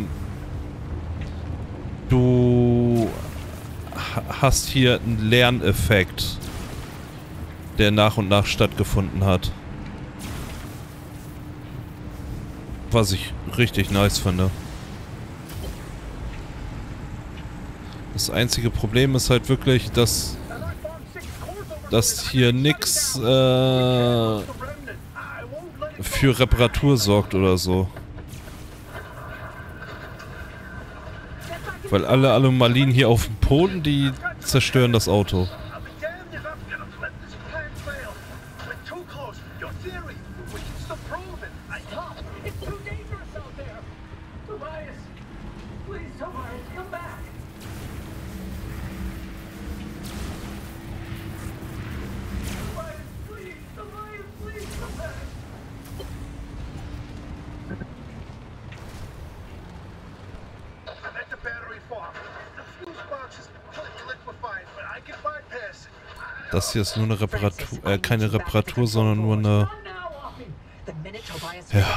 du hast hier einen Lerneffekt, der nach und nach stattgefunden hat. Was ich richtig nice finde. Das einzige Problem ist halt wirklich, dass hier nix für Reparatur sorgt oder so. Weil alle Anomalien hier auf dem Boden, die zerstören das Auto. Das hier ist nur eine Reparatur, keine Reparatur, sondern nur eine... Ja.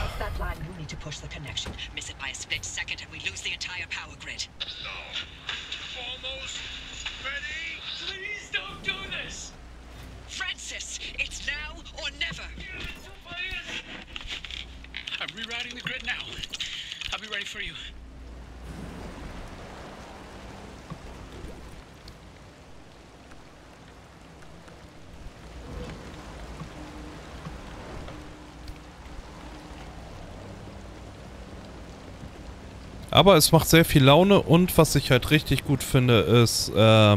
Aber es macht sehr viel Laune und was ich halt richtig gut finde, ist,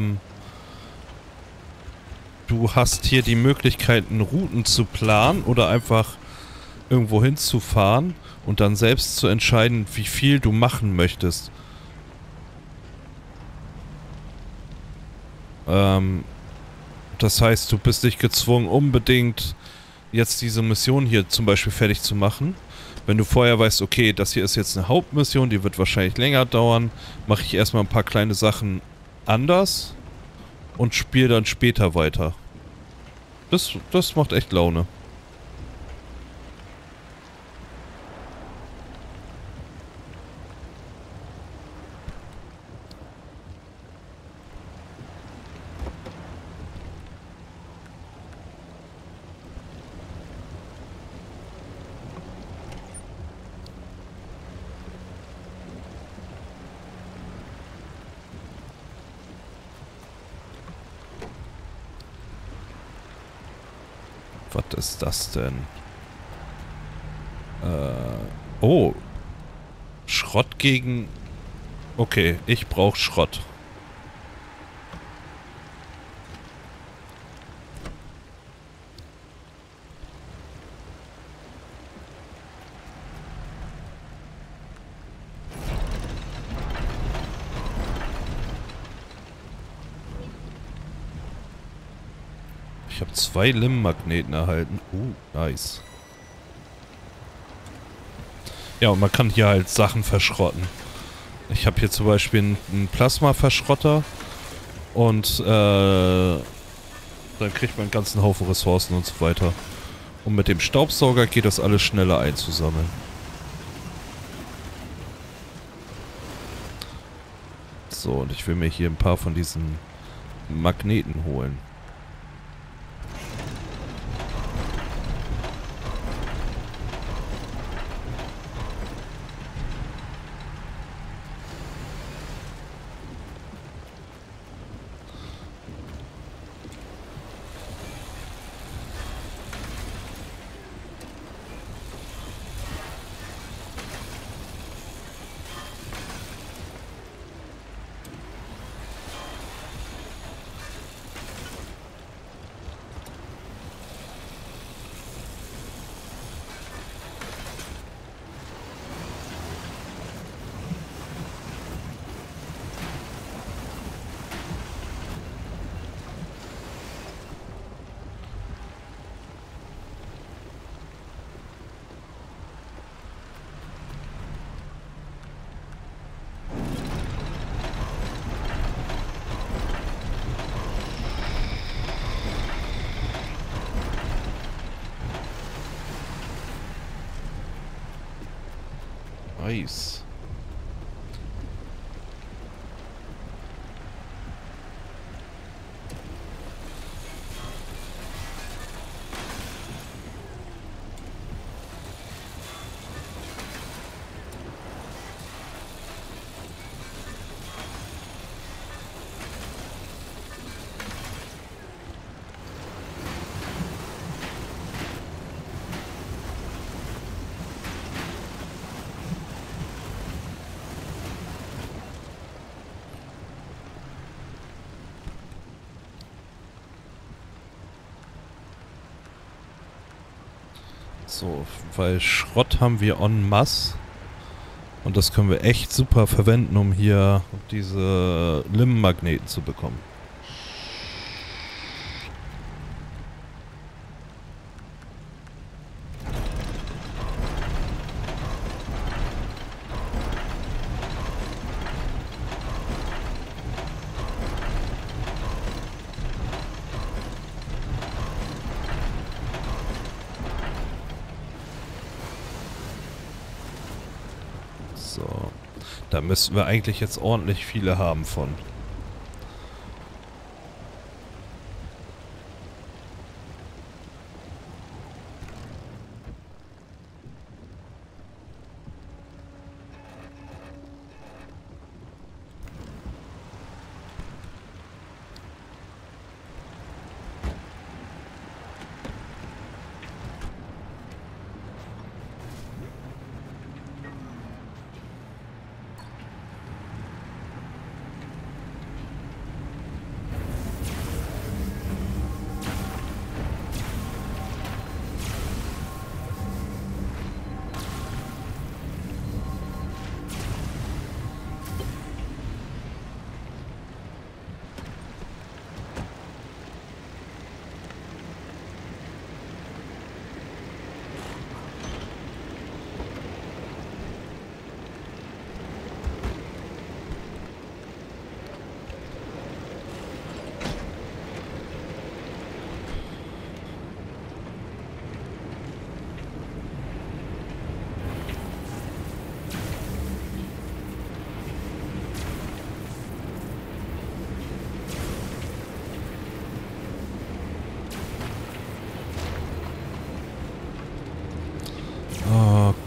du hast hier die Möglichkeiten, Routen zu planen oder einfach irgendwo hinzufahren und dann selbst zu entscheiden, wie viel du machen möchtest. Das heißt, du bist nicht gezwungen, unbedingt jetzt diese Mission hier zum Beispiel fertig zu machen. Wenn du vorher weißt, okay, das hier ist jetzt eine Hauptmission, die wird wahrscheinlich länger dauern, mache ich erstmal ein paar kleine Sachen anders und spiele dann später weiter. Das macht echt Laune. Was ist das denn? Oh. Schrott gegen... Okay, ich brauche Schrott. Ich habe 2 Limmagneten erhalten. Nice. Ja, und man kann hier halt Sachen verschrotten. Ich habe hier zum Beispiel einen Plasma-Verschrotter und dann kriegt man einen ganzen Haufen Ressourcen und so weiter. Und mit dem Staubsauger geht das alles schneller einzusammeln. So, und ich will mir hier ein paar von diesen Magneten holen. Nice. So, weil Schrott haben wir en masse. Und das können wir echt super verwenden, um hier diese Limmagneten zu bekommen. So, da müssten wir eigentlich jetzt ordentlich viele haben von.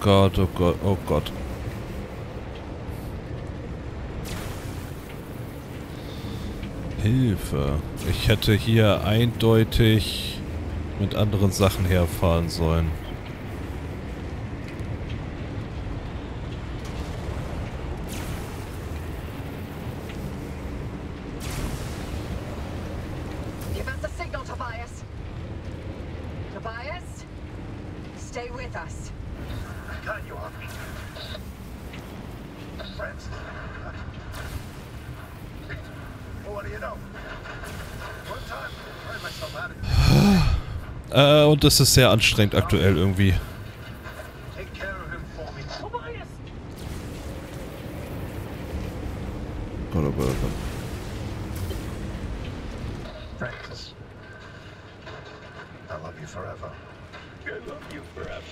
Gott, oh Gott, oh Gott. Hilfe. Ich hätte hier eindeutig mit anderen Sachen herfahren sollen. Give us the signal, Tobias. Tobias, stay with us. Got you off me. Friends. Well, what do you know? One time, I find myself out of Und das ist sehr anstrengend aktuell irgendwie. Take care of him for me. Tobias! Gott, oh Gott, oh Gott. Francis. I love you forever. I love you forever.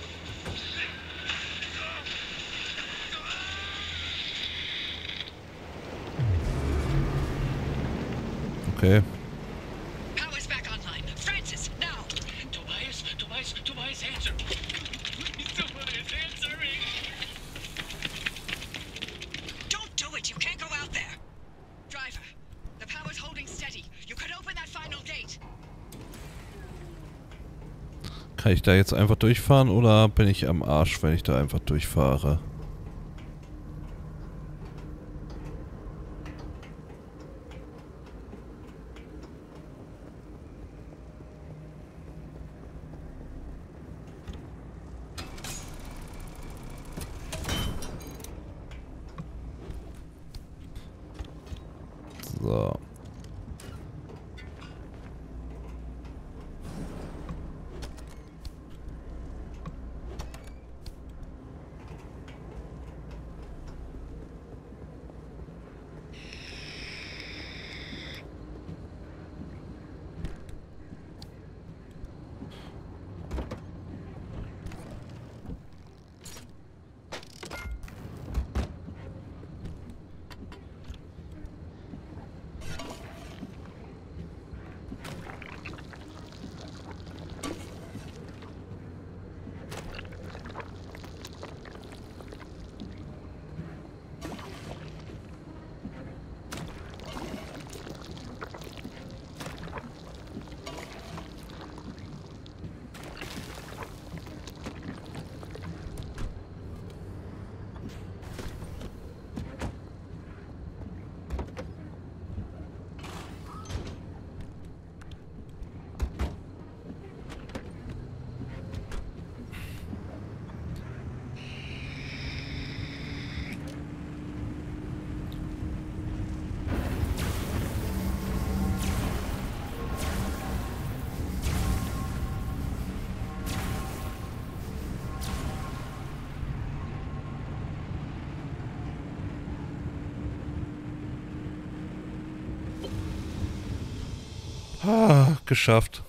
Okay. Power's back online. Francis, now! Tobias, answer! Someone is answering! Don't do it! You can't go out there! Driver, the power's holding steady. You could open that final gate. Kann ich da jetzt einfach durchfahren oder bin ich am Arsch, wenn ich da einfach durchfahre? So. Ah, geschafft.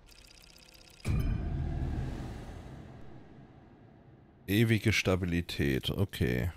Ewige Stabilität, okay.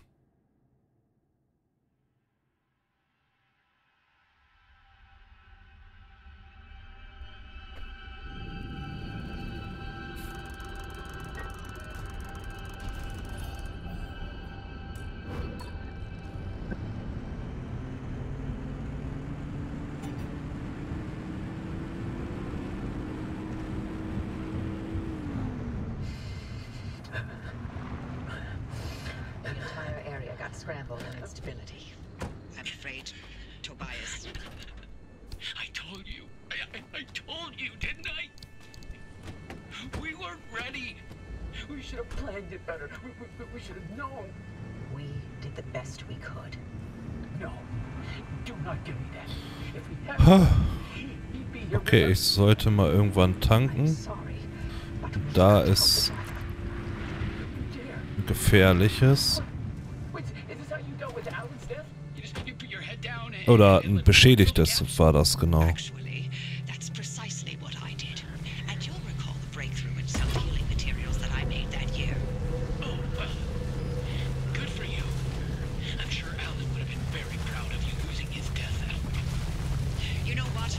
The entire area got scrambled in instability. I'm afraid, Tobias. I told you. I told you, didn't I? We weren't ready. We should have planned it better. We should have known. We did the best we could. No. Do not give me that. If we had he'd be here with Okay, ich us. sollte mal irgendwann I'm tanken. sorry, but we Da can't ist go back. Dare. Gefährliches. Wait, is this how you dealt with Alan's death? You put your head down and... Oder ein beschädigtes war das genau. Actually, that's precisely what I did. And you'll recall the breakthrough in self-healing materials that I made that year. Oh, well. Good for you. I'm sure Alan would have been very proud of you using his death out. You know what?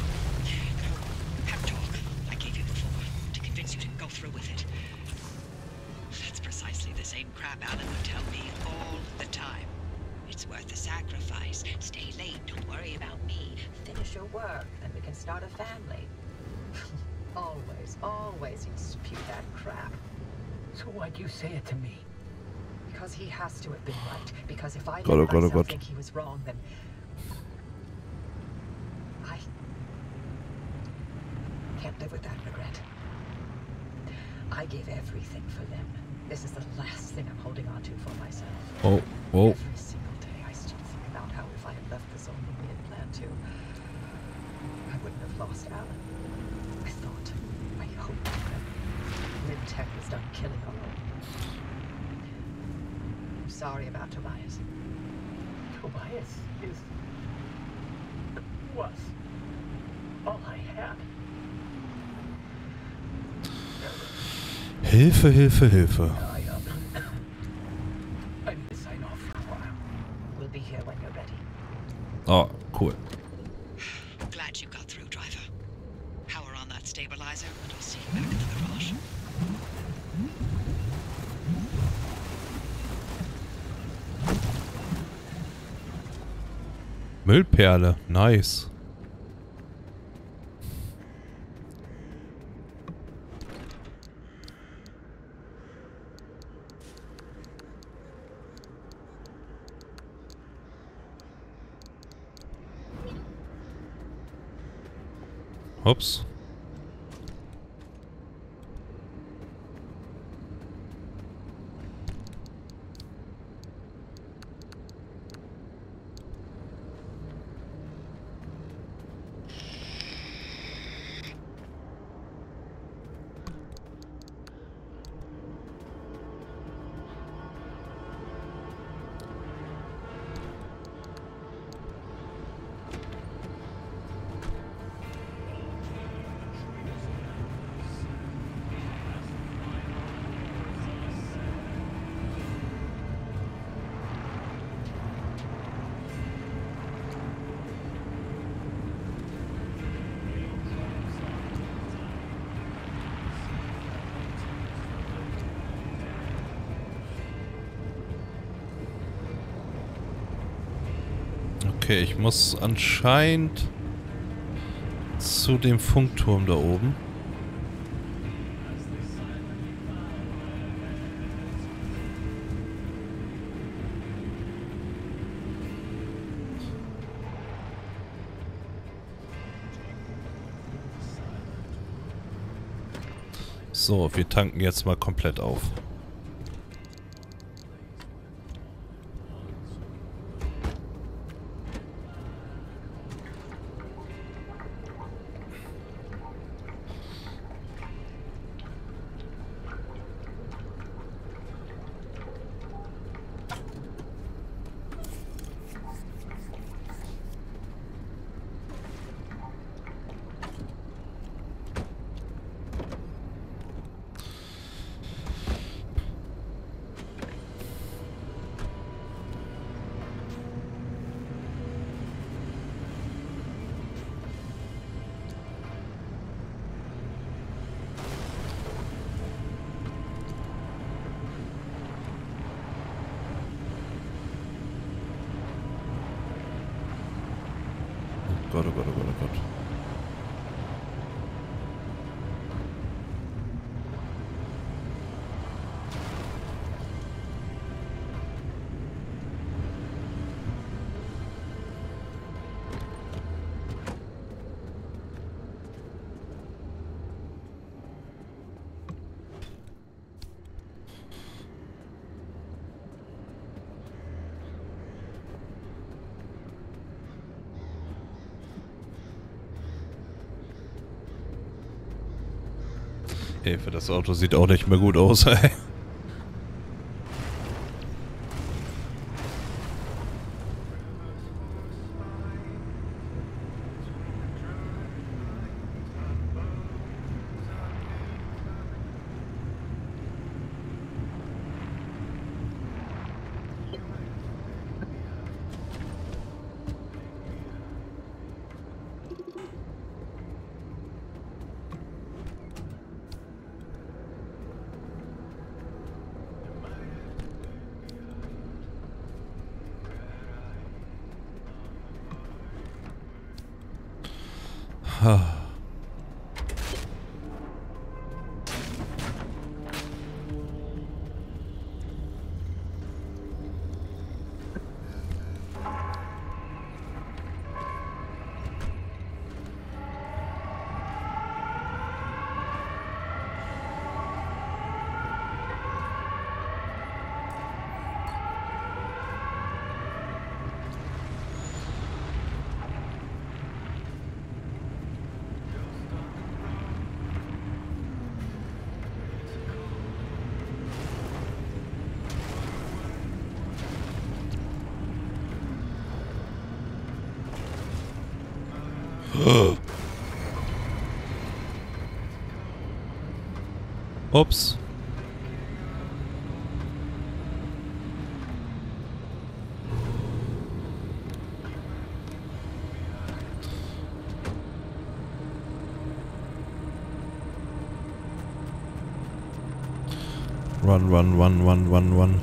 Pep talk I gave you before to convince you to go through with it. it's worth the sacrifice. Stay late, don't worry about me. Finish your work, then we can start a family. Always you spew that crap. So why'd you say it to me? Because he has to have been right. Because if I God, let oh God, oh myself God. think he was wrong, then I can't live with that regret. I gave everything for them. This is the last thing I'm holding on to for myself. Oh, oh. Every single day I still think about how if I had left the zone when we had planned to, I wouldn't have lost Alan. I thought, I hoped that Rimtech was done killing Alan. I'm sorry about Tobias. Tobias was all I had. Hilfe, Hilfe, Hilfe. I need to sign off for a while. We'll be here when you're ready. Oh, cool. Glad you got through, driver. Power on that stabilizer, and I'll see you back in the garage. Müllperle, nice. Ups. Okay, ich muss anscheinend zu dem Funkturm da oben. So, wir tanken jetzt mal komplett auf. Gott, oh Gott, oh Gott, oh Gott. Hilfe, das Auto sieht auch nicht mehr gut aus, ey. Ups. Run, run, run, run, run, run.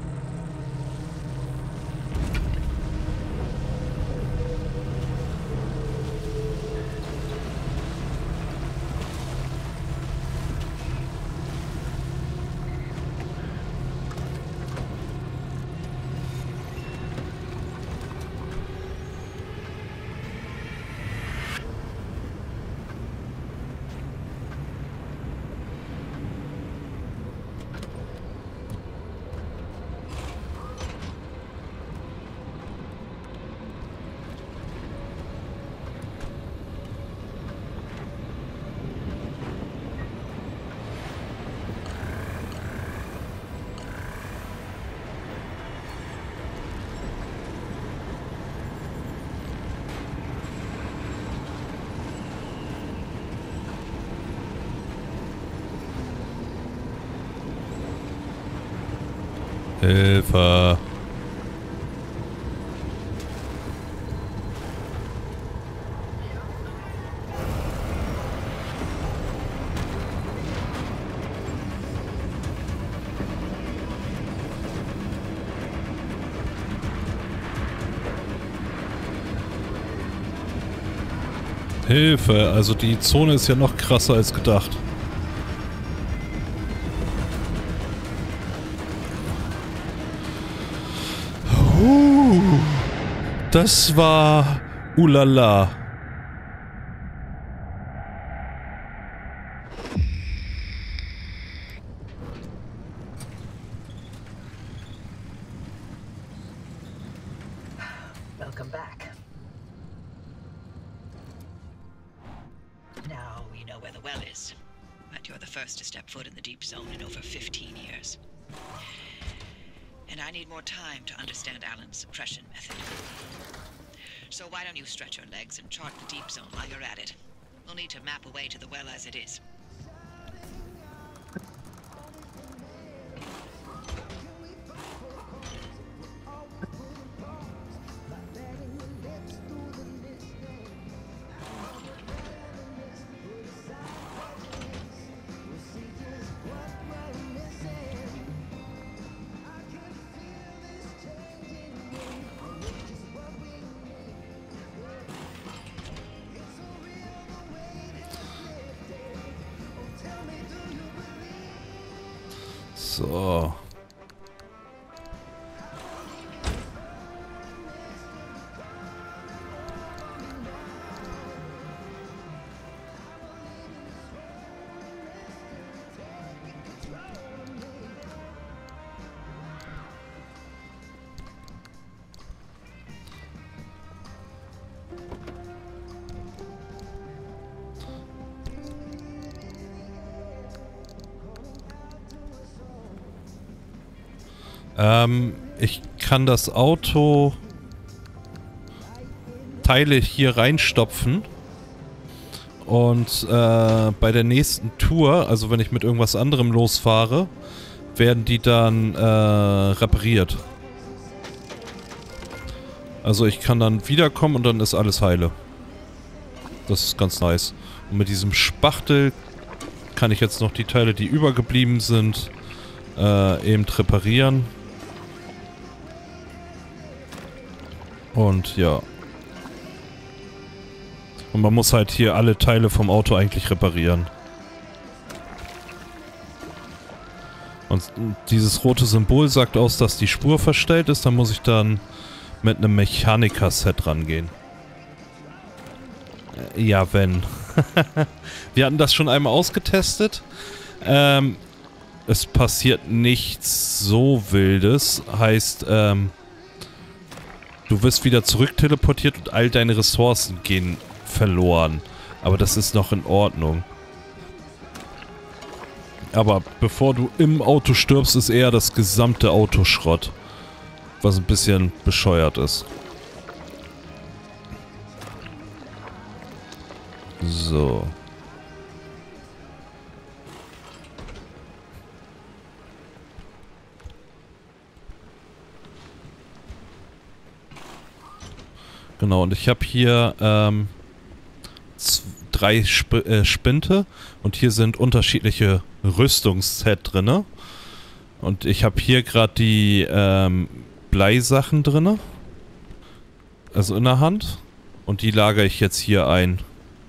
Hilfe. Hilfe, also die Zone ist ja noch krasser als gedacht. Das war ulala. Welcome back. Now we know where the well is. But you're the first to step foot in the deep zone in over 15 years. And I need more time to understand Alan's suppression method. So why don't you stretch your legs and chart the deep zone while you're at it? We'll need to map a way to the well as it is. So. Ich kann das Auto Teile hier reinstopfen und bei der nächsten Tour, also wenn ich mit irgendwas anderem losfahre, werden die dann repariert. Also ich kann dann wiederkommen und dann ist alles heile. Das ist ganz nice. Und mit diesem Spachtel kann ich jetzt noch die Teile, die übergeblieben sind, eben reparieren. Und ja. Und man muss halt hier alle Teile vom Auto eigentlich reparieren. Und dieses rote Symbol sagt aus, dass die Spur verstellt ist. Dann muss ich dann mit einem Mechaniker-Set rangehen. Ja, wenn. Wir hatten das schon einmal ausgetestet. Es passiert nichts so Wildes. Heißt, du wirst wieder zurück teleportiert und all deine Ressourcen gehen verloren. Aber das ist noch in Ordnung. Aber bevor du im Auto stirbst, ist eher das gesamte Auto Schrott. Was ein bisschen bescheuert ist. So. Genau, und ich habe hier 3 Spinte und hier sind unterschiedliche Rüstungsset drinne. Und ich habe hier gerade die Bleisachen drinne. Also in der Hand. Und die lagere ich jetzt hier ein.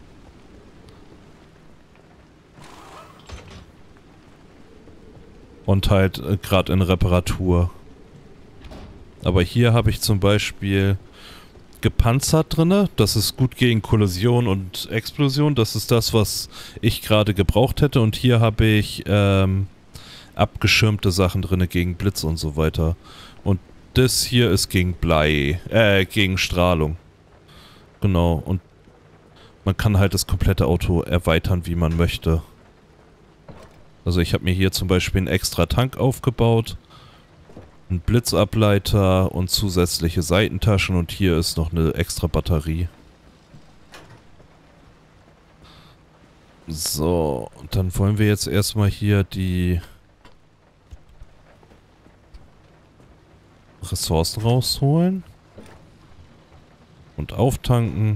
Und halt gerade in Reparatur. Aber hier habe ich zum Beispiel gepanzert drinne. Das ist gut gegen Kollision und Explosion. Das ist das, was ich gerade gebraucht hätte. Und hier habe ich abgeschirmte Sachen drinne gegen Blitz und so weiter. Und das hier ist gegen gegen Strahlung. Genau. Und man kann halt das komplette Auto erweitern, wie man möchte. Also ich habe mir hier zum Beispiel einen extra Tank aufgebaut. Ein Blitzableiter und zusätzliche Seitentaschen und hier ist noch eine extra Batterie. So, und dann wollen wir jetzt erstmal hier die Ressourcen rausholen und auftanken.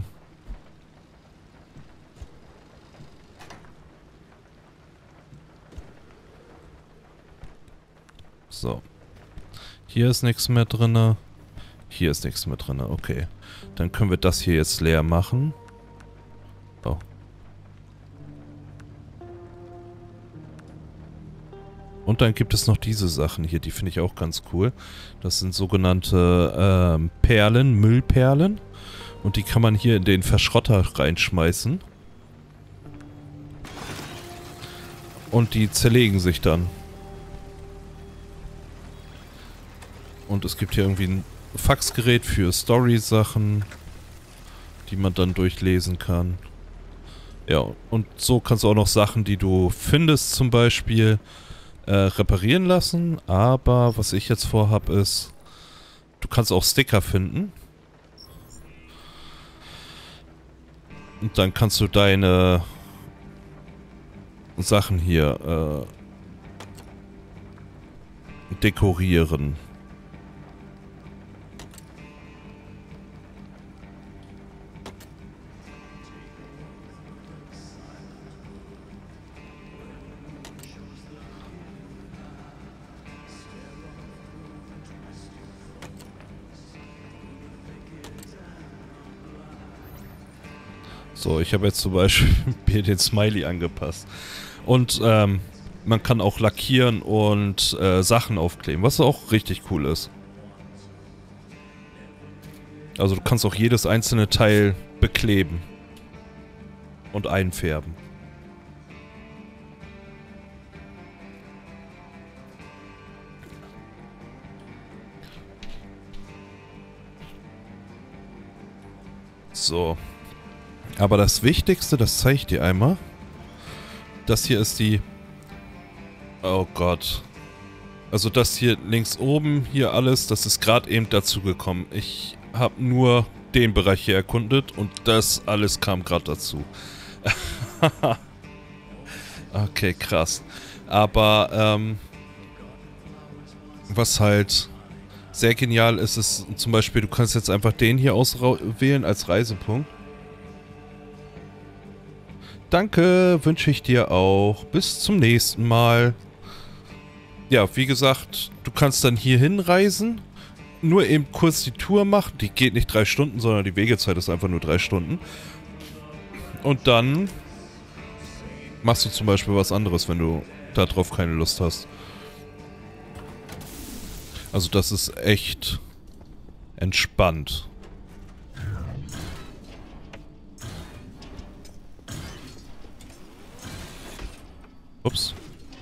So. Hier ist nichts mehr drin. Hier ist nichts mehr drin. Okay. Dann können wir das hier jetzt leer machen. Oh. Und dann gibt es noch diese Sachen hier. Die finde ich auch ganz cool. Das sind sogenannte Perlen, Müllperlen. Und die kann man hier in den Verschrotter reinschmeißen. Und die zerlegen sich dann. Und es gibt hier irgendwie ein Faxgerät für Story-Sachen, die man dann durchlesen kann. Ja, und so kannst du auch noch Sachen, die du findest zum Beispiel, reparieren lassen. Aber was ich jetzt vorhab ist, du kannst auch Sticker finden. Und dann kannst du deine Sachen hier dekorieren. So, ich habe jetzt zum Beispiel den Smiley angepasst. Und man kann auch lackieren und Sachen aufkleben, was auch richtig cool ist. Also du kannst auch jedes einzelne Teil bekleben und einfärben. So. Aber das Wichtigste, das zeige ich dir einmal. Das hier ist die... Oh Gott. Also das hier links oben, hier alles, das ist gerade eben dazu gekommen. Ich habe nur den Bereich hier erkundet und das alles kam gerade dazu. Okay, krass. Aber, was halt sehr genial ist, ist zum Beispiel, du kannst jetzt einfach den hier auswählen als Reisepunkt. Danke, wünsche ich dir auch. Bis zum nächsten Mal. Ja, wie gesagt, du kannst dann hier hinreisen. Nur eben kurz die Tour machen. Die geht nicht 3 Stunden, sondern die Wegezeit ist einfach nur 3 Stunden. Und dann machst du zum Beispiel was anderes, wenn du darauf keine Lust hast. Also das ist echt entspannt. Ups.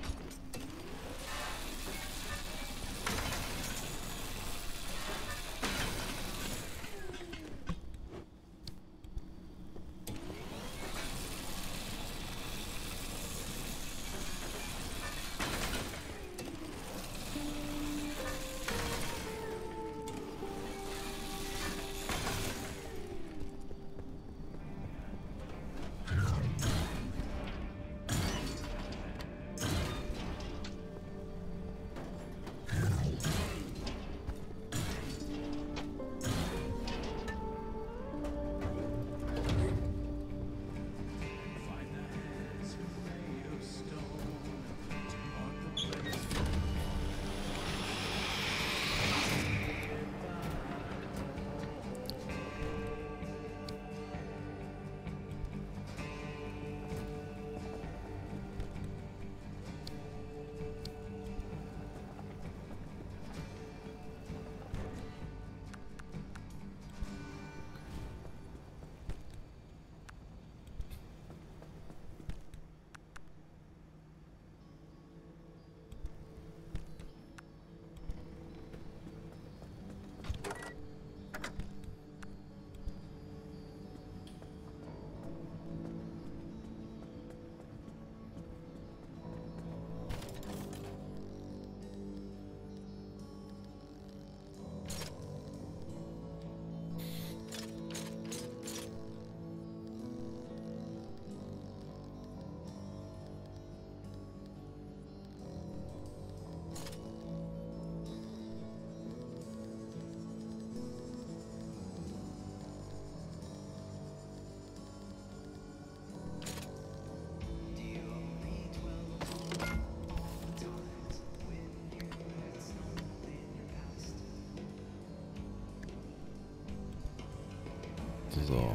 So.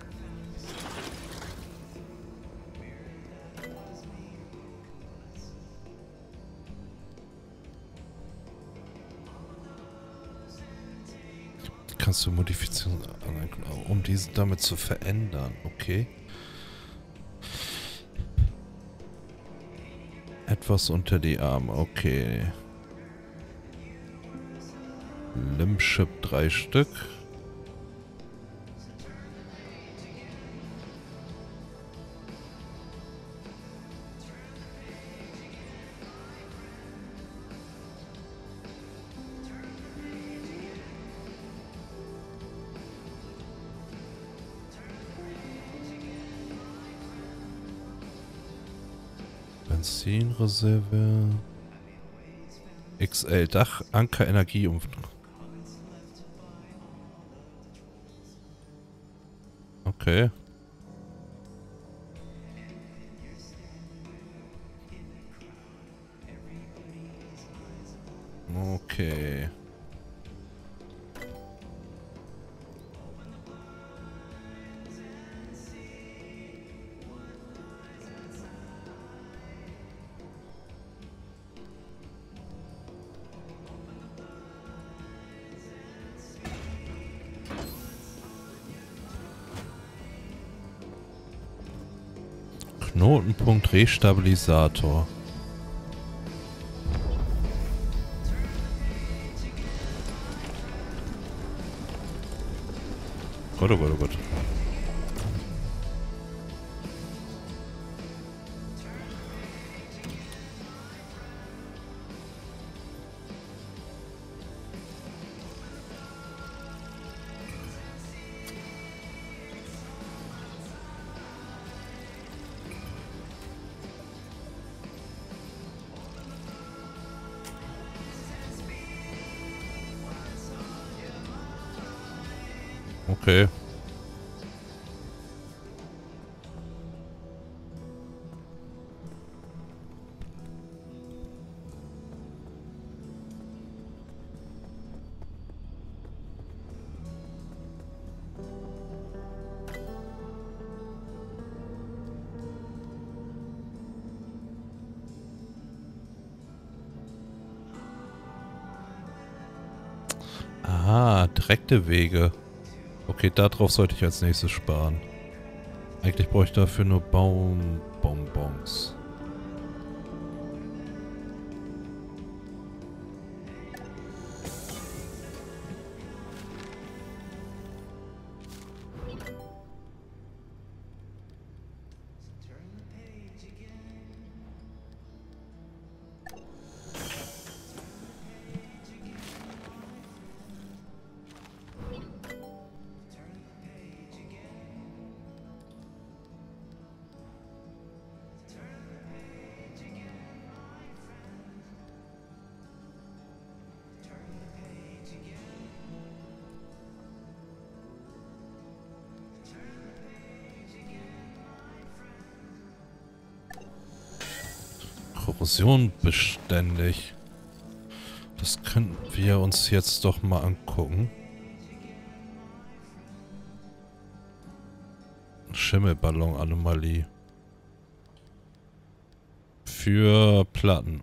Kannst du Modifizierungen aneignen, um diese damit zu verändern, okay. Etwas unter die Arme, okay. Limbchip 3 Stück. Benzinreserve. XL Dach, Anker, Energie um. Okay. Okay. Knotenpunkt Restabilisator. Gott, oh Gott, oh Gott. Okay. Ah, direkte Wege. Okay, darauf sollte ich als nächstes sparen. Eigentlich brauche ich dafür nur Baumbonbons. Korrosion beständig. Das könnten wir uns jetzt doch mal angucken. Schimmelballon-Anomalie. Für Platten.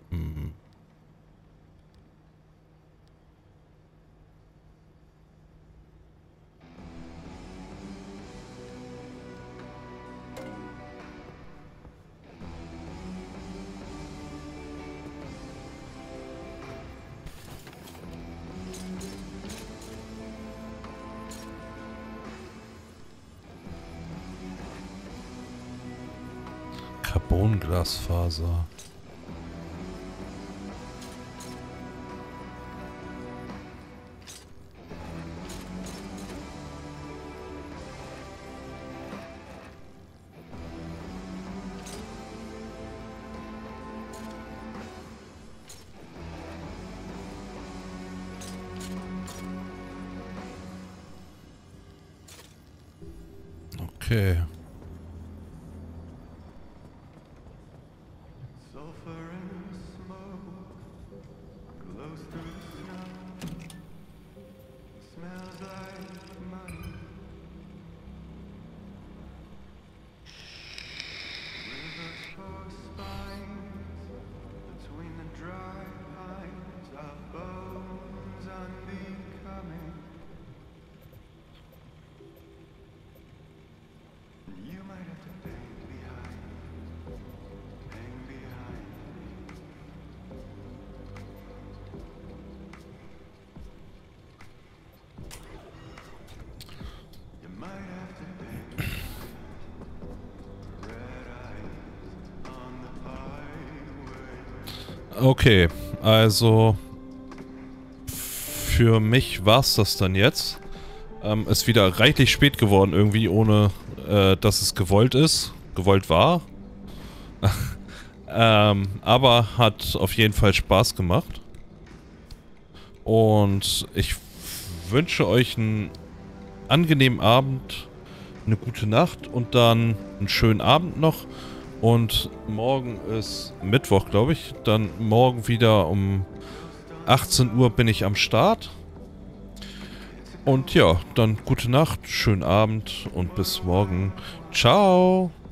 Carbonglasfaser. Okay. Okay, also für mich war's das dann jetzt. Ist wieder reichlich spät geworden irgendwie, ohne dass es gewollt ist. Gewollt war. Aber hat auf jeden Fall Spaß gemacht. Und ich wünsche euch einen angenehmen Abend, eine gute Nacht und dann einen schönen Abend noch. Und morgen ist Mittwoch, glaube ich. Dann morgen wieder um 18 Uhr bin ich am Start. Und ja, dann gute Nacht, schönen Abend und bis morgen. Ciao!